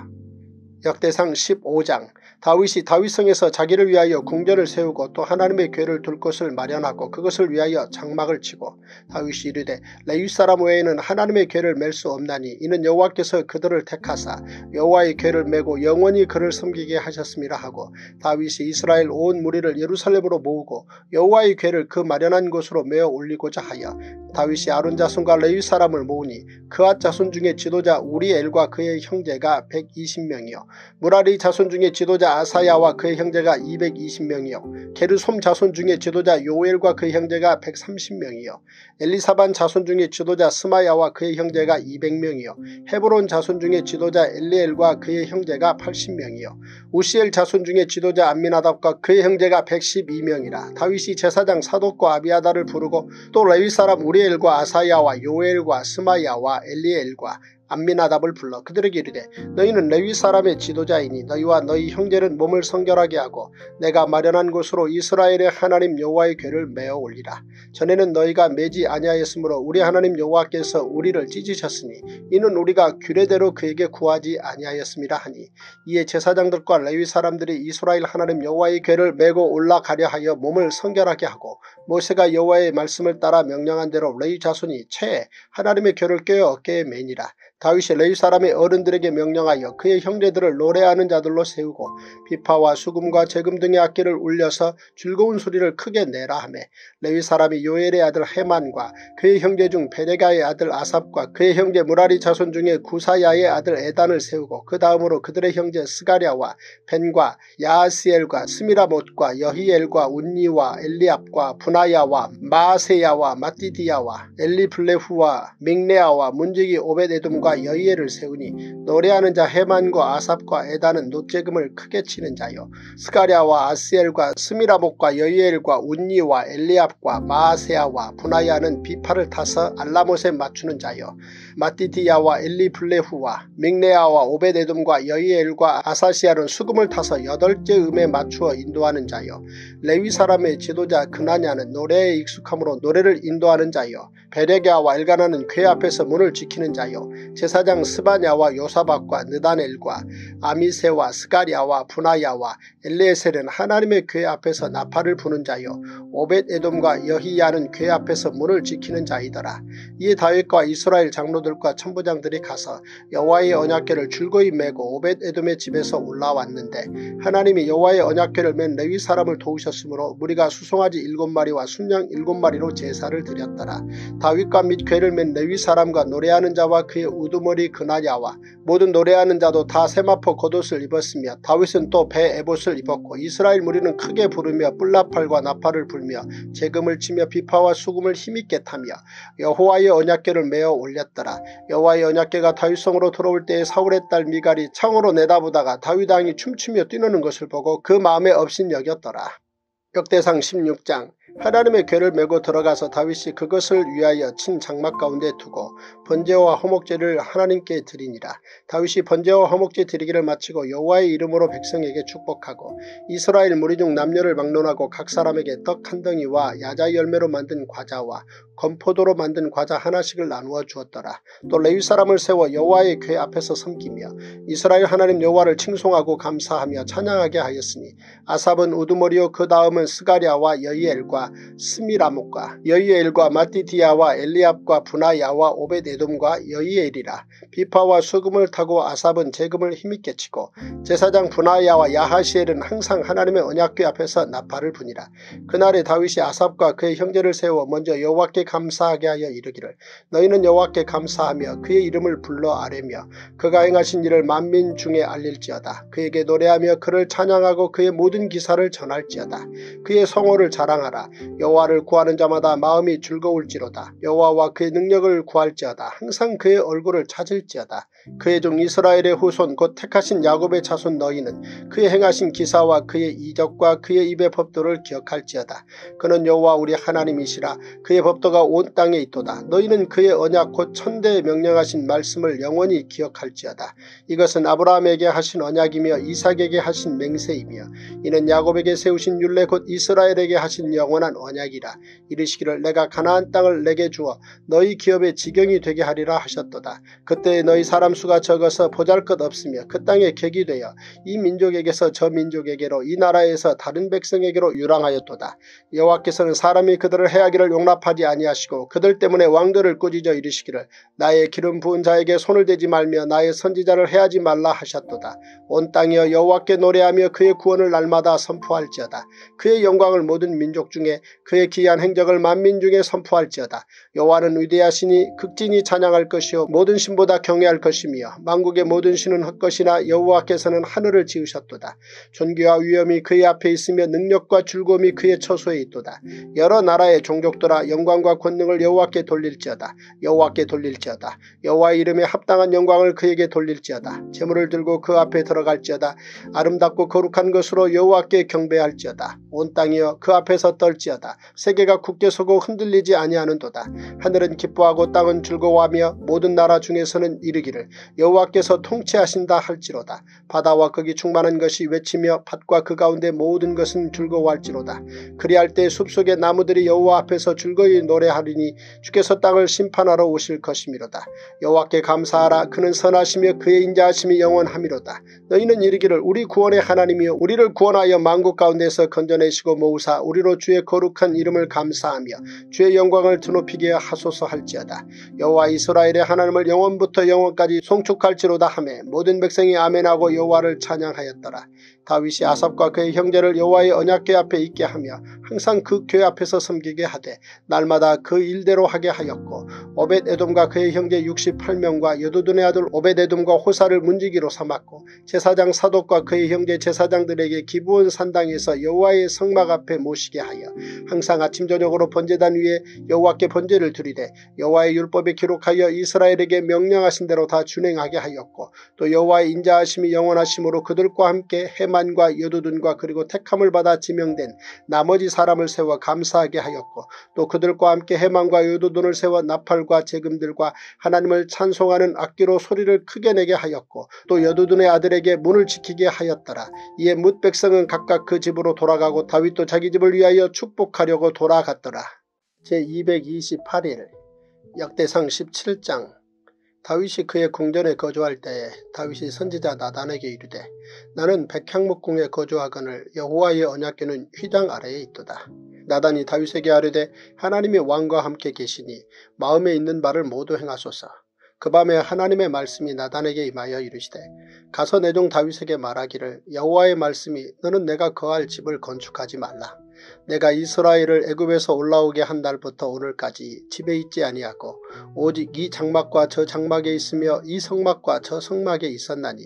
역대상 십오 장. 다윗이 다윗성에서 자기를 위하여 궁전을 세우고 또 하나님의 궤를 둘 곳을 마련하고 그것을 위하여 장막을 치고 다윗이 이르되 레위 사람 외에는 하나님의 궤를 맬 수 없나니 이는 여호와께서 그들을 택하사 여호와의 궤를 메고 영원히 그를 섬기게 하셨음이라 하고 다윗이 이스라엘 온 무리를 예루살렘으로 모으고 여호와의 궤를 그 마련한 곳으로 메어 올리고자 하여 다윗이 아론 자손과 레위 사람을 모으니 그앗 자손 중에 지도자 우리엘과 그의 형제가 백이십 명이요 무라리 자손 중에 지도자 아사야와 그의 형제가 이백이십 명이요 게르솜 자손 중에 지도자 요엘과 그의 형제가 백삼십 명이요 엘리사반 자손 중에 지도자 스마야와 그의 형제가 이백 명이요 헤브론 자손 중에 지도자 엘리엘과 그의 형제가 팔십 명이요 우시엘 자손 중에 지도자 암미나답과 그의 형제가 백십이 명이라. 다윗이 제사장 사독과 아비아다를 부르고 또 레위 사람 우리엘과 아사야와 요엘과 스마야와 엘리엘과 암미나답을 불러 그들에게 이르되 너희는 레위 사람의 지도자이니 너희와 너희 형제는 몸을 성결하게 하고 내가 마련한 곳으로 이스라엘의 하나님 여호와의 궤를 메어 올리라. 전에는 너희가 매지 아니하였으므로 우리 하나님 여호와께서 우리를 찢으셨으니 이는 우리가 규례대로 그에게 구하지 아니하였음이라 하니 이에 제사장들과 레위 사람들이 이스라엘 하나님 여호와의 궤를 메고 올라가려 하여 몸을 성결하게 하고 모세가 여호와의 말씀을 따라 명령한 대로 레위 자손이 채 하나님의 궤를 꿰어 어깨에 매니라. 다윗이 레위 사람의 어른들에게 명령하여 그의 형제들을 노래하는 자들로 세우고 비파와 수금과 재금 등의 악기를 울려서 즐거운 소리를 크게 내라 하며 레위 사람이 요엘의 아들 헤만과 그의 형제 중 베레가의 아들 아삽과 그의 형제 무라리 자손 중에 구사야의 아들 에단을 세우고 그 다음으로 그들의 형제 스가랴와 벤과 야하스엘과 스미라못과 여히엘과 운니와 엘리압과 분하야와 마아세야와 마띠디야와 엘리블레후와 믹네아와 문지기 오벳에돔과 여이엘을 세우니 노래하는 자 헤만과 아삽과 에단은 놋재금을 크게 치는 자요 스가랴와 아스엘과 스미라목과 여이엘과 운니와 엘리압과 마아세야와 분하야는 비파를 타서 알라못에 맞추는 자요 마띠디야와 엘리블레후와 믹네아와 오벳에돔과 여이엘과 아사시아는 수금을 타서 여덟째 음에 맞추어 인도하는 자요 레위 사람의 지도자 그나냐는 노래에 익숙함으로 노래를 인도하는 자요 베레가와 엘가나는 궤 앞에서 문을 지키는 자요 제사장 스바냐와 요사박과 느다넬과 아미세와 스가랴와 분하야와 엘레에셀은 하나님의 궤 앞에서 나팔을 부는 자요 오벳에돔과 여히야는 궤 앞에서 문을 지키는 자이더라. 이에 다윗과 이스라엘 장로들과 천부장들이 가서 여호와의 언약궤를 줄거이 메고 오벳에돔의 집에서 올라왔는데 하나님이 여호와의 언약궤를 맨 레위 사람을 도우셨으므로 무리가 수송아지 일곱 마리와 순양 일곱 마리로 제사를 드렸더라. 다윗과 및 궤를 맨 레위 사람과 노래하는 자와 그의 우두머리 그나냐와 모든 노래하는 자도 다 세마포 겉옷을 입었으며 다윗은 또 배 에봇을 입었고 이스라엘 무리는 크게 부르며 뿔나팔과 나팔을 불며 재금을 치며 비파와 수금을 힘있게 타며 여호와의 여호와의 언약궤를 메어 올렸더라. 여호와의 언약궤가 다윗성으로 들어올 때에 사울의 딸 미갈이 창으로 내다보다가 다윗 왕이 춤추며 뛰노는 것을 보고 그 마음에 업신여겼더라. 역대상 십육 장. 하나님의 궤를 메고 들어가서 다윗이 그것을 위하여 친 장막 가운데 두고 번제와 화목제를 하나님께 드리니라. 다윗이 번제와 화목제 드리기를 마치고 여호와의 이름으로 백성에게 축복하고 이스라엘 무리 중 남녀를 막론하고 각 사람에게 떡 한 덩이와 야자 열매로 만든 과자와 건포도로 만든 과자 하나씩을 나누어 주었더라. 또 레위 사람을 세워 여호와의 궤 앞에서 섬기며 이스라엘 하나님 여호와를 칭송하고 감사하며 찬양하게 하였으니 아삽은 우두머리요 그 다음은 스가랴와 여이엘과 스미라목과 여이엘과 마띠디아와 엘리압과 분하야와 오벳에돔과 여이엘이라. 비파와 수금을 타고 아삽은 제금을 힘있게 치고 제사장 분하야와 야하시엘은 항상 하나님의 언약궤 앞에서 나팔을 부니라. 그날에 다윗이 아삽과 그의 형제를 세워 먼저 여호와께 감사하게 하여 이르기를 너희는 여호와께 감사하며 그의 이름을 불러 아뢰며 그가 행하신 일을 만민 중에 알릴지어다. 그에게 노래하며 그를 찬양하고 그의 모든 기사를 전할지어다. 그의 성호를 자랑하라. 여호와를 구하는 자마다 마음이 즐거울지로다. 여호와와 그의 능력을 구할지어다. 항상 그의 얼굴을 찾을지어다. 그의 종 이스라엘의 후손 곧 택하신 야곱의 자손 너희는 그의 행하신 기사와 그의 이적과 그의 입의 법도를 기억할지어다. 그는 여호와 우리 하나님이시라. 그의 법도가 온 땅에 있도다. 너희는 그의 언약 곧 천대에 명령하신 말씀을 영원히 기억할지어다. 이것은 아브라함에게 하신 언약이며 이삭에게 하신 맹세이며 이는 야곱에게 세우신 율례 곧 이스라엘에게 하신 영원한 언약이라. 이르시기를 내가 가나안 땅을 내게 주어 너희 기업의 지경이 되게 하리라 하셨도다. 그때 너희 사람 수가 적어서 보잘것없으며 그 땅에 객이 되어 이 민족에게서 저 민족에게로 이 나라에서 다른 백성에게로 유랑하였도다. 여호와께서는 사람이 그들을 해하기를 용납하지 아니하시고 그들 때문에 왕들을 꾸짖어 이르시기를 나의 기름 부은 자에게 손을 대지 말며 나의 선지자를 해하지 말라 하셨도다. 온 땅이여 여호와께 노래하며 그의 구원을 날마다 선포할지어다. 그의 영광을 모든 민족 중에 그의 기이한 행적을 만민 중에 선포할지어다. 여호와는 위대하시니 극진히 찬양할 것이요 모든 신보다 경외할 것이며 만국의 모든 신은 헛것이나 여호와께서는 하늘을 지으셨도다. 존귀와 위엄이 그의 앞에 있으며 능력과 즐거움이 그의 처소에 있도다. 여러 나라의 종족들아 영광과 권능을 여호와께 돌릴지어다. 여호와께 돌릴지어다. 여호와의 이름에 합당한 영광을 그에게 돌릴지어다. 제물을 들고 그 앞에 들어갈지어다. 아름답고 거룩한 것으로 여호와께 경배할지어다. 온 땅이여 그 앞에서 떨지어다. 세계가 굳게 서고 흔들리지 아니하는도다. 하늘은 기뻐하고 땅은 즐거워하며 모든 나라 중에서는 이르기를 여호와께서 통치하신다 할지로다. 바다와 거기 충만한 것이 외치며 밭과 그 가운데 모든 것은 즐거워할지로다. 그리할 때 숲속의 나무들이 여호와 앞에서 즐거이 노래하리니 주께서 땅을 심판하러 오실 것이미로다. 여호와께 감사하라. 그는 선하시며 그의 인자하심이 영원하미로다. 너희는 이르기를 우리 구원의 하나님이여 우리를 구원하여 만국 가운데서 건져내시고 모으사 우리로 주의 거룩한 이름을 감사하며 주의 영광을 드높이게 하소서 할지어다. 여호와 이스라엘의 하나님을 영원부터 영원까지 송축할지로다 하매 모든 백성이 아멘하고 여호와를 찬양하였더라. 다윗이 아삽과 그의 형제를 여호와의 언약궤 앞에 있게 하며 항상 그 궤 앞에서 섬기게 하되 날마다 그 일대로 하게 하였고 오벳에돔과 그의 형제 육십팔 명과 여두둔의 아들 오벳에돔과 호사를 문지기로 삼았고 제사장 사독과 그의 형제 제사장들에게 기브온 산당에서 여호와의 성막 앞에 모시게 하여 항상 아침 저녁으로 번제단 위에 여호와께 번제를 드리되 여호와의 율법에 기록하여 이스라엘에게 명령하신 대로 다 준행하게 하였고 또 여호와의 인자하심이 영원하심으로 그들과 함께 해만과 여두둔과 그리고 택함을 받아 지명된 나머지 사람을 세워 감사하게 하였고 또 그들과 함께 해만과 여두둔을 세워 나팔과 제금들과 하나님을 찬송하는 악기로 소리를 크게 내게 하였고 또 여두둔의 아들에게 문을 지키게 하였더라. 이에 뭇 백성은 각각 그 집으로 돌아가고 다윗도 자기 집을 위하여 축복하려고 돌아갔더라. 제이백이십팔 일 역대상 십칠 장. 다윗이 그의 궁전에 거주할 때에 다윗이 선지자 나단에게 이르되 나는 백향목궁에 거주하거늘 여호와의 언약궤는 휘장 아래에 있도다. 나단이 다윗에게 아뢰되 하나님이 왕과 함께 계시니 마음에 있는 바를 모두 행하소서. 그 밤에 하나님의 말씀이 나단에게 임하여 이르시되 가서 내 종 다윗에게 말하기를 여호와의 말씀이 너는 내가 거할 집을 건축하지 말라. 내가 이스라엘을 애굽에서 올라오게 한 날부터 오늘까지 집에 있지 아니하고 오직 이 장막과 저 장막에 있으며 이 성막과 저 성막에 있었나니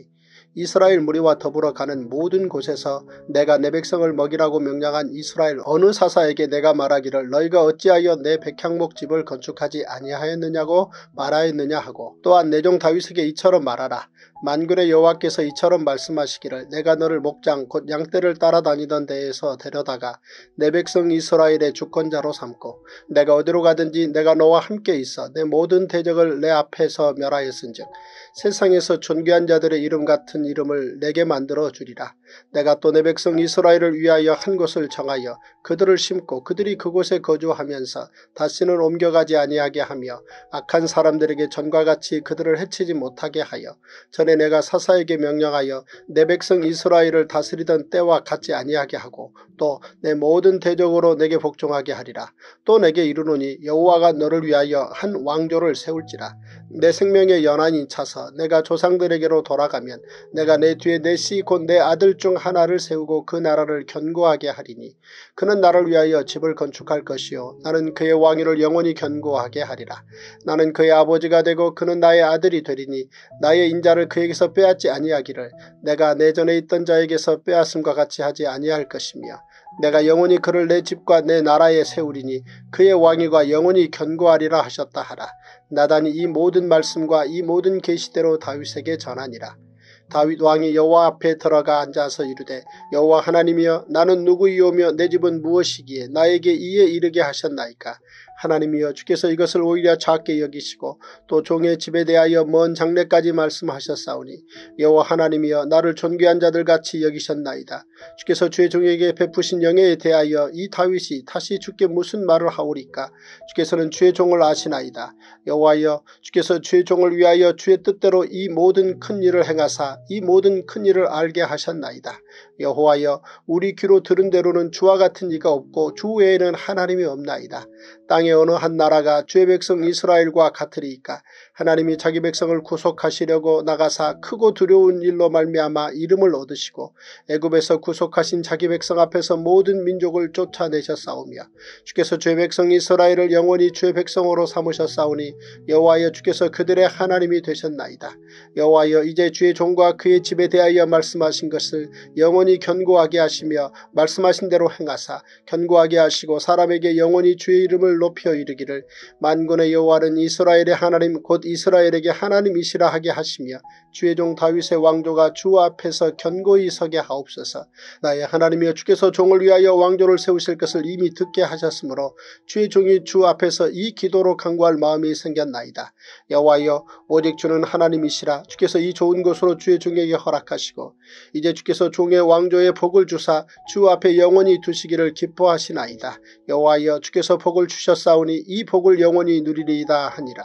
이스라엘 무리와 더불어 가는 모든 곳에서 내가 내 백성을 먹이라고 명령한 이스라엘 어느 사사에게 내가 말하기를 너희가 어찌하여 내 백향목 집을 건축하지 아니하였느냐고 말하였느냐 하고 또한 내 종 다윗에게 이처럼 말하라. 만군의 여호와께서 이처럼 말씀하시기를 내가 너를 목장 곧 양떼를 따라다니던 데에서 데려다가 내 백성 이스라엘의 주권자로 삼고 내가 어디로 가든지 내가 너와 함께 있어 내 모든 대적을 내 앞에서 멸하였은즉 세상에서 존귀한 자들의 이름 같은 이름을 내게 만들어 주리라. 내가 또 내 백성 이스라엘을 위하여 한 곳을 정하여 그들을 심고 그들이 그곳에 거주하면서 다시는 옮겨가지 아니하게 하며 악한 사람들에게 전과 같이 그들을 해치지 못하게 하여 전에 내가 사사에게 명령하여 내 백성 이스라엘을 다스리던 때와 같지 아니하게 하고 또 내 모든 대적으로 내게 복종하게 하리라. 또 내게 이르노니 여호와가 너를 위하여 한 왕조를 세울지라. 내 생명의 연한이 차서 내가 조상들에게로 돌아가면 내가 내 뒤에 내 씨 곧 내 아들 중 하나를 세우고 그 나라를 견고하게 하리니 그는 나를 위하여 집을 건축할 것이요 나는 그의 왕위를 영원히 견고하게 하리라. 나는 그의 아버지가 되고 그는 나의 아들이 되리니 나의 인자를 그에게서 빼앗지 아니하기를 내가 내 전에 있던 자에게서 빼앗음과 같이 하지 아니할 것이며 내가 영원히 그를 내 집과 내 나라에 세우리니 그의 왕위가 영원히 견고하리라 하셨다 하라. 나단이 이 모든 말씀과 이 모든 계시대로 다윗에게 전하니라. 다윗 왕이 여호와 앞에 들어가 앉아서 이르되 여호와 하나님이여 나는 누구이오며 내 집은 무엇이기에 나에게 이에 이르게 하셨나이까. 하나님이여 주께서 이것을 오히려 작게 여기시고 또 종의 집에 대하여 먼 장래까지 말씀하셨사오니 여호와 하나님이여 나를 존귀한 자들같이 여기셨나이다. 주께서 주의 종에게 베푸신 영예에 대하여 이 다윗이 다시 주께 무슨 말을 하오리까. 주께서는 주의 종을 아시나이다. 여호와여 주께서 주의 종을 위하여 주의 뜻대로 이 모든 큰 일을 행하사 이 모든 큰 일을 알게 하셨나이다. 여호와여 우리 귀로 들은 대로는 주와 같은 이가 없고 주 외에는 하나님이 없나이다. 땅의 어느 한 나라가 주의 백성 이스라엘과 같으리이까. 하나님이 자기 백성을 구속하시려고 나가사 크고 두려운 일로 말미암아 이름을 얻으시고 애굽에서 구속하신 자기 백성 앞에서 모든 민족을 쫓아내셨사오며 주께서 주의 백성 이스라엘을 영원히 주의 백성으로 삼으셨사오니 여호와여 주께서 그들의 하나님이 되셨나이다. 여호와여 이제 주의 종과 그의 집에 대하여 말씀하신 것을 영원히 견고하게 하시며 말씀하신 대로 행하사 견고하게 하시고 사람에게 영원히 주의 이름을 높여 이르기를 만군의 여호와는 이스라엘의 하나님 곧 이스라엘에게 하나님이시라 하게 하시며 주의 종 다윗의 왕조가 주 앞에서 견고히 서게 하옵소서. 나의 하나님이여 주께서 종을 위하여 왕조를 세우실 것을 이미 듣게 하셨으므로 주의 종이 주 앞에서 이 기도로 간구할 마음이 생겼나이다. 여호와여 오직 주는 하나님이시라. 주께서 이 좋은 것으로 주의 종에게 허락하시고 이제 주께서 종의 왕조에 복을 주사 주 앞에 영원히 두시기를 기뻐하시나이다. 여호와여 주께서 복을 주셨사오니 이 복을 영원히 누리리이다 하니라.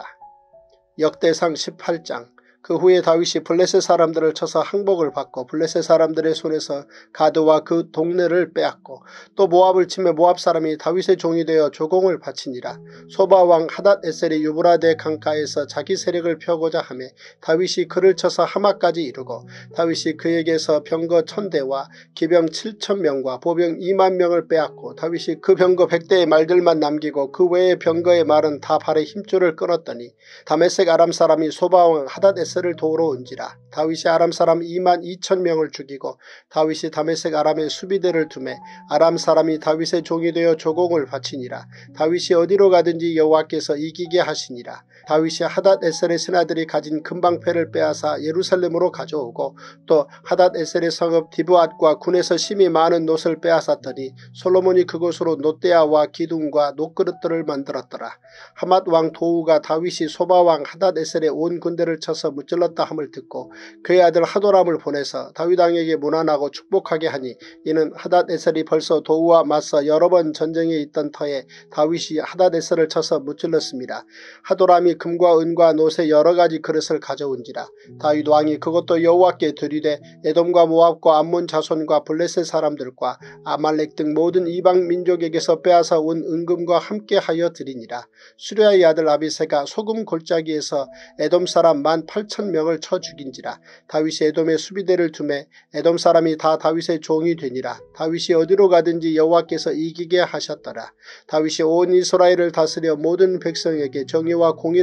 역대상 십팔 장. 그 후에 다윗이 블레셋 사람들을 쳐서 항복을 받고 블레셋 사람들의 손에서 가드와 그 동네를 빼앗고 또 모압을 치며 모압 사람이 다윗의 종이 되어 조공을 바치니라. 소바왕 하닷에셀이 유브라데 강가에서 자기 세력을 펴고자 하며 다윗이 그를 쳐서 하마까지 이르고 다윗이 그에게서 병거 천 대와 기병 칠천 명과 보병 이만 명을 빼앗고 다윗이 그 병거 백 대의 말들만 남기고 그 외의 병거의 말은 다 발에 힘줄을 끊었더니 다메섹 아람 사람이 소바왕 하닷에셀 을 도우러 온지라. 다윗이 아람 사람 이만 이천 명을 죽이고 다윗이 다메섹 아람의 수비대를 두매 아람 사람이 다윗의 종이 되어 조공을 바치니라. 다윗이 어디로 가든지 여호와께서 이기게 하시니라. 다윗이 하닷에셀의 신하들이 가진 금방패를 빼앗아 예루살렘으로 가져오고 또 하닷에셀의 성읍 디브앗과 군에서 심히 많은 놋을 빼앗았더니 솔로몬이 그곳으로 놋대야와 기둥과 놋그릇들을 만들었더라. 하맛 왕 도우가 다윗이 소바왕 하닷에셀의 온 군대를 쳐서 무찔렀다 함을 듣고 그의 아들 하도람을 보내서 다윗 왕에게 문안하고 축복하게 하니 이는 하닷에셀이 벌써 도우와 맞서 여러 번 전쟁에 있던 터에 다윗이 하닷에셀을 쳐서 무찔렀습니다. 하도람이 금과 은과 놋의 여러 가지 그릇을 가져온지라. 다윗 왕이 그것도 여호와께 드리되 에돔과 모압과 암몬 자손과 블레셋 사람들과 아말렉 등 모든 이방 민족에게서 빼앗아 온 은금과 함께하여 드리니라. 수레아의 아들 아비새가 소금 골짜기에서 에돔 사람 만 팔천 명을 쳐 죽인지라. 다윗이 에돔의 수비대를 두매 에돔 사람이 다 다윗의 종이 되니라. 다윗이 어디로 가든지 여호와께서 이기게 하셨더라. 다윗이 온 이스라엘을 다스려 모든 백성에게 정의와 공의를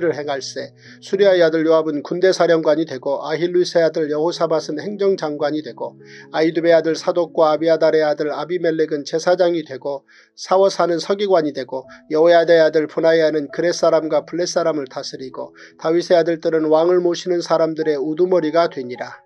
일을 행할세. 수리아의 아들 요압은 군대사령관이 되고 아힐루스의 아들 여호사밧은 행정장관이 되고 아히두베의 아들 사독과 아비아달의 아들 아비멜렉은 제사장이 되고 사워사는 서기관이 되고 여호야다의 아들 브나야는 그렛사람과 블렛사람을 다스리고 다윗의 아들들은 왕을 모시는 사람들의 우두머리가 되니라.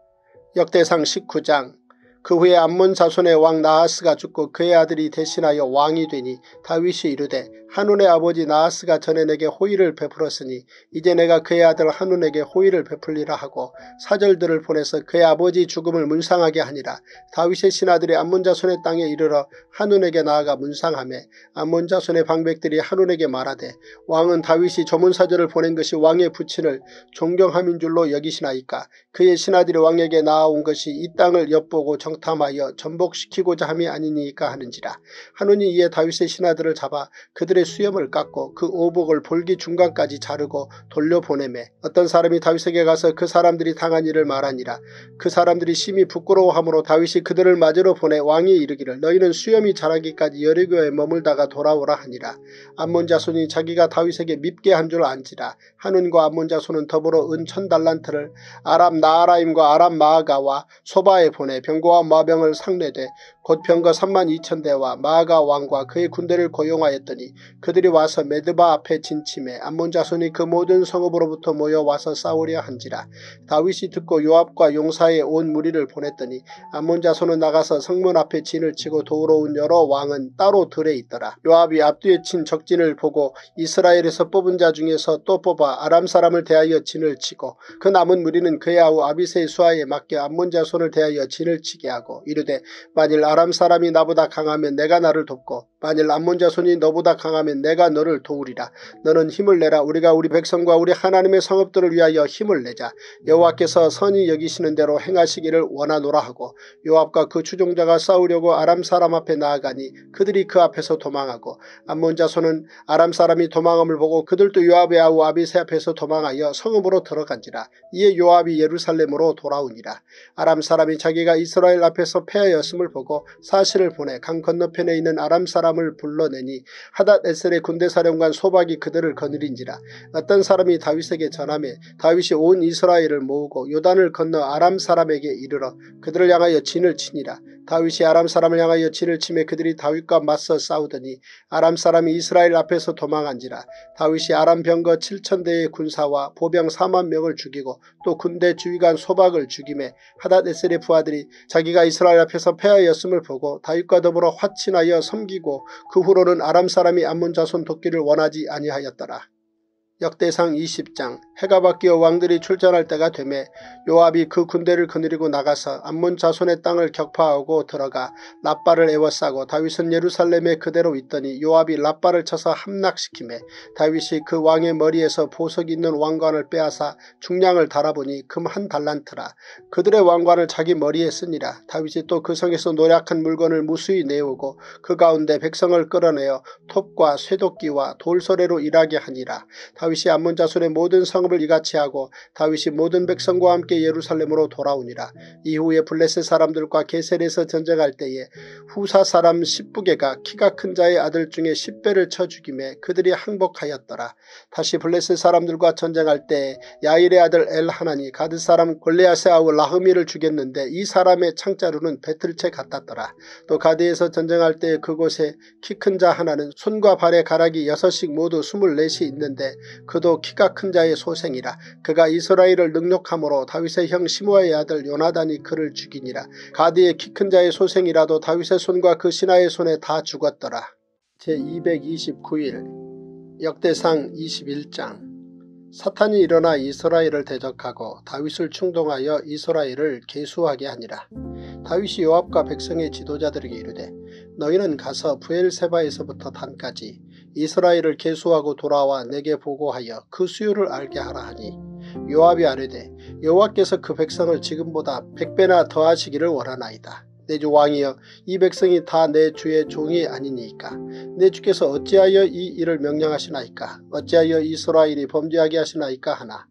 역대상 십구 장. 그 후에 암몬 자손의 왕 나하스가 죽고 그의 아들이 대신하여 왕이 되니 다윗이 이르되 한운의 아버지 나하스가 전에 내게 호의를 베풀었으니 이제 내가 그의 아들 한운에게 호의를 베풀리라 하고 사절들을 보내서 그의 아버지 죽음을 문상하게 하니라. 다윗의 신하들이 암몬 자손의 땅에 이르러 한운에게 나아가 문상하매 암몬 자손의 방백들이 한운에게 말하되 왕은 다윗이 조문사절을 보낸 것이 왕의 부친을 존경함인 줄로 여기시나이까. 그의 신하들이 왕에게 나아온 것이 이 땅을 엿보고 정탐하여 전복시키고자 함이 아니니까 하는지라. 한운이 이에 다윗의 신하들을 잡아 그들의 수염을 깎고 그 오복을 볼기 중간까지 자르고 돌려보내매 어떤 사람이 다윗에게 가서 그 사람들이 당한 일을 말하니라. 그 사람들이 심히 부끄러워하므로 다윗이 그들을 맞으러 보내 왕이 이르기를 너희는 수염이 자라기까지 여리고에 머물다가 돌아오라 하니라. 암몬 자손이 자기가 다윗에게 밉게 한 줄 안지라. 한운과 암몬 자손은 더불어 은 천 달란트를 아람 나아라임과 아람 마아가와 소바에 보내 병거와 마병을 상례되 곧 병거 삼만 이천 대와 마아가 왕과 그의 군대를 고용하였더니 그들이 와서 메드바 앞에 진침해 암몬 자손이 그 모든 성읍으로부터 모여와서 싸우려 한지라. 다윗이 듣고 요압과 용사의 온 무리를 보냈더니 암몬 자손은 나가서 성문 앞에 진을 치고 도우러 온 여러 왕은 따로 들에 있더라. 요압이 앞뒤에 친 적진을 보고 이스라엘에서 뽑은 자 중에서 또 뽑아 아람 사람을 대하여 진을 치고 그 남은 무리는 그의 아우 아비새의 수하에 맡겨 암몬 자손을 대하여 진을 치게 하고 이르되 만일 아람 사람이 나보다 강하면 내가 나를 돕고 만일 암몬 자손이 너보다 강하면 내가 너를 도우리라. 너는 힘을 내라. 우리가 우리 백성과 우리 하나님의 성읍들을 위하여 힘을 내자. 여호와께서 선히 여기시는 대로 행하시기를 원하노라 하고 요압과 그 추종자가 싸우려고 아람 사람 앞에 나아가니 그들이 그 앞에서 도망하고 암몬 자손은 아람 사람이 도망함을 보고 그들도 요압의 아우 아비새 앞에서 도망하여 성읍으로 들어간지라. 이에 요압이 예루살렘으로 돌아오니라. 아람 사람이 자기가 이스라엘 앞에서 패하였음을 보고 사실을 보내 강 건너편에 있는 아람 사람을 불러내니 하닷에셀의 군대사령관 소박이 그들을 거느린지라. 어떤 사람이 다윗에게 전하매 다윗이 온 이스라엘을 모으고 요단을 건너 아람 사람에게 이르러 그들을 향하여 진을 치니라. 다윗이 아람 사람을 향하여 진을 치매 그들이 다윗과 맞서 싸우더니 아람 사람이 이스라엘 앞에서 도망한지라. 다윗이 아람 병거 칠천 대의 군사와 보병 사만 명을 죽이고 또 군대 주위관 소박을 죽이매 하닷에셀의 부하들이 자기가 이스라엘 앞에서 패하였음을 보고 다윗과 더불어 화친하여 섬기고 그 후로는 아람 사람이 암몬 자손 돕기를 원하지 아니하였더라. 역대상 이십 장. 해가 바뀌어 왕들이 출전할 때가 되매 요압이 그 군대를 거느리고 나가서 암몬 자손의 땅을 격파하고 들어가 랍바를 에워싸고 다윗은 예루살렘에 그대로 있더니 요압이 랍바를 쳐서 함락시키매 다윗이 그 왕의 머리에서 보석 있는 왕관을 빼앗아 중량을 달아보니 금 한 달란트라. 그들의 왕관을 자기 머리에 쓰니라. 다윗이 또 그 성에서 노략한 물건을 무수히 내오고 그 가운데 백성을 끌어내어 톱과 쇠도끼와 돌소래로 일하게 하니라. 다윗이 암몬 자손의 모든 성읍을 이같이 하고 다윗이 모든 백성과 함께 예루살렘으로 돌아오니라. 이후에 블레셋 사람들과 게셀에서 전쟁할 때에 후사 사람 십부게가 키가 큰 자의 아들 중에 십 배를 쳐 죽임에 그들이 항복하였더라. 다시 블레셋 사람들과 전쟁할 때에 야일의 아들 엘하나니 가드 사람 골리앗의 아우 라흐미를 죽였는데 이 사람의 창자루는 배틀채 같았더라. 또 가드에서 전쟁할 때에 그곳에 키 큰 자 하나는 손과 발의 가락이 여섯씩 모두 스물넷이 있는데 그도 키가 큰 자의 소생이라. 그가 이스라엘을 능욕함으로 다윗의 형 시므아의 아들 요나단이 그를 죽이니라. 가드의 키 큰 자의 소생이라도 다윗의 손과 그 신하의 손에 다 죽었더라. 제이백이십구 일 역대상 이십일 장. 사탄이 일어나 이스라엘을 대적하고 다윗을 충동하여 이스라엘을 계수하게 하니라. 다윗이 요압과 백성의 지도자들에게 이르되 너희는 가서 브엘세바에서부터 단까지 이스라엘을 계수하고 돌아와 내게 보고하여 그 수요를 알게 하라 하니 요압이 아뢰되 여호와께서 그 백성을 지금보다 백배나 더하시기를 원하나이다. 내 주 왕이여 이 백성이 다 내 주의 종이 아니니까 내 주께서 어찌하여 이 일을 명령하시나이까 어찌하여 이스라엘이 범죄하게 하시나이까 하나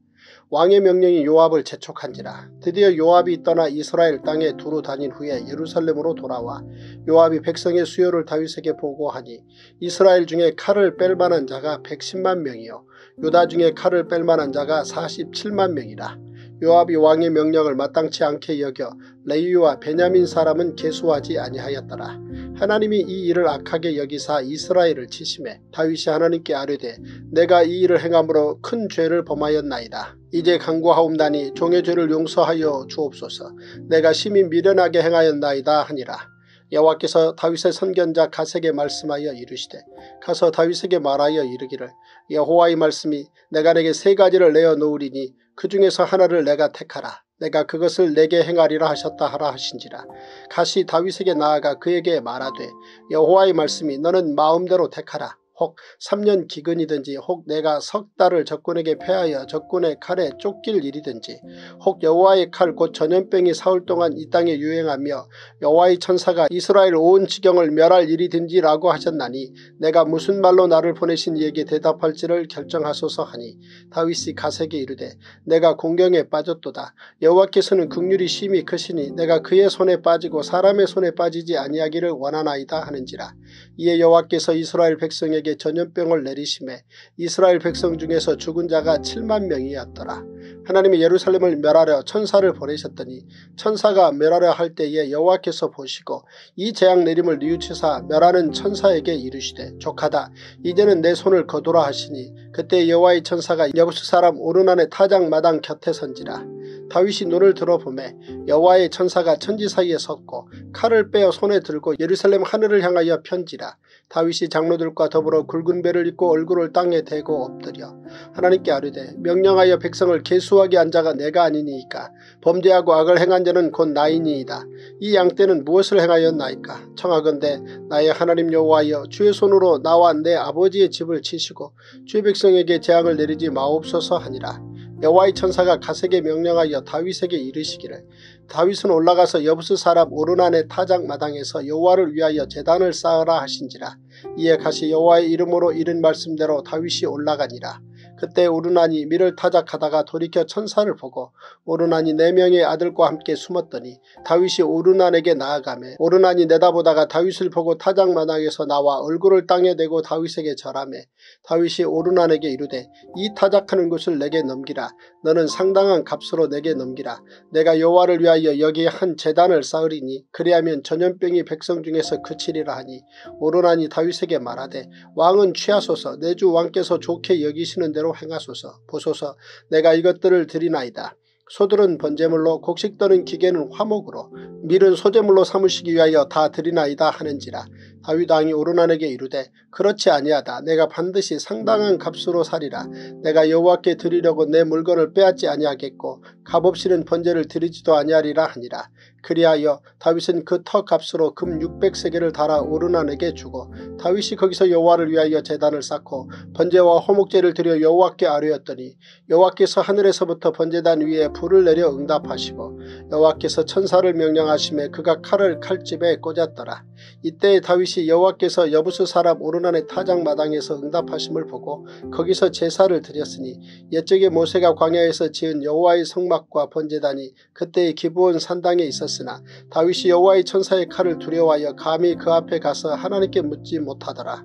왕의 명령이 요압을 재촉한지라. 드디어 요압이 떠나 이스라엘 땅에 두루 다닌 후에 예루살렘으로 돌아와 요압이 백성의 수요를 다윗에게 보고하니 이스라엘 중에 칼을 뺄 만한 자가 백십만 명이요 유다 중에 칼을 뺄 만한 자가 사십칠만 명이라. 요압이 왕의 명령을 마땅치 않게 여겨 레위와 베냐민 사람은 계수하지 아니하였더라. 하나님이 이 일을 악하게 여기사 이스라엘을 치심해 다윗이 하나님께 아뢰되 내가 이 일을 행함으로 큰 죄를 범하였나이다. 이제 간구하옵나니 종의 죄를 용서하여 주옵소서. 내가 심히 미련하게 행하였나이다 하니라. 여호와께서 다윗의 선견자 갓에게 말씀하여 이르시되 가서 다윗에게 말하여 이르기를 여호와의 말씀이 내가 내게 세 가지를 내어 놓으리니 그 중에서 하나를 내가 택하라. 내가 그것을 내게 행하리라 하셨다 하라 하신지라. 갓이 다윗에게 나아가 그에게 말하되 여호와의 말씀이 너는 마음대로 택하라. 혹 삼 년 기근이든지 혹 내가 석 달을 적군에게 패하여 적군의 칼에 쫓길 일이든지 혹 여호와의 칼 곧 전염병이 사흘 동안 이 땅에 유행하며 여호와의 천사가 이스라엘 온 지경을 멸할 일이든지 라고 하셨나니 내가 무슨 말로 나를 보내신 이에게 대답할지를 결정하소서 하니 다윗이 갓에게 이르되 내가 공경에 빠졌도다. 여호와께서는 긍휼이 심히 크시니 내가 그의 손에 빠지고 사람의 손에 빠지지 아니하기를 원하나이다 하는지라. 이에 여호와께서 이스라엘 백성에게 전염병을 내리심에 이스라엘 백성 중에서 죽은 자가 칠만 명이었더라. 하나님이 예루살렘을 멸하려 천사를 보내셨더니 천사가 멸하려 할 때에 여호와께서 보시고 이 재앙 내림을 뉘우치사 멸하는 천사에게 이르시되 족하다. 이제는 내 손을 거두라 하시니 그때 여호와의 천사가 여부스 사람 오르난의 타작 마당 곁에 선지라. 다윗이 눈을 들어보매 여호와의 천사가 천지 사이에 섰고 칼을 빼어 손에 들고 예루살렘 하늘을 향하여 편지라. 다윗이 장로들과 더불어 굵은 배를 입고 얼굴을 땅에 대고 엎드려 하나님께 아뢰되 명령하여 백성을 계수하게 한 자가 내가 아니니이까. 범죄하고 악을 행한 자는 곧 나이니이다. 이 양떼는 무엇을 행하였나이까. 청하건대 나의 하나님 여호와여 주의 손으로 나와 내 아버지의 집을 치시고 주의 백성에게 재앙을 내리지 마옵소서 하니라. 여호와의 천사가 갓에게 명령하여 다윗에게 이르시기를 다윗은 올라가서 여부스 사람 오르난의 타작 마당에서 여호와를 위하여 제단을 쌓으라 하신지라. 이에 갓이 여호와의 이름으로 이른 말씀대로 다윗이 올라가니라. 그때 오르난이 밀을 타작하다가 돌이켜 천사를 보고 오르난이 네 명의 아들과 함께 숨었더니 다윗이 오르난에게 나아가매 오르난이 내다보다가 다윗을 보고 타작마당에서 나와 얼굴을 땅에 대고 다윗에게 절하매 다윗이 오르난에게 이르되 이 타작하는 곳을 내게 넘기라. 너는 상당한 값으로 내게 넘기라. 내가 여호와를 위하여 여기에 한 제단을 쌓으리니 그리하면 전염병이 백성 중에서 그치리라 하니 오르난이 다윗에게 말하되 왕은 취하소서. 내 주 왕께서 좋게 여기시는 대로 행하소서. 보소서 내가 이것들을 드리나이다. 소들은 번제물로 곡식 떠는 기계는 화목으로 밀은 소제물로 삼으시기 위하여 다 드리나이다 하는지라. 다윗 왕이 오르난에게 이르되 그렇지 아니하다. 내가 반드시 상당한 값으로 사리라. 내가 여호와께 드리려고 내 물건을 빼앗지 아니하겠고 값없이는 번제를 드리지도 아니하리라 하니라. 그리하여 다윗은 그 터 값으로 금 육백 세겔을 달아 오르난에게 주고 다윗이 거기서 여호와를 위하여 제단을 쌓고 번제와 호목제를 드려 여호와께 아뢰었더니 여호와께서 하늘에서부터 번제단 위에 불을 내려 응답하시고 여호와께서 천사를 명령하심에 그가 칼을 칼집에 꽂았더라. 이때 다윗이 여호와께서 여부스 사람 오르난의 타작 마당에서 응답하심을 보고 거기서 제사를 드렸으니 옛적에 모세가 광야에서 지은 여호와의 성막과 번제단이 그때의 기브온 산당에 있었으나 다윗이 여호와의 천사의 칼을 두려워하여 감히 그 앞에 가서 하나님께 묻지 못하더라.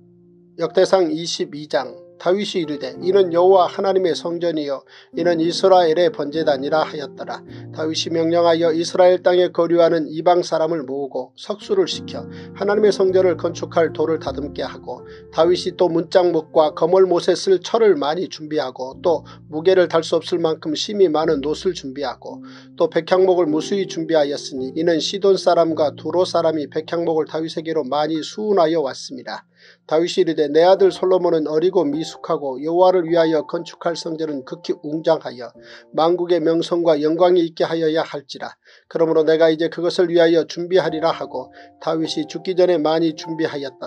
역대상 이십이 장. 다윗이 이르되 이는 여호와 하나님의 성전이요 이는 이스라엘의 번제단이라 하였더라. 다윗이 명령하여 이스라엘 땅에 거류하는 이방 사람을 모으고 석수를 시켜 하나님의 성전을 건축할 돌을 다듬게 하고 다윗이 또 문짝목과 거물못에 쓸 철을 많이 준비하고 또 무게를 달 수 없을 만큼 심이 많은 놋을 준비하고 또 백향목을 무수히 준비하였으니 이는 시돈 사람과 두로 사람이 백향목을 다윗에게로 많이 수운하여 왔습니다. 다윗이 이르되 내 아들 솔로몬은 어리고 미숙하고 여호와를 위하여 건축할 성전은 극히 웅장하여 만국의 명성과 영광이 있게 하여야 할지라. 그러므로 내가 이제 그것을 위하여 준비하리라 하고 다윗이 죽기 전에 많이 준비하였더라.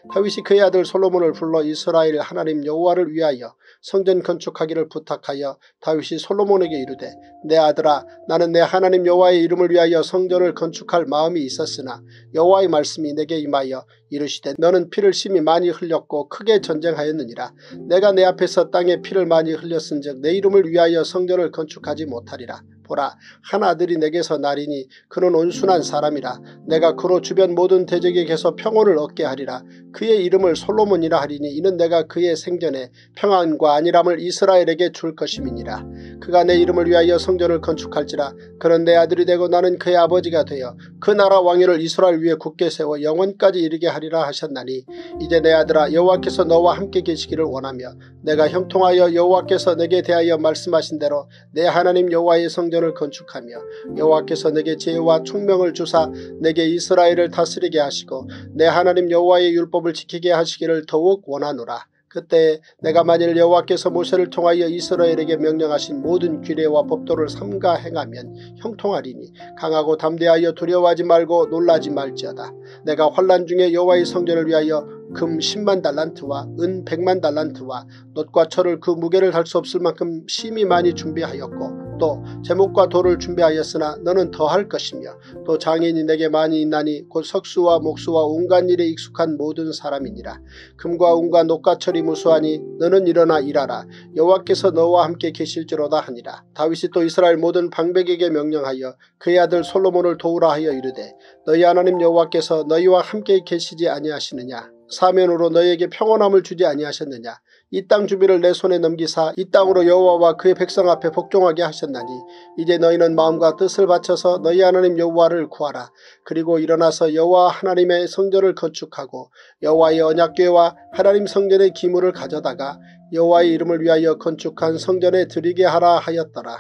다윗이 그의 아들 솔로몬을 불러 이스라엘 하나님 여호와를 위하여 성전 건축하기를 부탁하여 다윗이 솔로몬에게 이르되 내 아들아 나는 내 하나님 여호와의 이름을 위하여 성전을 건축할 마음이 있었으나 여호와의 말씀이 내게 임하여 이르시되 너는 피를 심히 많이 흘렸고 크게 전쟁하였느니라. 내가 내 앞에서 땅에 피를 많이 흘렸은즉 내 이름을 위하여 성전을 건축하지 못하리라. 보라 한 아들이 내게서 나리니 그는 온순한 사람이라. 내가 그로 주변 모든 대적에게서 평온을 얻게 하리라. 그의 이름을 솔로몬이라 하리니 이는 내가 그의 생전에 평안과 안일함을 이스라엘에게 줄 것임이니라. 그가 내 이름을 위하여 성전을 건축할지라. 그는 내 아들이 되고 나는 그의 아버지가 되어 그 나라 왕위를 이스라엘 위에 굳게 세워 영원까지 이르게 하리라 하셨나니 이제 내 아들아 여호와께서 너와 함께 계시기를 원하며 내가 형통하여 여호와께서 내게 대하여 말씀하신 대로 내 하나님 여호와의 성전 을 건축하며 여호와께서 내게 지혜와 총명을 주사 내게 이스라엘을 다스리게 하시고 내 하나님 여호와의 율법을 지키게 하시기를 더욱 원하노라. 그때 내가 만일 여호와께서 모세를 통하여 이스라엘에게 명령하신 모든 규례와 법도를 삼가 행하면 형통하리니 강하고 담대하여 두려워하지 말고 놀라지 말지어다. 내가 환난 중에 여호와의 성전을 위하여 금 십만 달란트와 은 백만 달란트와 놋과 철을 그 무게를 할 수 없을 만큼 심히 많이 준비하였고 또 제목과 돌을 준비하였으나 너는 더할 것이며 또 장인이 내게 많이 있나니 곧 석수와 목수와 온갖 일에 익숙한 모든 사람이니라. 금과 은과 놋과 철이 무수하니 너는 일어나 일하라. 여호와께서 너와 함께 계실지로다 하니라. 다윗이 또 이스라엘 모든 방백에게 명령하여 그의 아들 솔로몬을 도우라 하여 이르되 너희 하나님 여호와께서 너희와 함께 계시지 아니하시느냐. 사면으로 너희에게 평온함을 주지 아니하셨느냐. 이 땅 주비를 내 손에 넘기사 이 땅으로 여호와와 그의 백성 앞에 복종하게 하셨나니 이제 너희는 마음과 뜻을 바쳐서 너희 하나님 여호와를 구하라. 그리고 일어나서 여호와 하나님의 성전을 건축하고 여호와의 언약궤와 하나님 성전의 기물을 가져다가 여호와의 이름을 위하여 건축한 성전에 드리게 하라 하였더라.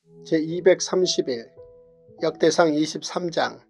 제이백삼십 일 역대상 이십삼 장.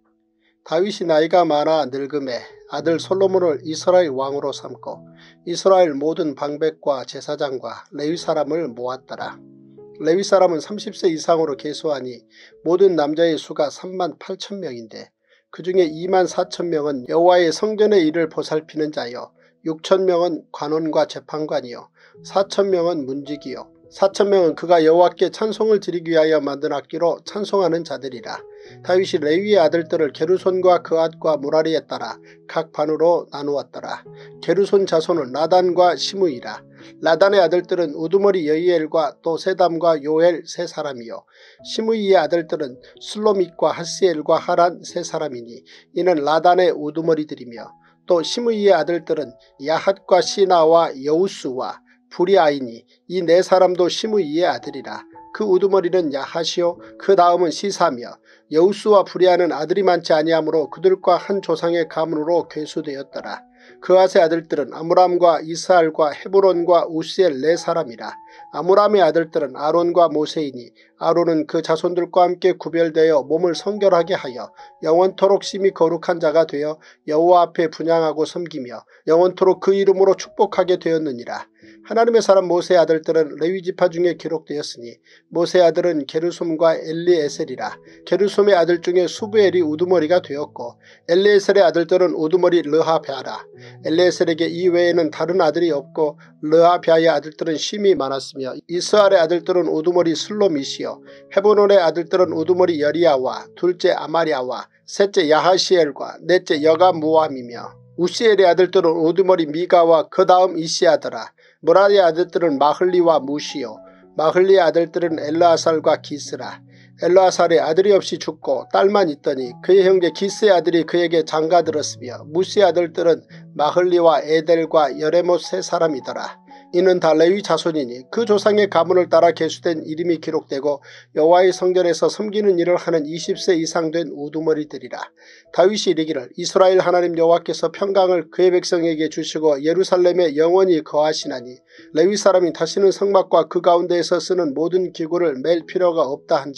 다윗이 나이가 많아 늙음에 아들 솔로몬을 이스라엘 왕으로 삼고 이스라엘 모든 방백과 제사장과 레위 사람을 모았더라. 레위 사람은 삼십 세 이상으로 계수하니 모든 남자의 수가 삼만 팔천 명인데 그 중에 이만 사천 명은 여호와의 성전의 일을 보살피는 자요 육천 명은 관원과 재판관이요 사천 명은 문지기요 사천 명은 그가 여호와께 찬송을 드리기 위하여 만든 악기로 찬송하는 자들이라. 다윗이 레위의 아들들을 게르손과 그앗과 무라리에 따라 각 반으로 나누었더라. 게르손 자손은 라단과 시므이라. 라단의 아들들은 우두머리 여이엘과 또 세담과 요엘 세 사람이요 시므이의 아들들은 슬로밋과 하스엘과 하란 세 사람이니 이는 라단의 우두머리들이며 또 시므이의 아들들은 야핫과 시나와 여우스와 부리아이니 이 네 사람도 시므이의 아들이라. 그 우두머리는 야핫이요 그 다음은 시사며 여우스와 부리아는 아들이 많지 아니하므로 그들과 한 조상의 가문으로 괴수되었더라. 그앗의 아들들은 아므람과 이스알과 헤브론과 우시엘 네 사람이라. 아므람의 아들들은 아론과 모세이니 아론은 그 자손들과 함께 구별되어 몸을 성결하게 하여 영원토록 심히 거룩한 자가 되어 여호와 앞에 분향하고 섬기며 영원토록 그 이름으로 축복하게 되었느니라. 하나님의 사람 모세의 아들들은 레위 지파 중에 기록되었으니 모세의 아들은 게르솜과 엘리에셀이라. 게르솜의 아들 중에 수부엘이 우두머리가 되었고 엘리에셀의 아들들은 우두머리 르하베아라. 엘리에셀에게 이 외에는 다른 아들이 없고 르하베아의 아들들은 심이 많았으며 이스알의 아들들은 우두머리 슬로밋이요 헤브론의 아들들은 우두머리 여리야와 둘째 아마리아와 셋째 야하시엘과 넷째 여가무암이며 우시엘의 아들들은 우두머리 미가와 그 다음 이시아더라. 무라리의 아들들은 마흘리와 무시요 마흘리의 아들들은 엘르아살과 기스라. 엘르아살의 아들이 없이 죽고 딸만 있더니 그의 형제 기스의 아들이 그에게 장가들었으며 무시의 아들들은 마흘리와 에델과 여레못 세 사람이더라. 이는 다 레위 자손이니 그 조상의 가문을 따라 계수된 이름이 기록되고 여호와의 성전에서 섬기는 일을 하는 이십 세 이상 된 우두머리들이라. 다윗이 이르기를 이스라엘 하나님 여호와께서 평강을 그의 백성에게 주시고 예루살렘에 영원히 거하시나니 레위 사람이 다시는 성막과 그 가운데에서 쓰는 모든 기구를 맬 필요가 없다 한지라.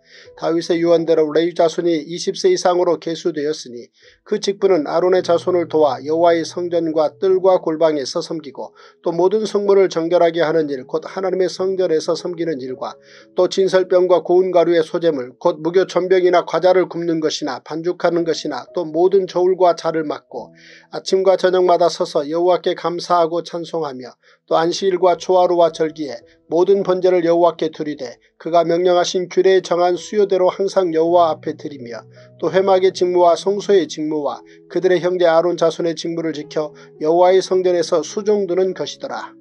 다윗의 유언대로 레위 자손이 이십 세 이상으로 계수되었으니 그 직분은 아론의 자손을 도와 여호와의 성전과 뜰과 골방에서 섬기고 또 모든 성문을 정결하게 하는 일 곧 하나님의 성전에서 섬기는 일과 또 진설병과 고운 가루의 소재물 곧 무교 전병이나 과자를 굽는 것이나 반죽하는 것이나 또 모든 저울과 자를 맡고 아침과 저녁마다 서서 여호와께 감사하고 찬송하며 또 안식일과 초하루와 절기에 모든 번제를 여호와께 드리되 그가 명령하신 규례에 정한 수요대로 항상 여호와 앞에 드리며 또 회막의 직무와 성소의 직무와 그들의 형제 아론 자손의 직무를 지켜 여호와의 성전에서 수종드는 것이더라.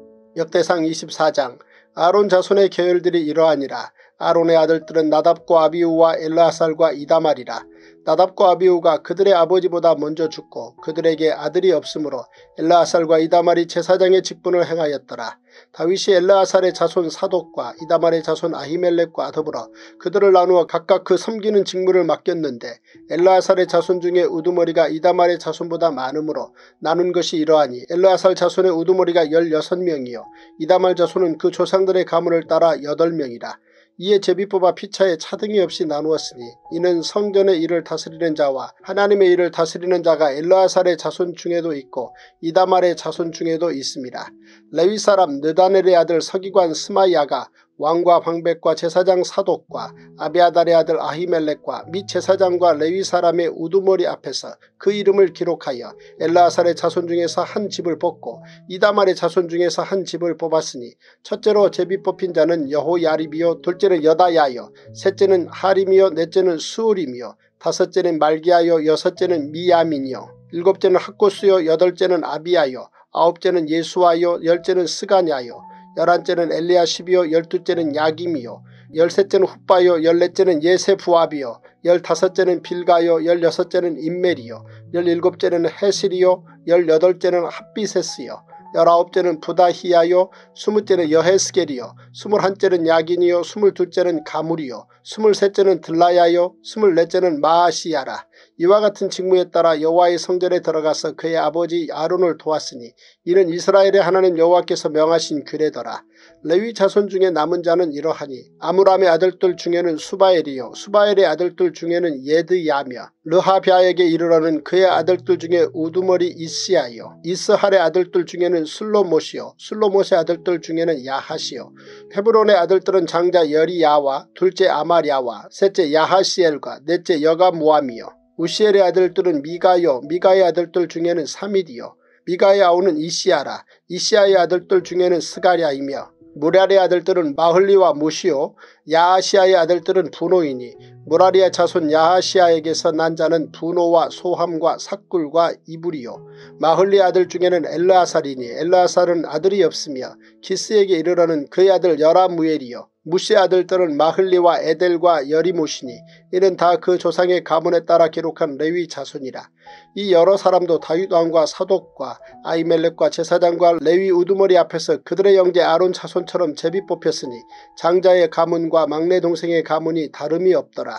역대상 이십사 장. 아론 자손의 계열들이 이러하니라. 아론의 아들들은 나답과 아비후와 엘르아살과 이다말이라. 나답과 아비후가 그들의 아버지보다 먼저 죽고 그들에게 아들이 없으므로 엘르아살과 이다말이 제사장의 직분을 행하였더라. 다윗이 엘르아살의 자손 사독과 이다말의 자손 아히멜렉과 더불어 그들을 나누어 각각 그 섬기는 직무를 맡겼는데 엘르아살의 자손 중에 우두머리가 이다말의 자손보다 많으므로 나눈 것이 이러하니 엘르아살 자손의 우두머리가 열여섯 명이요 이다말 자손은 그 조상들의 가문을 따라 여덟 명이라. 이에 제비 뽑아 피차에 차등이 없이 나누었으니 이는 성전의 일을 다스리는 자와 하나님의 일을 다스리는 자가 엘르아살의 자손 중에도 있고 이다말의 자손 중에도 있습니다. 레위 사람 느다넬의 아들 서기관 스마야가 왕과 방백과 제사장 사독과 아비아달의 아들 아히멜렉과 및 제사장과 레위 사람의 우두머리 앞에서 그 이름을 기록하여 엘르아살의 자손 중에서 한 집을 뽑고 이다말의 자손 중에서 한 집을 뽑았으니 첫째로 제비 뽑힌 자는 여호야립이요 둘째는 여다야요 셋째는 하림이요 넷째는 수울이며 다섯째는 말기야요 여섯째는 미야민이요 일곱째는 학고스요 여덟째는 아비야요 아홉째는 예수와요 열째는 스가냐요 열한째는 엘리야십이요 열두째는 야김이요 열셋째는 훗바요 열넷째는 예세부압이요 열다섯째는 빌가요 열여섯째는 임멜이요 열일곱째는 헤실이요 열여덟째는 핫비세스요 열아홉째는 부다히야요 스무째는 여헤스겔이요 스물한째는 야긴이요 스물둘째는 가물이요 스물셋째는 들라야요 스물넷째는 마아시야라. 이와 같은 직무에 따라 여호와의 성전에 들어가서 그의 아버지 아론을 도왔으니 이는 이스라엘의 하나님 여호와께서 명하신 규례더라. 레위 자손 중에 남은 자는 이러하니 아므람의 아들들 중에는 수바엘이요 수바엘의 아들들 중에는 예드야며 르하비아에게 이르러는 그의 아들들 중에 우두머리 이스야요 이스할의 아들들 중에는 슬로못이요 슬로못의 아들들 중에는 야하시요 헤브론의 아들들은 장자 여리야와 둘째 아마랴와 셋째 야하시엘과 넷째 여가모함이요 우시엘의 아들들은 미가요 미가의 아들들 중에는 사미디요 미가의 아우는 이시야라. 이시야의 아들들 중에는 스가랴이며 무랄의 아들들은 마흘리와 무시요 야하시아의 아들들은 분노이니 무라리의 자손 야하시아에게서 난 자는 분노와 소함과 삭굴과 이불이요 마흘리의 아들 중에는 엘르아살이니 엘르아살은 아들이 없으며 기스에게 이르러는 그의 아들 여라무엘이요 무시의 아들들은 마흘리와 에델과 여리모시니 이는 다 그 조상의 가문에 따라 기록한 레위 자손이라. 이 여러 사람도 다윗 왕과 사독과 아히멜렉과 제사장과 레위 우두머리 앞에서 그들의 형제 아론 자손처럼 제비 뽑혔으니 장자의 가문과 막내 동생의 가문이 다름이 없더라.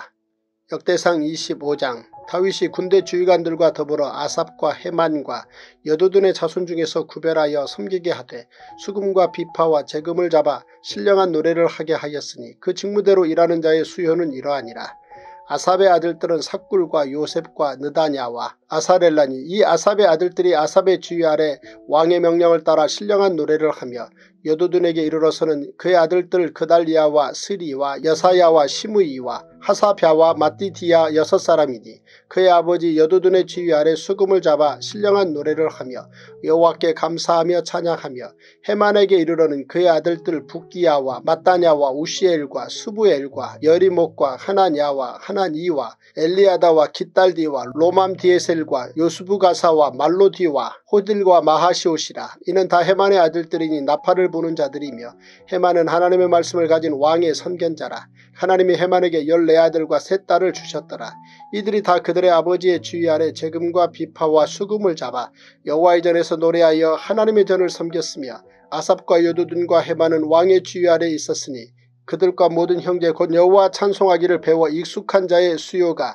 역대상 이십오 장. 다윗이 군대 주의관들과 더불어 아삽과 헤만과 여두둔의 자손 중에서 구별하여 섬기게 하되 수금과 비파와 재금을 잡아 신령한 노래를 하게 하였으니 그 직무대로 일하는 자의 수요는 이러하니라. 아삽의 아들들은 삭굴과 요셉과 느다냐와 아사렐라니 이 아삽의 아들들이 아삽의 주의 아래 왕의 명령을 따라 신령한 노래를 하며 여두둔에게 이르러서는 그의 아들들 그달리아와 스리와 여사야와 시므이와 하사랴와 마띠디아 여섯 사람이니 그의 아버지 여두둔의 지휘 아래 수금을 잡아 신령한 노래를 하며 여호와께 감사하며 찬양하며 헤만에게 이르러는 그의 아들들 붓기야와 마따냐와 우시엘과 수부엘과 여리목과 하나냐와 하나니와 엘리아다와 깃달디와 로맘디에셀과 요스부가사와 말로디와 호딜과 마하시옷이라. 이는 다 헤만의 아들들이니 나팔을 부는 자들이며 헤만은 하나님의 말씀을 가진 왕의 선견자라. 하나님이 헤만에게 열네 아들과 세 딸을 주셨더라. 이들이 다 그들의 아버지의 주의 아래 재금과 비파와 수금을 잡아 여호와의 전에서 노래하여 하나님의 전을 섬겼으며 아삽과 여두둔과 헤만은 왕의 주의 아래 있었으니 그들과 모든 형제 곧 여호와 찬송하기를 배워 익숙한 자의 수요가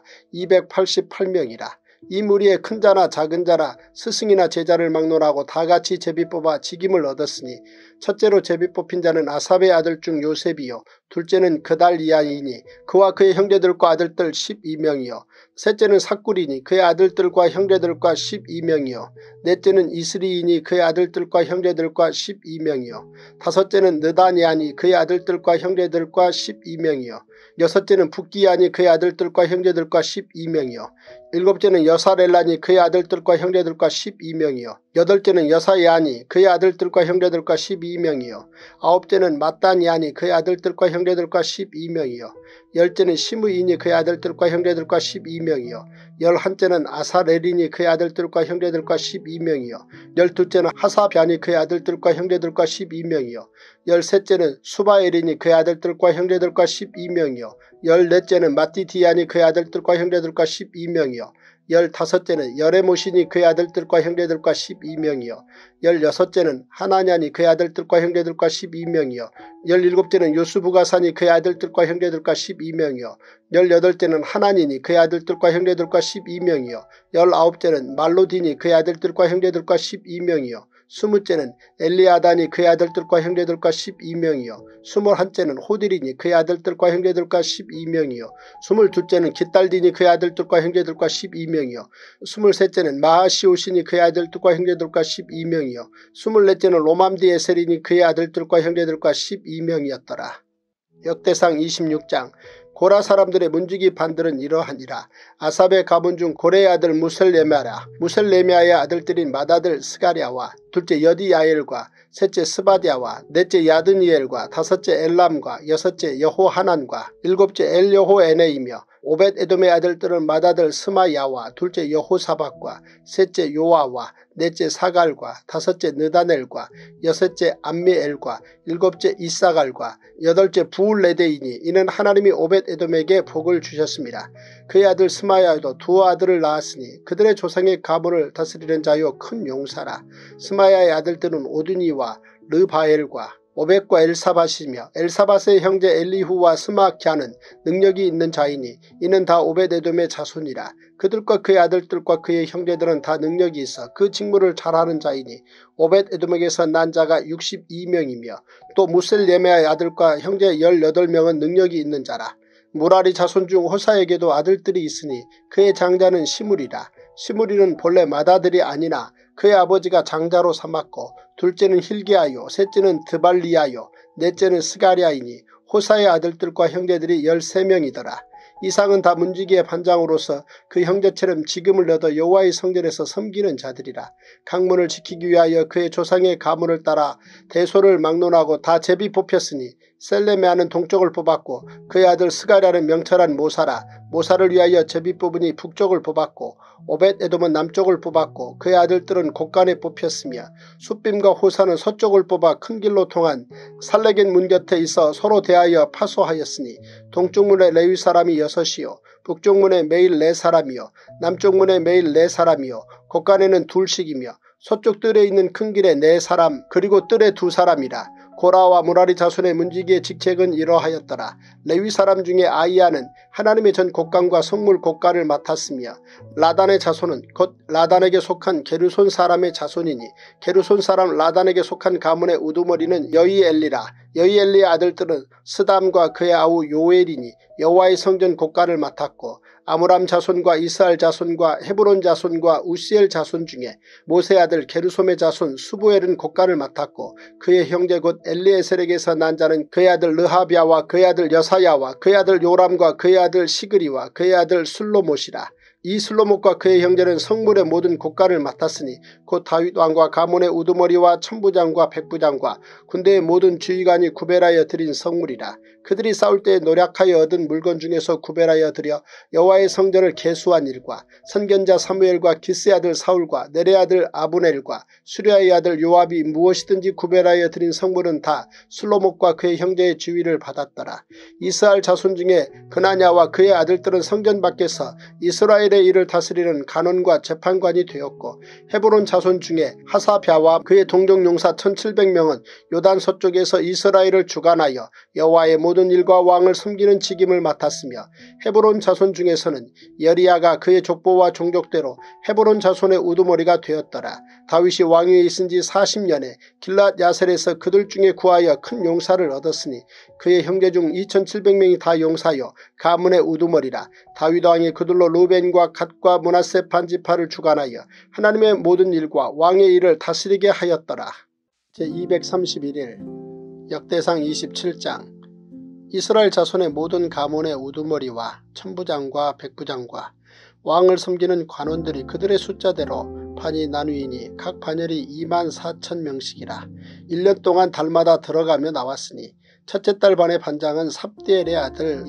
이백팔십팔 명이라. 이 무리에 큰 자나 작은 자나 스승이나 제자를 막론하고 다같이 제비 뽑아 직임을 얻었으니 첫째로 제비 뽑힌 자는 아삽의 아들 중 요셉이요 둘째는 그달리아이니 그와 그의 형제들과 아들들 십이 명이요 셋째는 삭굴이니 그의 아들들과 형제들과 십이 명이요 넷째는 이스리이니 그의 아들들과 형제들과 십이 명이요 다섯째는 느다니아니 그의 아들들과 형제들과 십이 명이요 여섯째는 붓기아니 그의 아들들과 형제들과 십이 명이요 일곱째는 여사렐라니 그의 아들들과 형제들과 십이 명이요 여덟째는 여사야니 그의 아들들과 형제들과 십이 명이요 아홉째는 마따니아니 그의 아들들과 형제들과 십이 명이요 열째는 시므이니 그의 아들들과 형제들과 십이 명이요 열한째는 아사렐이니 그의 아들들과 형제들과 십이 명이요 열두째는 하사변이 그의 아들들과 형제들과 십이 명이요 열셋째는 수바엘이니 그의 아들들과 형제들과 십이 명이요 열넷째는 마띠디아니 그의 아들들과 형제들과 십이 명이요 열다섯째는 여레모시니 그의 아들들과 형제들과 십이 명이요 열여섯째는 하나냐니 그의 아들들과 형제들과 십이 명이요 열일곱째는 요스부가사니 그의 아들들과 형제들과 십이 명이요 열여덟째는 하나니니 그의 아들들과 형제들과 십이 명이요 열아홉째는 말로디니 그의 아들들과 형제들과 십이 명이요 스무째는 엘리아다니 그의 아들들과 형제들과 십이 명이요 스물한째는 호딜이니 그의 아들들과 형제들과 십이 명이요 스물둘째는 깃달디니 그의 아들들과 형제들과 십이 명이요 스물셋째는 마하시오시니 그의 아들들과 형제들과 십이 명이요 스물넷째는 로맘디에셀이니 그의 아들들과 형제들과 십이 명이었더라. 역대상 이십육 장 고라 사람들의 문지기 반들은 이러하니라. 아삽의 가문 중 고레의 아들 무셀레미아라. 무셀레미아의 아들들인 맏아들 스가랴와 둘째 여디야엘과 셋째 스바디아와 넷째 야드니엘과 다섯째 엘람과 여섯째 여호하난과 일곱째 엘여호에네이며 오벳에돔의 아들들은 맏아들 스마야와 둘째 여호사박과 셋째 요아와 넷째 사갈과 다섯째 느다넬과 여섯째 암미엘과 일곱째 이사갈과 여덟째 부울레데이니 이는 하나님이 오벳에돔에게 복을 주셨습니다. 그의 아들 스마야도 두 아들을 낳았으니 그들의 조상의 가문을 다스리는 자요 큰 용사라. 스마야의 아들들은 오드니와 르바엘과 오벳과 엘사밧이며 엘사밧의 형제 엘리후와 스마키아는 능력이 있는 자이니 이는 다 오벳에돔의 자손이라. 그들과 그의 아들들과 그의 형제들은 다 능력이 있어 그 직무를 잘하는 자이니 오벳에돔에게서 난 자가 육십이 명이며 또 무셀레미아의 아들과 형제 열여덟 명은 능력이 있는 자라. 무라리 자손 중 호사에게도 아들들이 있으니 그의 장자는 시므리라. 시므리는 본래 맏아들이 아니나 그의 아버지가 장자로 삼았고 둘째는 힐기야요 셋째는 드발리야요 넷째는 스가랴이니 호사의 아들들과 형제들이 열세 명이더라. 이상은 다 문지기의 반장으로서 그 형제처럼 지금을 얻어 여호와의 성전에서 섬기는 자들이라. 강문을 지키기 위하여 그의 조상의 가문을 따라 대소를 막론하고 다 제비 뽑혔으니 셀레메아는 동쪽을 뽑았고 그의 아들 스가랴는 명철한 모사라. 모사를 위하여 제비 뽑으니 북쪽을 뽑았고 오벳에돔은 남쪽을 뽑았고 그의 아들들은 곳간에 뽑혔으며 숫빔과 호사는 서쪽을 뽑아 큰 길로 통한 살레겐 문 곁에 있어 서로 대하여 파소하였으니 동쪽 문에 레위 사람이 여섯이요 북쪽 문에 매일 네 사람이요 남쪽 문에 매일 네 사람이요 곳간에는 둘씩이며 서쪽 뜰에 있는 큰 길에 네 사람 그리고 뜰에 두 사람이라. 고라와 무라리 자손의 문지기의 직책은 이러하였더라. 레위 사람 중에 아이야는 하나님의 전 곡간과 성물 곡간을 맡았으며 라단의 자손은 곧 라단에게 속한 게르손 사람의 자손이니 게르손 사람 라단에게 속한 가문의 우두머리는 여이엘리라. 여이엘리의 아들들은 스담과 그의 아우 요엘이니 여호와의 성전 곡간을 맡았고 아므람 자손과 이스라엘 자손과 헤브론 자손과 우시엘 자손 중에 모세 아들 게르솜의 자손 수부엘은 곡간을 맡았고 그의 형제 곧 엘리에셀에게서 난 자는 그의 아들 르하비아와 그의 아들 여사야와 그의 아들 요람과 그의 아들 시그리와 그의 아들 슬로못이라. 이 슬로못과 그의 형제는 성물의 모든 곡간을 맡았으니 곧 다윗 왕과 가문의 우두머리와 천부장과 백부장과 군대의 모든 주의관이 구별하여 드린 성물이라. 그들이 싸울 때 노력하여 얻은 물건 중에서 구별하여 드려 여호와의 성전을 계수한 일과 선견자 사무엘과 기스의 아들 사울과 네레의 아들 아브넬과 수리아의 아들 요압이 무엇이든지 구별하여 드린 성물은 다 슬로못과 그의 형제의 지위를 받았더라. 이스라엘 자손 중에 그나냐와 그의 아들들은 성전 밖에서 이스라엘의 이스라엘의 일을 다스리는 간원과 재판관이 되었고 헤브론 자손 중에 하사랴와 그의 동족 용사 천칠백 명은 요단 서쪽에서 이스라엘을 주관하여 여호와의 모든 일과 왕을 섬기는 직임을 맡았으며 헤브론 자손 중에서는 여리야가 그의 족보와 종족대로 헤브론 자손의 우두머리가 되었더라. 다윗이 왕위에 있은 지 사십 년에 길랏 야셀에서 그들 중에 구하여 큰 용사를 얻었으니 그의 형제 중 이천칠백 명이 다 용사여 가문의 우두머리라. 다윗 왕이 그들로 루벤과 갓과 므낫세 반지파를 주관하여 하나님의 모든 일과 왕의 일을 다스리게 하였더라. 제이백삼십일 일 역대상 이십칠 장. 이스라엘 자손의 모든 가문의 우두머리와 천부장과 백부장과 왕을 섬기는 관원들이 그들의 숫자대로 반이 나누이니 각 반열이 이만 사천 명씩이라. 일 년 동안 달마다 들어가며 나왔으니 첫째 달 반의 반장은 삽디엘의 아들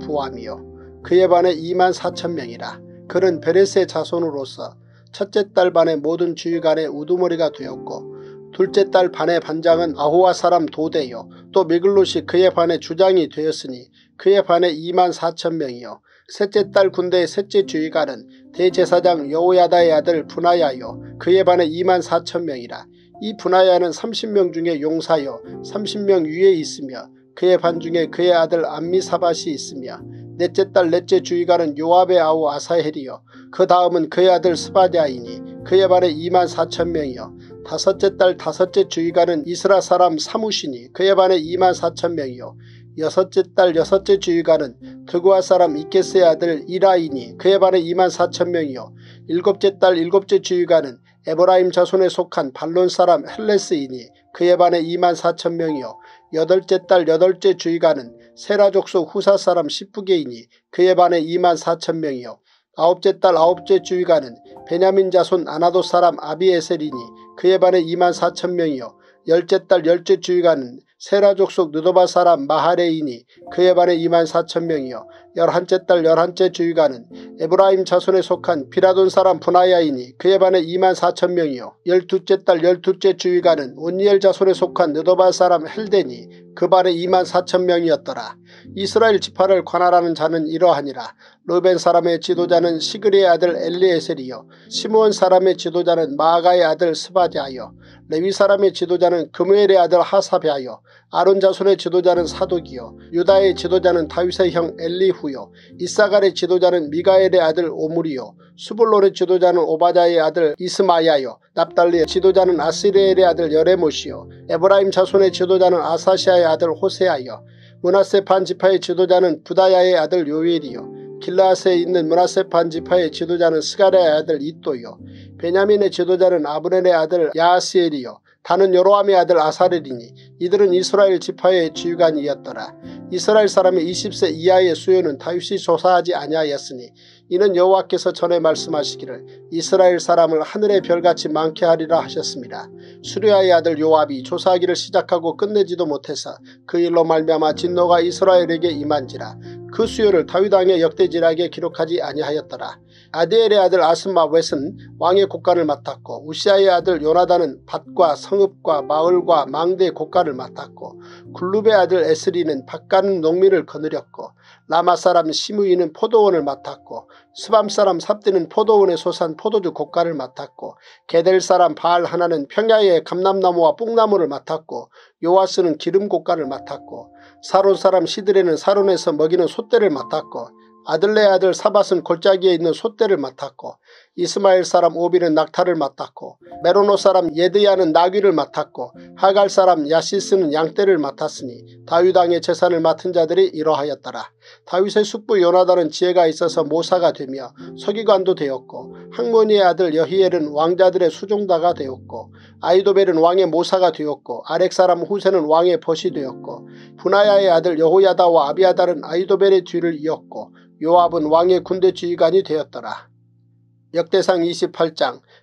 야소부암이요 그의 반에 이만 사천 명이라. 그는 베레스의 자손으로서 첫째 달 반의 모든 주의관의 우두머리가 되었고 둘째 달 반의 반장은 아호와 사람 도대요 또 미글롯이 그의 반의 주장이 되었으니 그의 반에 이만 사천 명이요 셋째 달 군대의 셋째 주의관은 대제사장 여호야다의 아들 분하야요 그의 반에 이만 사천 명이라. 이 분하야는 삼십 명 중에 용사요 삼십 명 위에 있으며 그의 반 중에 그의 아들 암미사밧이 있으며 넷째 달 넷째 주의관은 요압의 아우 아사헬이요 그 다음은 그의 아들 스바랴이니 그의 반에 이만 사천 명이요 다섯째 달 다섯째 주의관은 이스라 사람 사무시니 그의 반에 이만 사천 명이요 여섯째 달 여섯째 주의관은 드구아 사람 이케스의 아들 이라이니 그의 반에 이만 사천 명이요 일곱째 달 일곱째 주의관은 에브라임 자손에 속한 발론 사람 헬레스이니 그의 반에 이만 사천 명이요 여덟째 달 여덟째 주의관은 세라 족속 후사 사람 십부게이니 그의 반에 이만 사천 명이요 아홉째 달 아홉째 주의관은 베냐민 자손 아나도 사람 아비에셀이니 그의 반에 이만 사천 명이요 열째 달 열째 주의관은 세라 족속 느도바 사람 마하레이니 그의 반에 이만 사천 명이요 열한째 달 열한째 주의관은 에브라임 자손에 속한 비라돈 사람 분하야이니 그의 반에 이만 사천 명이요 열두째 달 열두째 주의관은 온니엘 자손에 속한 느도바 사람 헬데니 그 반에 이만 사천 명이었더라. 이스라엘 지파를 관할하는 자는 이러하니라. 르벤 사람의 지도자는 시그리의 아들 엘리에셀이요 시므온 사람의 지도자는 마아가의 아들 스바랴요 레위 사람의 지도자는 그무엘의 아들 하사랴요 아론 자손의 지도자는 사독이요 유다의 지도자는 다윗의 형 엘리후요 이사갈의 지도자는 미가엘의 아들 오므리요 수불론의 지도자는 오바다의 아들 이스마야요 납달리의 지도자는 아스리엘의 아들 여레못이요 에브라임 자손의 지도자는 아사시아의 아들 호세아요 므낫세 반지파의 지도자는 부다야의 아들 요엘이요 길라앗에 있는 므낫세 반지파의 지도자는 스가랴의 아들 이또요 베냐민의 지도자는 아브넬의 아들 야하스엘이요 다는 여로함의 아들 아사렐이니 이들은 이스라엘 지파의 지휘관이었더라. 이스라엘 사람의 이십 세 이하의 수요는 다윗이 조사하지 아니하였으니 이는 여호와께서 전에 말씀하시기를 이스라엘 사람을 하늘의 별같이 많게 하리라 하셨습니다. 수르야의 아들 요압이 조사하기를 시작하고 끝내지도 못해서 그 일로 말미암아 진노가 이스라엘에게 임한지라. 그 수요를 다윗 왕의 역대지략에 기록하지 아니하였더라. 아디엘의 아들 아스마웻은 왕의 곡간을 맡았고 우시아의 아들 요나단은 밭과 성읍과 마을과 망대의 곡간을 맡았고 굴룹의 아들 에스리는 밭가는 농민을 거느렸고 라마 사람 시므이는 포도원을 맡았고 스밤 사람 삽디는 포도원에 솟은 포도주 곡간을 맡았고 게델 사람 바알 하나는 평야의 감람나무와 뽕나무를 맡았고 요아스는 기름 곡간을 맡았고 사론 사람 시드레는 사론에서 먹이는 솥대를 맡았고 아들레의 아들 사밧은 골짜기에 있는 솥대를 맡았고 이스마엘 사람 오비는 낙타를 맡았고 메로노 사람 예드야는 나귀를 맡았고 하갈 사람 야시스는 양떼를 맡았으니 다윗 왕의 재산을 맡은 자들이 이러하였더라. 다윗의 숙부 요나단은 지혜가 있어서 모사가 되며 서기관도 되었고 학모니의 아들 여히엘은 왕자들의 수종다가 되었고 아이도벨은 왕의 모사가 되었고 아렉 사람 후세는 왕의 벗이 되었고 분하야의 아들 여호야다와 아비아달은 아이도벨의 뒤를 이었고 요압은 왕의 군대 지휘관이 되었더라. 역대상 이십팔 장.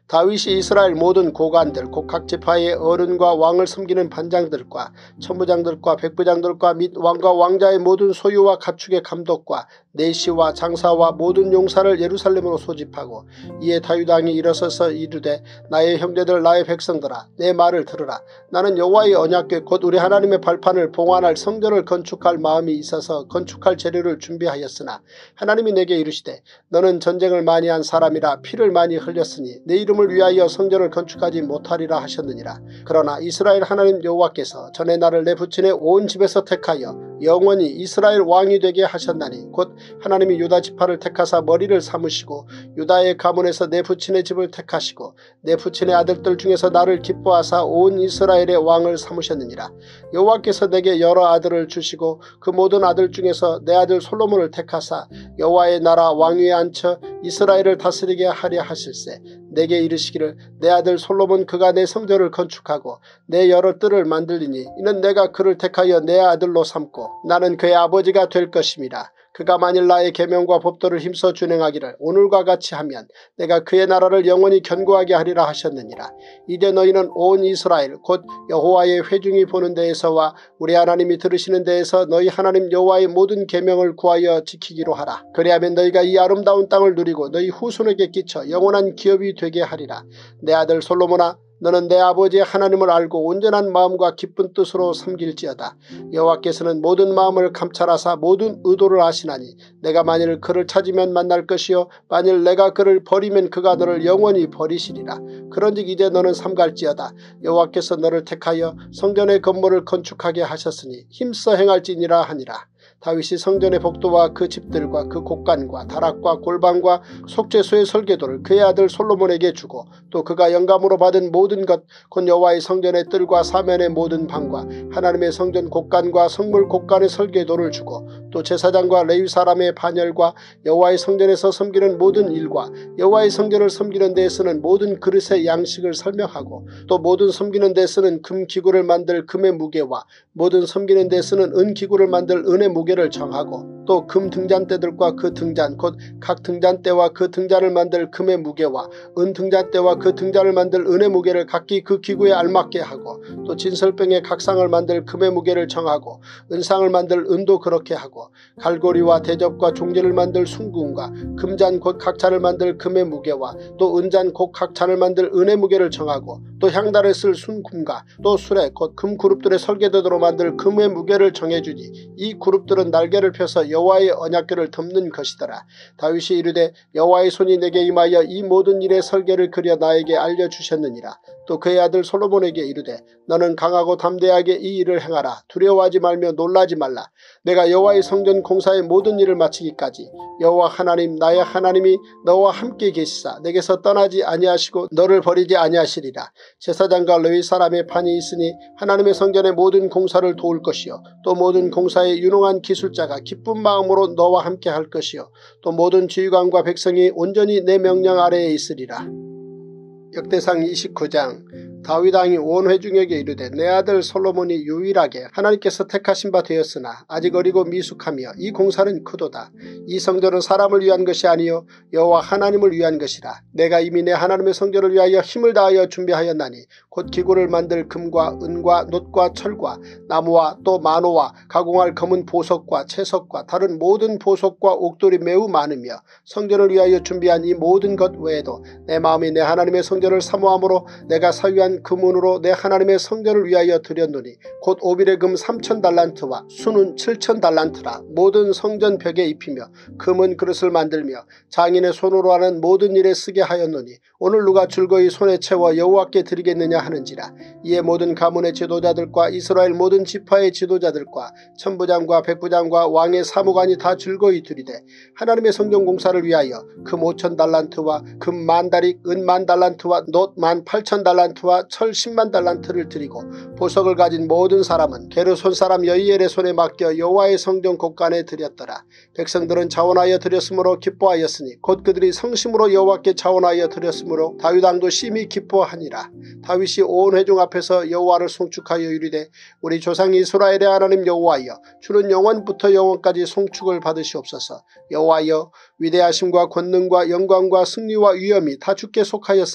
다윗이 이스라엘 모든 고관들 곧 각 지파의 어른과 왕을 섬기는 반장들과 천부장들과 백부장들과 및 왕과 왕자의 모든 소유와 가축의 감독과 내시와 장사와 모든 용사를 예루살렘으로 소집하고 이에 다윗 왕이 일어서서 이르되 나의 형제들 나의 백성들아 내 말을 들으라. 나는 여호와의 언약궤 곧 우리 하나님의 발판을 봉안할 성전을 건축할 마음이 있어서 건축할 재료를 준비하였으나 하나님이 내게 이르시되 너는 전쟁을 많이 한 사람이라 피를 많이 흘렸으니 내 이름을 위하여 성전을 건축하지 못하리라 하셨느니라. 그러나 이스라엘 하나님 여호와께서 전에 나를 내 부친의 온 집에서 택하여 영원히 이스라엘 왕이 되게 하셨나니 곧 하나님이 유다 지파를 택하사 머리를 삼으시고 유다의 가문에서 내 부친의 집을 택하시고 내 부친의 아들들 중에서 나를 기뻐하사 온 이스라엘의 왕을 삼으셨느니라. 여호와께서 내게 여러 아들을 주시고 그 모든 아들 중에서 내 아들 솔로몬을 택하사 여호와의 나라 왕위에 앉혀 이스라엘을 다스리게 하려 하실세. 내게 이르시기를 내 아들 솔로몬 그가 내 성전을 건축하고 내 여러 뜰을 만들리니 이는 내가 그를 택하여 내 아들로 삼고 나는 그의 아버지가 될 것임이라. 그가 만일 나의 계명과 법도를 힘써 준행하기를 오늘과 같이 하면 내가 그의 나라를 영원히 견고하게 하리라 하셨느니라. 이제 너희는 온 이스라엘 곧 여호와의 회중이 보는 데에서와 우리 하나님이 들으시는 데에서 너희 하나님 여호와의 모든 계명을 구하여 지키기로 하라. 그리하면 너희가 이 아름다운 땅을 누리고 너희 후손에게 끼쳐 영원한 기업이 되게 하리라. 내 아들 솔로몬아 너는 내 아버지의 하나님을 알고 온전한 마음과 기쁜 뜻으로 섬길지어다. 여호와께서는 모든 마음을 감찰하사 모든 의도를 아시나니 내가 만일 그를 찾으면 만날 것이요 만일 내가 그를 버리면 그가 너를 영원히 버리시리라. 그런즉 이제 너는 삼갈지어다. 여호와께서 너를 택하여 성전의 건물을 건축하게 하셨으니 힘써 행할지니라 하니라. 다윗이 성전의 복도와 그 집들과 그 곡간과 다락과 골방과 속죄소의 설계도를 그의 아들 솔로몬에게 주고 또 그가 영감으로 받은 모든 것 곧 여호와의 성전의 뜰과 사면의 모든 방과 하나님의 성전 곡간과 성물 곡간의 설계도를 주고 또 제사장과 레위 사람의 반열과 여호와의 성전에서 섬기는 모든 일과 여호와의 성전을 섬기는 데에 쓰는 모든 그릇의 양식을 설명하고 또 모든 섬기는 데 쓰는 금기구를 만들 금의 무게와 모든 섬기는 데 쓰는 은기구를 만들 은의 무게를 정하고 또 금 등잔대들과 그 등잔 곧 각 등잔대와 그 등잔을 만들 금의 무게와 은 등잔대와 그 등잔을 만들 은의 무게를 각기 그 기구에 알맞게 하고 또 진설병의 각상을 만들 금의 무게를 정하고 은상을 만들 은도 그렇게 하고 갈고리와 대접과 종지를 만들 순금과 금잔 곧 각잔을 만들 금의 무게와 또 은잔 곧 각잔을 만들 은의 무게를 정하고 또 향단에 쓸 순금과 또 수레 곧 금 그룹들의 설계도로 만들 금의 무게를 정해주니 이 그룹들은 날개를 펴서 여호와의 언약궤를 덮는 것이더라. 다윗이 이르되 여호와의 손이 내게 임하여 이 모든 일의 설계를 그려 나에게 알려주셨느니라. 또 그의 아들 솔로몬에게 이르되 너는 강하고 담대하게 이 일을 행하라. 두려워하지 말며 놀라지 말라. 내가 여호와의 성전 공사의 모든 일을 마치기까지 여호와 하나님 나의 하나님이 너와 함께 계시사 내게서 떠나지 아니하시고 너를 버리지 아니하시리라. 제사장과 레위 사람의 판이 있으니 하나님의 성전의 모든 공사를 도울 것이요 또 모든 공사에 유능한 기술자가 기쁜 마음으로 너와 함께 할 것이요 또 모든 지휘관과 백성이 온전히 내 명령 아래에 있으리라. 역대상 이십구 장. 다윗 왕이 온 회중에게 이르되 내 아들 솔로몬이 유일하게 하나님께서 택하신 바 되었으나 아직 어리고 미숙하며 이 공사는 크도다. 이 성전은 사람을 위한 것이 아니요 여호와 하나님을 위한 것이라. 내가 이미 내 하나님의 성전을 위하여 힘을 다하여 준비하였나니 곧 기구를 만들 금과 은과 놋과 철과 나무와 또 만호와 가공할 검은 보석과 채석과 다른 모든 보석과 옥돌이 매우 많으며 성전을 위하여 준비한 이 모든 것 외에도 내 마음이 내 하나님의 성전을 사모함으로 내가 사유한 금은으로 내 하나님의 성전을 위하여 드렸노니 곧 오빌의 금 삼천 달란트와 순은 칠천 달란트라. 모든 성전 벽에 입히며 금은 그릇을 만들며 장인의 손으로 하는 모든 일에 쓰게 하였노니 오늘 누가 즐거이 손에 채워 여호와께 드리겠느냐 하는지라. 이에 모든 가문의 지도자들과 이스라엘 모든 지파의 지도자들과 천부장과 백부장과 왕의 사무관이 다 즐거이 드리되 하나님의 성전 공사를 위하여 금 오천 달란트와 금 만 다릭 은 만 달란트와 놋 만 팔천 달란트와 철 십만 달란트를 드리고 보석을 가진 모든 사람은 게르손 사람 여이엘의 손에 맡겨 여호와의 성전 곳간에 드렸더라. 백성들은 자원하여 드렸으므로 기뻐하였으니 곧 그들이 성심으로 여호와께 자원하여 드렸으므로 다윗 왕도 심히 기뻐하니라. 다윗이 온 회중 앞에서 여호와를 송축하여 이르되 우리 조상 이스라엘의 하나님 여호와여 주는 영원부터 영원까지 송축을 받으시옵소서. 여호와여 위대하심과 권능과 영광과 승리와 위엄이 다 주께 속하였사오니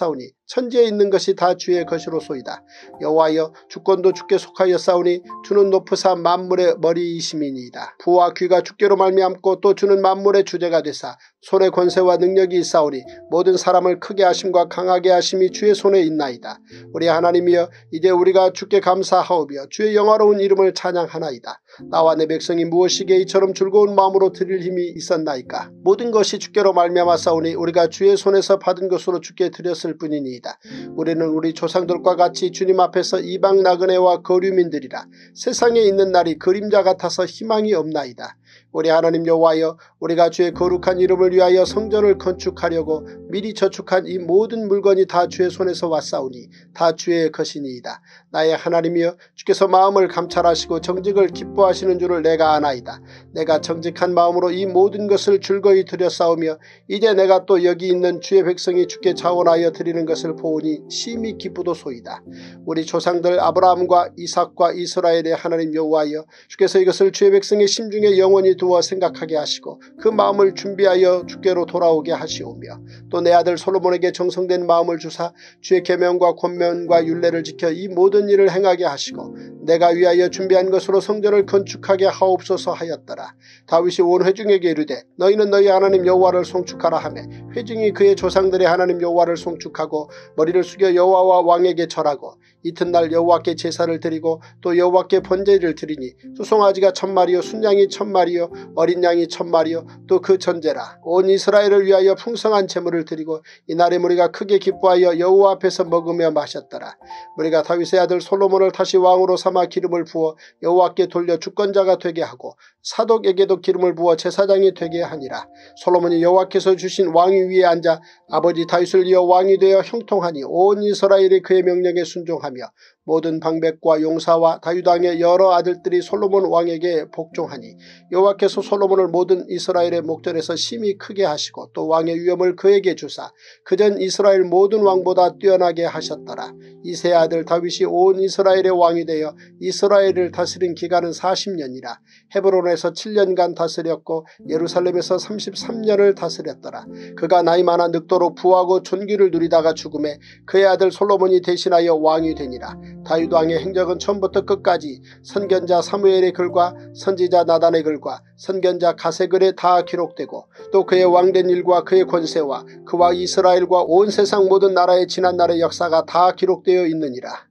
천지에 있는 것이 다 주의 것이로소이다. 여호와여 주권도 주께 속하여 싸우니 주는 높으사 만물의 머리이심이니이다. 부와 귀가 주께로 말미암고 또 주는 만물의 주제가 되사 손에 권세와 능력이 있사오니 모든 사람을 크게 하심과 강하게 하심이 주의 손에 있나이다. 우리 하나님이여 이제 우리가 주께 감사하오며 주의 영화로운 이름을 찬양하나이다. 나와 내 백성이 무엇이기에 이처럼 즐거운 마음으로 드릴 힘이 있었나이까. 모든 것이 주께로 말미암아 싸우니 우리가 주의 손에서 받은 것으로 주께 드렸을 뿐이니이다. 우리는 우리 조상들과 같이 주님 앞에서 이방 나그네와 거류민들이라. 세상에 있는 날이 그림자 같아서 희망이 없나이다. 우리 하나님 여호와여 우리가 주의 거룩한 이름을 위하여 성전을 건축하려고 미리 저축한 이 모든 물건이 다 주의 손에서 왔사오니 다 주의 것이니이다. 나의 하나님이여 주께서 마음을 감찰하시고 정직을 기뻐하시는 줄을 내가 아나이다. 내가 정직한 마음으로 이 모든 것을 즐거이 드렸사오며 이제 내가 또 여기 있는 주의 백성이 주께 자원하여 드리는 것을 보오니 심히 기쁘도소이다. 우리 조상들 아브라함과 이삭과 이스라엘의 하나님 여호와여 주께서 이것을 주의 백성의 심중에 영원히 두어 생각하게 하시고 그 마음을 준비하여 주께로 돌아오게 하시오며 또 내 아들 솔로몬에게 정성된 마음을 주사 주의 계명과 권면과 율례를 지켜 이 모든 일을 행하게 하시고 내가 위하여 준비한 것으로 성전을 건축하게 하옵소서 하였더라. 다윗이 온 회중에게 이르되 너희는 너희 하나님 여호와를 송축하라 하며 회중이 그의 조상들의 하나님 여호와를 송축하고 머리를 숙여 여호와와 왕에게 절하고 이튿날 여호와께 제사를 드리고 또 여호와께 번제를 드리니 수송아지가 천마리요 순양이 천마리요 어린 양이 천마리요 또 그 전제라. 온 이스라엘을 위하여 풍성한 제물을 드리고 이날에 무리가 크게 기뻐하여 여호와 앞에서 먹으며 마셨더라. 무리가 다윗의 아들 솔로몬을 다시 왕으로 삼아 기름을 부어 여호와께 돌려 주권자가 되게 하고 사독에게도 기름을 부어 제사장이 되게 하니라. 솔로몬이 여호와께서 주신 왕위 위에 앉아 아버지 다윗을 이어 왕이 되어 형통하니 온 이스라엘이 그의 명령에 순종하며 모든 방백과 용사와 다윗 왕의 여러 아들들이 솔로몬 왕에게 복종하니 여호와께서 솔로몬을 모든 이스라엘의 목전에서 심히 크게 하시고 또 왕의 위엄을 그에게 주사 그전 이스라엘 모든 왕보다 뛰어나게 하셨더라. 이세 아들 다윗이 온 이스라엘의 왕이 되어 이스라엘을 다스린 기간은 사십 년이라. 헤브론에서 칠 년간 다스렸고 예루살렘에서 삼십삼 년을 다스렸더라. 그가 나이 많아 늙도록 부하고 존귀를 누리다가 죽음에 그의 아들 솔로몬이 대신하여 왕이 되니라. 다윗 왕의 행적은 처음부터 끝까지 선견자 사무엘의 글과 선지자 나단의 글과 선견자 가세 글에 다 기록되고 또 그의 왕된 일과 그의 권세와 그와 이스라엘과 온 세상 모든 나라의 지난날의 역사가 다 기록되어 있느니라.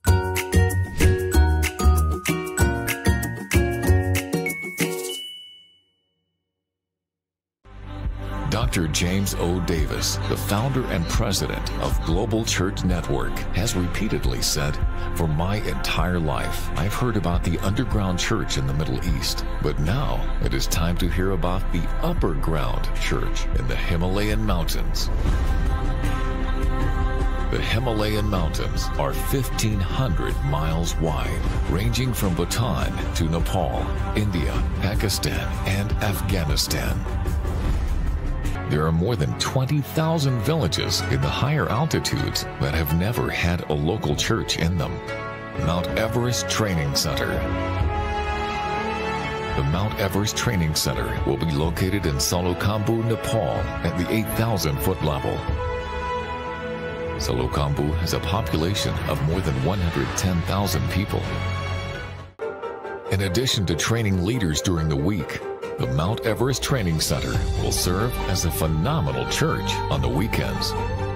Doctor James O. Davis, the founder and president of Global Church Network, has repeatedly said, "For my entire life, I've heard about the underground church in the Middle East, but now it is time to hear about the upper ground church in the Himalayan mountains." The Himalayan mountains are fifteen hundred miles wide, ranging from Bhutan to Nepal, India, Pakistan, and Afghanistan. There are more than twenty thousand villages in the higher altitudes that have never had a local church in them. Mount Everest Training Center. The Mount Everest Training Center will be located in Solukhambhu, Nepal at the eight thousand foot level. Solukhambhu has a population of more than one hundred ten thousand people. In addition to training leaders during the week, the Mount Everest Training Center will serve as a phenomenal church on the weekends.